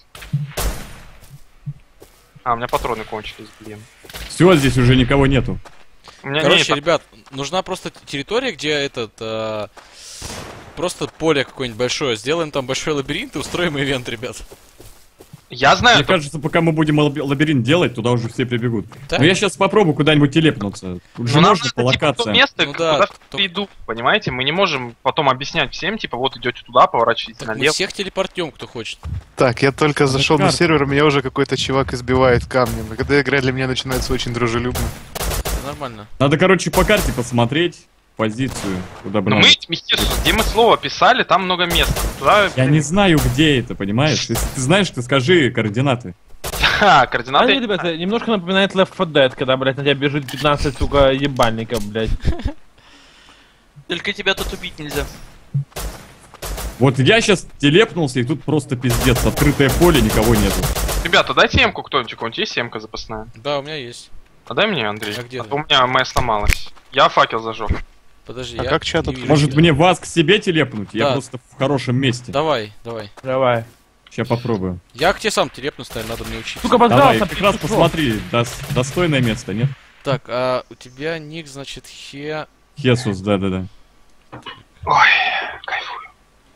А, у меня патроны кончились, блин. Все, здесь уже никого нету. У меня Короче, нет. ребят, нужна просто территория, где этот... э, просто поле какое-нибудь большое. Сделаем там большой лабиринт и устроим ивент, ребят. Я знаю, Мне то- кажется, пока мы будем лаби- лабиринт делать, туда уже все прибегут. Да? Но я сейчас попробую куда-нибудь телепнуться. Тут же ну, нам можно по надо, типа, то локациям. место, Ну да, куда только- все идут, понимаете? Мы не можем потом объяснять всем, типа, вот идете туда, поворачивайте Так мы налево. всех телепортнем, кто хочет. Так, я только зашел на карта. сервер, меня уже какой-то чувак избивает камнем. И когда игра для меня начинается очень дружелюбно. Это нормально. Надо, короче, по карте посмотреть позицию, куда бы Ну надо. мы, естественно, где мы слово писали, там много мест. Туда, Я не знаю, где это, понимаешь? Если ты знаешь, ты скажи координаты. Ха, Знаете, координаты. ребята, немножко напоминает Left four Dead, когда, блядь, на тебя бежит пятнадцать, сука, ебальников, блядь. Только тебя тут убить нельзя. Вот я сейчас телепнулся, и тут просто пиздец. Открытое поле, никого нету. Ребята, дайте эмку кто-нибудь, у кого-нибудь есть эмка запасная? Да, у меня есть. А дай мне, Андрей. А где а ты? то у меня моя сломалась. Я факел зажег. Подожди, А я как чат не тут? вижу Может тебя. мне вас к себе телепнуть? Я Да. просто в хорошем месте. Давай, давай. Давай. Сейчас попробую. Я к тебе сам телепнусь, наверное, надо мне учиться. Сука, Давай, поздравился, как раз посмотри, дос- достойное место, нет? Так, а у тебя ник, значит, хе... Хесус, да-да-да. Ой, кайфую.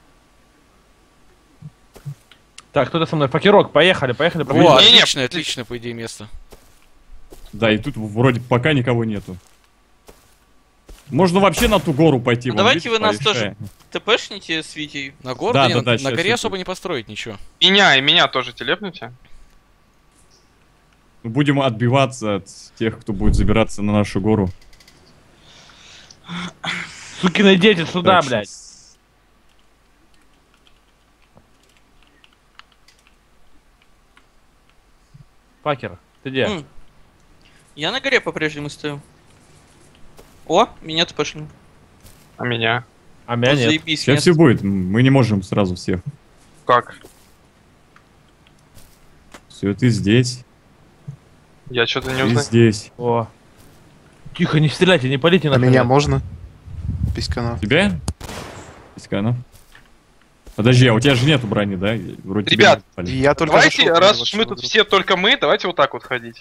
Так, кто-то со мной. Факерок, поехали, поехали. О, побежим. Не-не, отличное, отличное, по идее, место. Да, и тут вроде пока никого нету. Можно вообще на ту гору пойти. Ну, вон, давайте видишь, вы нас большая. тоже ТПшните с Витей. На гору? Да, не, да, на, да, на щас, горе щас. особо не построить ничего. Меня и меня тоже телепнете. Будем отбиваться от тех, кто будет забираться на нашу гору. Сукины дети, сюда, Так, блядь. щас. Факер, ты где? М. Я на горе по-прежнему стою. О, меня ТПшили. А меня? А меня Вот нет. заебись, Сейчас меня все будет. Мы не можем сразу всех. Как? Все, ты здесь. Я что-то не Ты узнаю. здесь. О. Тихо, не стреляйте, не полите на А меня можно? Письканов. Тебя? Письканов. Подожди, а у тебя же нету брони, да? Вроде тебя Ребят, не попали. Я только Давайте, зашел, раз вот уж мы что тут вдруг. все только мы, давайте вот так вот ходить.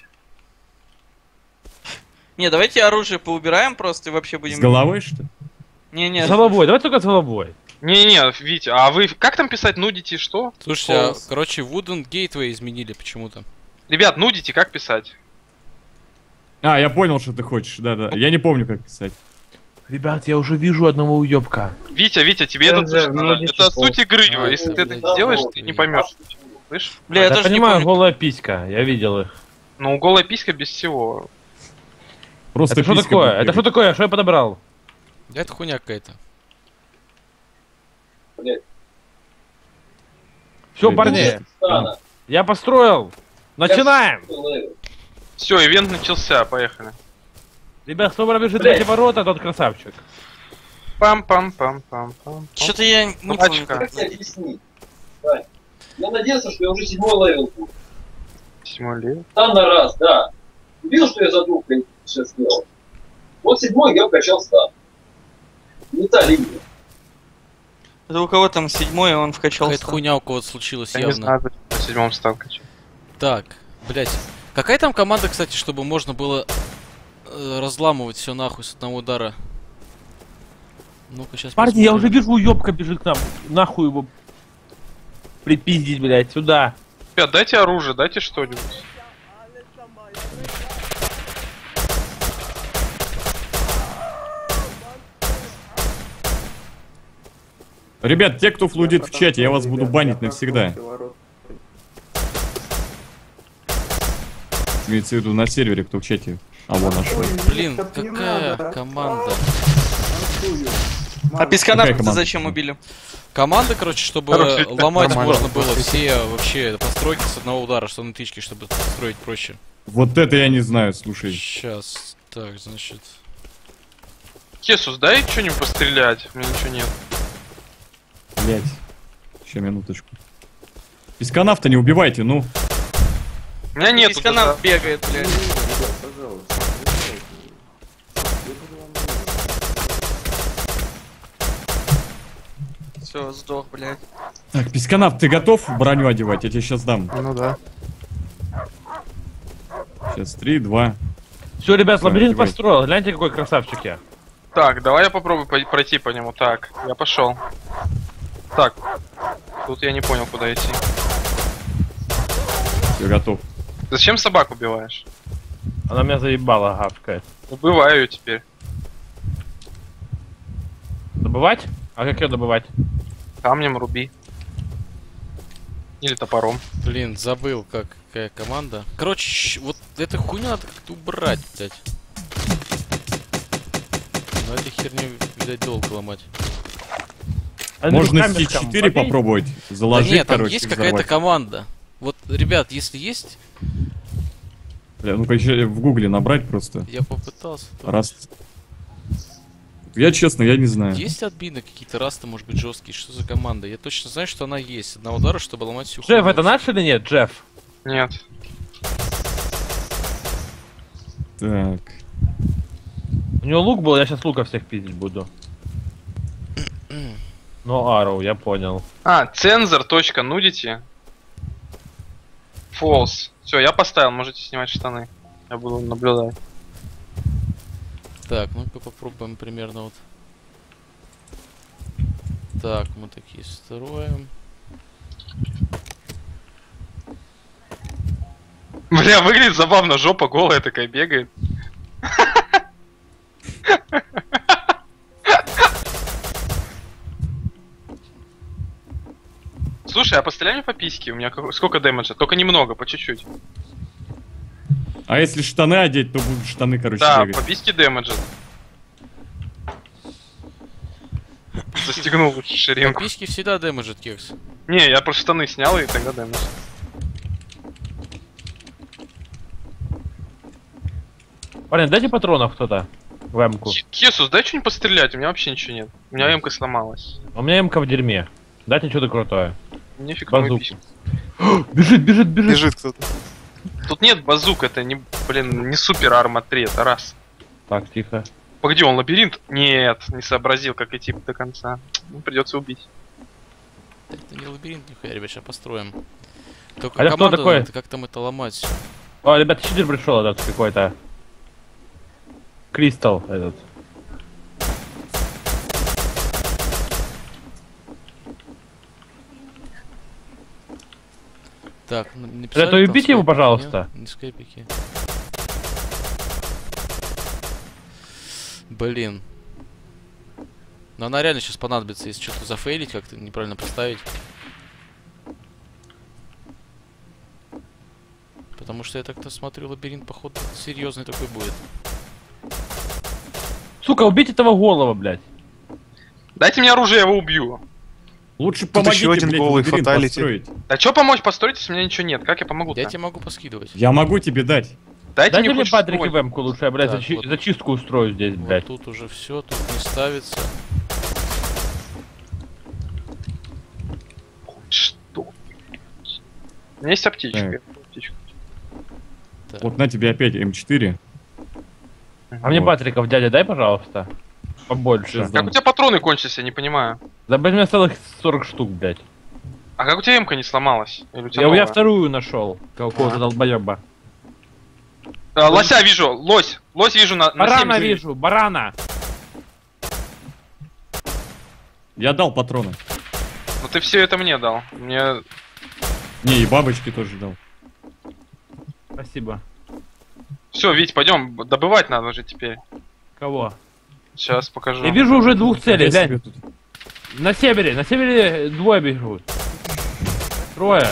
Не, давайте оружие поубираем просто и вообще будем... С головой, что ли? Не-не, С головой, давай только с головой. Не-не, Витя, а вы как там писать нудите, что? Слушайте, а, Холос. короче, Wooden Gateway изменили почему-то. Ребят, нудите, как писать? А, я понял, что ты хочешь, да-да. Я не помню, как писать. Ребят, я уже вижу одного уебка. Витя, Витя, тебе это точно надо. Это суть игры, если ты это не сделаешь, ты не поймешь. Слышь? бля, я я даже не понимаю, помню. голая писька, я видел их. Ну, голая писька без всего. Просто Это что писька такое? будет Это что бегать. такое? Что я подобрал? Да это хуйня какая-то. Все, Блин, парни, я построил. Начинаем. Все, ивент начался, поехали. Ребят, кто пробежит эти ворота, тот красавчик. Пам-пам-пам-пам-пам. Что-то я не помню. Собачка. как это. объяснить? Вань, я надеялся, что я уже седьмой левел буду. Седьмой лет. Там на раз, да. Видел, что я за двух сейчас сделал? Вот седьмой я укачал стан. Не та линия. Это у кого там седьмой, он вкачал. Какая-то хуйня у кого-то случилась Я не явно. знаю, на седьмом стал качать. Так, блять. Какая там команда, кстати, чтобы можно было э, разламывать все нахуй с одного удара? Ну-ка, сейчас. Парни, я уже вижу, уебка бежит к нам. Нахуй его припиздить, блядь, сюда. Ребят, дайте оружие, дайте что-нибудь. Ребят, те, кто флудит в чате, я вас буду банить навсегда. Имеется в виду на сервере, кто в чате. А вон нашел. Блин, какая команда? А песканавта команда? зачем убили? Команда, короче, чтобы Короче, ломать нормально. можно было все вообще постройки с одного удара, что на тычке, чтобы строить проще. Вот это я не знаю, слушай. Сейчас, так, значит. Хесус, дай что-нибудь пострелять. У меня ничего нет. Блять. Еще минуточку. Песканавта не убивайте, ну. У меня нет. Песканавт бегает, блядь. все, сдох, блядь. Так, Писканав, ты готов броню одевать? Я тебе сейчас дам. Ну да. Сейчас, три, два. Все, ребят, Давай, лабиринт давай. построил. Гляньте, какой красавчик я. Так, давай я попробую по- пройти по нему. Так, я пошел. Так, тут я не понял, куда идти. Все, готов. Зачем собак убиваешь? Она меня заебала, гавкает. Убиваю ее теперь. Добывать? А как ее добывать? Камнем руби. Или топором. Блин, забыл, как, какая команда. Короче, щ- вот эту хуйню надо как-то убрать, блядь. Но этой херню, видать, долго ломать. А Можно руками Си там четыре побей. попробовать. Да Заложить, нет, там короче, есть какая-то взорвать. команда. Вот, ребят, если есть, Бля, ну-ка еще в гугле набрать просто. я попытался. то- Раз. Я честно, я не знаю. Есть админы какие-то, раз-то, может быть, жесткие? Что за команда? Я точно знаю, что она есть. Одного удара, чтобы ломать всю Джефф, хуйню. это наш или нет, Джефф? Нет. Так. У него лук был, я сейчас лука всех пиздить буду. Ну, Арроу, я понял. А, цензор точка нудити. False. Все, я поставил, можете снимать штаны. Я буду наблюдать. Так, ну-ка попробуем примерно вот. Так, мы такие строим. Бля, выглядит забавно, жопа голая такая бегает. Слушай, а постреляй мне по письке, у меня как- сколько дэмэджа? Только немного, по чуть-чуть. А если штаны одеть, то будут штаны, короче, Да, бегать. по письке дэмэджа. Застегнул ширинку. Подписки всегда дэмэджит, кекс. Не, я просто штаны снял и тогда дэмэдж. Парень, дайте патронов кто-то в эмку. Хесус, дай что-нибудь пострелять, у меня вообще ничего нет. У меня эмка сломалась. У меня эмка в дерьме. Дайте что-то крутое. Нифиг мою Базуку. письку. Бежит, бежит, бежит. Бежит кто-то. Тут нет базук, это не, блин, не супер арма три, это раз. Так, тихо. Погоди, он лабиринт? Нет, не сообразил, как идти до конца. Ну, придется убить. Это не лабиринт, нихуя, ребят, сейчас построим. Только А это кто команда такой? надо, как там это ломать. О, ребят, читер пришел этот какой-то. Кристалл этот. Так, ну, написали Это там убейте его, скайпики, пожалуйста. нет? Не скайпики. Блин. Но она реально сейчас понадобится, если что-то зафейлить, как-то неправильно поставить. Потому что я так-то смотрю, лабиринт, походу, серьезный такой будет. Сука, убейте этого голова, блядь. Дайте мне оружие, я его убью. Лучше Тут помогите, еще один блядь, голый лабиринт фаталити. построить. Да что помочь построить, если у меня ничего нет? Как я помогу-то? Я тебе могу поскидывать. Я могу тебе дать. Дайте, Дайте мне мне хоть Патрики что-нибудь. в эмку лучше, я, блядь, Так, зачи- вот. зачистку устрою здесь, Вот блядь. тут уже все, тут не ставится. Что? У меня есть аптечка. Так. Аптечка. Так. Вот на тебе опять эм четыре. А мне Вот. Патриков, дядя, дай, пожалуйста. Побольше. Сейчас Как дам. у тебя патроны кончились, я не понимаю. Да блядь, у меня целых сорок штук, блядь. А как у тебя эмка не сломалась? Или у тебя Я, я новая? вторую нашел. Какого-то А. долбоеба. А, лося вижу, лось. Лось вижу на, на Барана семь. вижу, барана. Я дал патроны. Ну ты все это мне дал. Мне... Не, и бабочки тоже дал. Спасибо. Все, Вить, пойдем. Добывать надо же теперь. Кого? Сейчас покажу. Я вижу уже двух целей, Я глянь. себе тут- На севере, на севере двое бегут. Трое.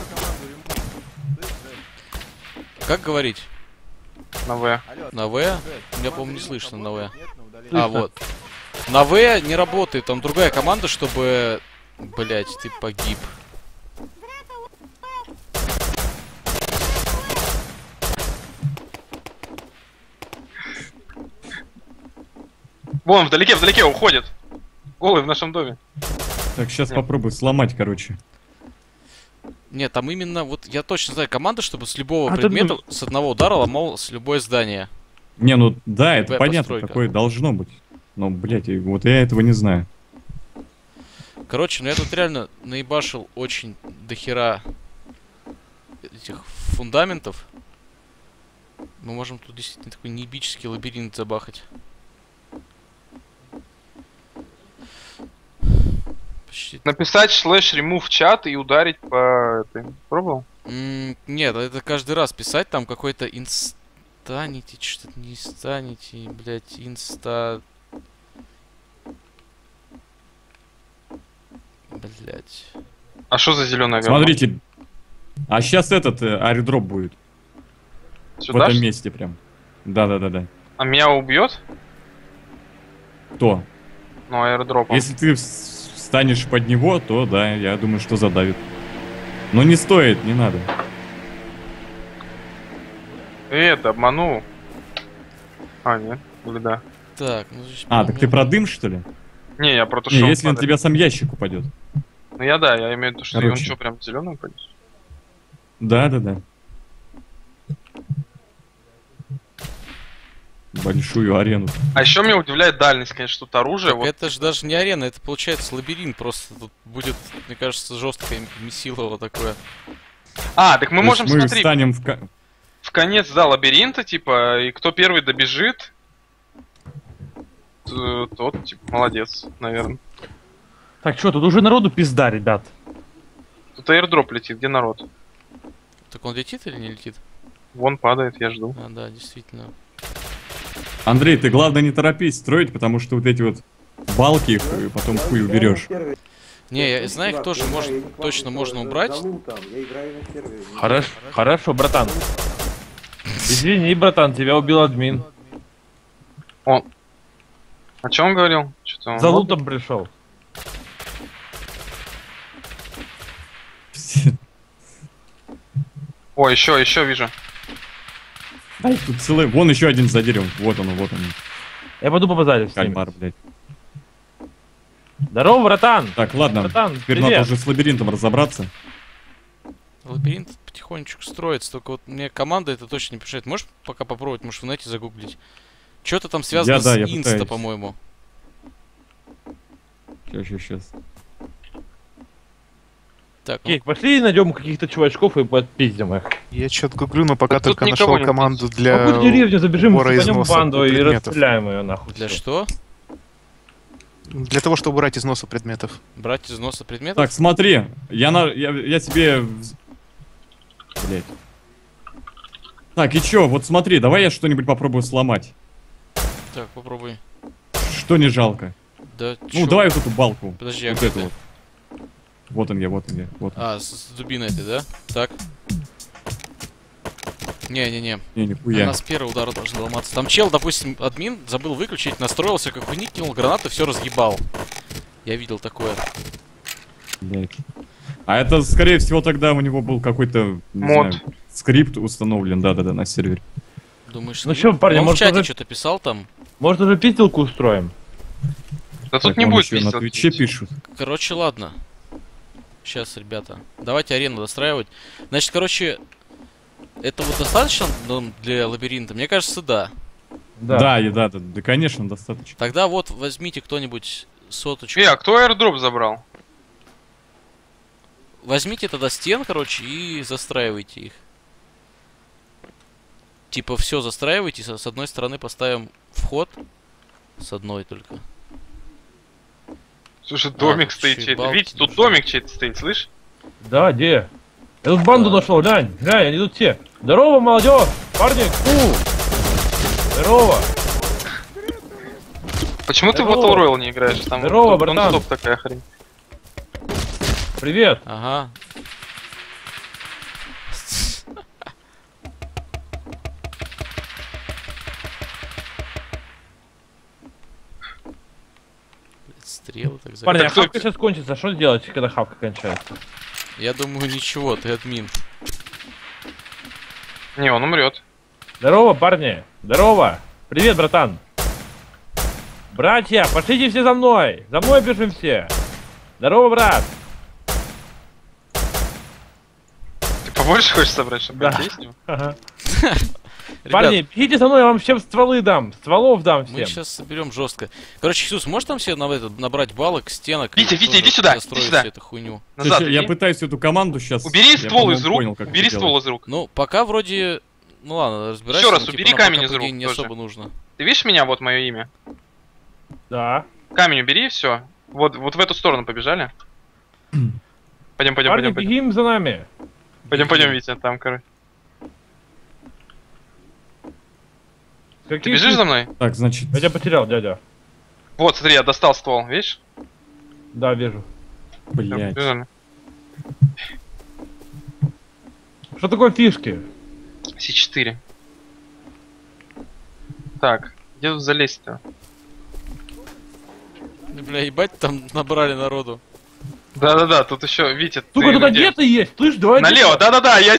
Как говорить? На В. На В? Я, по-моему, не слышно на В. А, Слышно. вот. На В не работает, там другая команда, чтобы... Блять, ты погиб. Вон, вдалеке, вдалеке уходит. Голый в нашем доме. Так, сейчас Нет. попробую сломать, короче. Нет, там именно, вот я точно знаю команду, чтобы с любого А тут предмета, мы- с одного удара ломал с любое здание. Не, ну да, это Твоя понятно, постройка. такое должно быть. Но, блядь, и вот я этого не знаю. Короче, ну я тут реально наебашил очень дохера этих фундаментов. Мы можем тут действительно такой неебический лабиринт забахать. Почти. Написать слэш remove чат и ударить по этой. Пробовал? М, Нет, это каждый раз писать там какой-то инстанити, что-то не инстанити, блять, инста... Блять. А что за зеленая говно? Смотрите. А сейчас этот э, аэродроп будет. Сюда, в этом что ли? месте прям. Да-да-да-да. А меня убьет? Кто? Ну, аэродропом. Если ты вс- встанешь под него, то да, я думаю, что задавит. Но не стоит, не надо. Это, обманул. А, нет, или да. Так, ну здесь, А, так ты про дым, что ли? Не, я про то, Не, что он если на падает. тебя сам ящик упадет. Ну я да, я имею в виду, что Короче. он что, прям зеленый упадет? Да-да-да. Большую арену. А еще меня удивляет дальность, конечно, тут оружие. Так Вот это же даже не арена, это получается лабиринт, просто тут будет, мне кажется, жесткое месилово такое. А, так мы То можем, есть мы смотри, встанем в... ка- в конец, да, лабиринта, типа, и кто первый добежит, т- тот, типа, молодец, наверное. Так что, тут уже народу пизда, ребят. Тут аирдроп летит, где народ? Так он летит или не летит? Вон падает, я жду. А, да, действительно. Андрей, ты главное не торопись строить, потому что вот эти вот балки их э, потом хуй уберешь. Не, я знаю, их тоже можно, точно можно убрать. Хорошо, хорошо, братан. Извини, братан, тебя убил админ. Он. О чем он говорил? Что-то он... За лутом пришел. О, еще, еще вижу. Тут целый... Вон еще один за деревом. Вот он, вот он. Я пойду побазарю с ними. Кальмар, блядь. Здорово, братан. Так, ладно. Братан, Теперь привет. надо уже с лабиринтом разобраться. Лабиринт потихонечку строится, только вот мне команда это точно не мешает. Можешь пока попробовать, может в нете загуглить? Что-то там связано Я, да, с я инста, пытаюсь. по-моему. Сейчас, сейчас, сейчас. Так, ну, Кейк, пошли найдем каких-то чувачков и подпиздим их. Я что-то гуглю, но пока Да тут только никого нашел не команду В для какую деревню забежим, убора цепанем износа банду и предметов. расстреляем ее нахуй. для всё. что? Для того, чтобы убрать из носа предметов. Брать из носа предметов? Так, смотри. Я, на... я, я тебе... вз- Блядь. Так, и чё? Вот смотри, давай я что-нибудь попробую сломать. Так, попробуй. Что не жалко? Да Ну, чё? давай вот эту балку. Подожди, а вот где эту ты? вот. Вот он я, вот он я. Вот он. А, с, с дубиной этой, да? Так. Не-не-не. Не, У нихуя. нас первый удар должен ломаться. Там чел, допустим, админ забыл выключить, настроился, как хуйни, кинул гранату, все разъебал. Я видел такое. Блядь. А это, скорее всего, тогда у него был какой-то не Мод. знаю, скрипт установлен, да-да-да, на сервере. Думаешь, Ну скрипт? чё, парни, Он в может чате уже- что-то писал там. Может уже пизделку устроим? Да тут Так, не вон будет еще на пиздец. Твиче пишут. Короче, ладно. Сейчас, ребята. Давайте арену достраивать. Значит, короче, это вот достаточно ну, для лабиринта? Мне кажется, да. Да, и да, да, да, конечно, достаточно. Тогда вот возьмите кто-нибудь соточку. Э, а кто аирдроп забрал? Возьмите тогда стен, короче, и застраивайте их. Типа все застраивайте, с с одной стороны поставим вход. С одной только. Слушай, А, домик тут стоит еще и чей-то. балки Видите, тут нужны. домик чей-то стоит, слышь? Да, где? Я тут банду Да. нашел, глянь, глянь, они тут все. Здорово, молодежь! Парни, фу! Здорово! Почему ты в Здорово. Battle Royale не играешь? Там Здорово, тут братан. нон-стоп такая хрень. Привет! Ага. Стрелы так Парни, а закрыты. хавка сейчас кончится, что делать, когда хавка кончается? Я думаю, ничего, ты админ. Не, он умрет. Здорово, парни! Здорово! Привет, братан! Братья, пошлите все за мной! За мной бежим все! Здорово, брат! Ты побольше хочешь собрать, чтобы Да. пойти с ним? Ага. Парни, бегите за мной, я вам всем стволы дам. Стволов дам всем. Мы сейчас соберем жестко. Короче, Хисус, можешь там себе на этот, набрать балок, стенок? Витя, и Витя, тоже иди сюда, достроить иди сюда. всю эту хуйню? Назад, Слушай, я иди. пытаюсь эту команду сейчас... Убери я, ствол из по-моему, рук, понял, как убери это ствол делать. из рук. Ну, пока вроде... Ну ладно, разбирайся. Еще раз, но, убери нам камень пока из по идее рук не тоже. особо нужно. Ты видишь меня, вот мое имя? Да. Камень убери и все. Вот, вот в эту сторону побежали. Пойдем, пойдем, Парни, пойдем, пойдем. бегим за нами. Пойдем, пойдем, Витя, там, короче. Какие Ты бежишь ты- за мной? Так, значит... Я тебя потерял, дядя. Вот, смотри, я достал ствол, видишь? Да, вижу. Блять. Побежали. Что такое фишки? Си четыре. Так, где тут залезть-то? Бля, ебать, там набрали народу. Да-да-да, тут еще, Витя, Сука, ты тут где? одетый есть, слышь, давай... Налево, да-да-да, я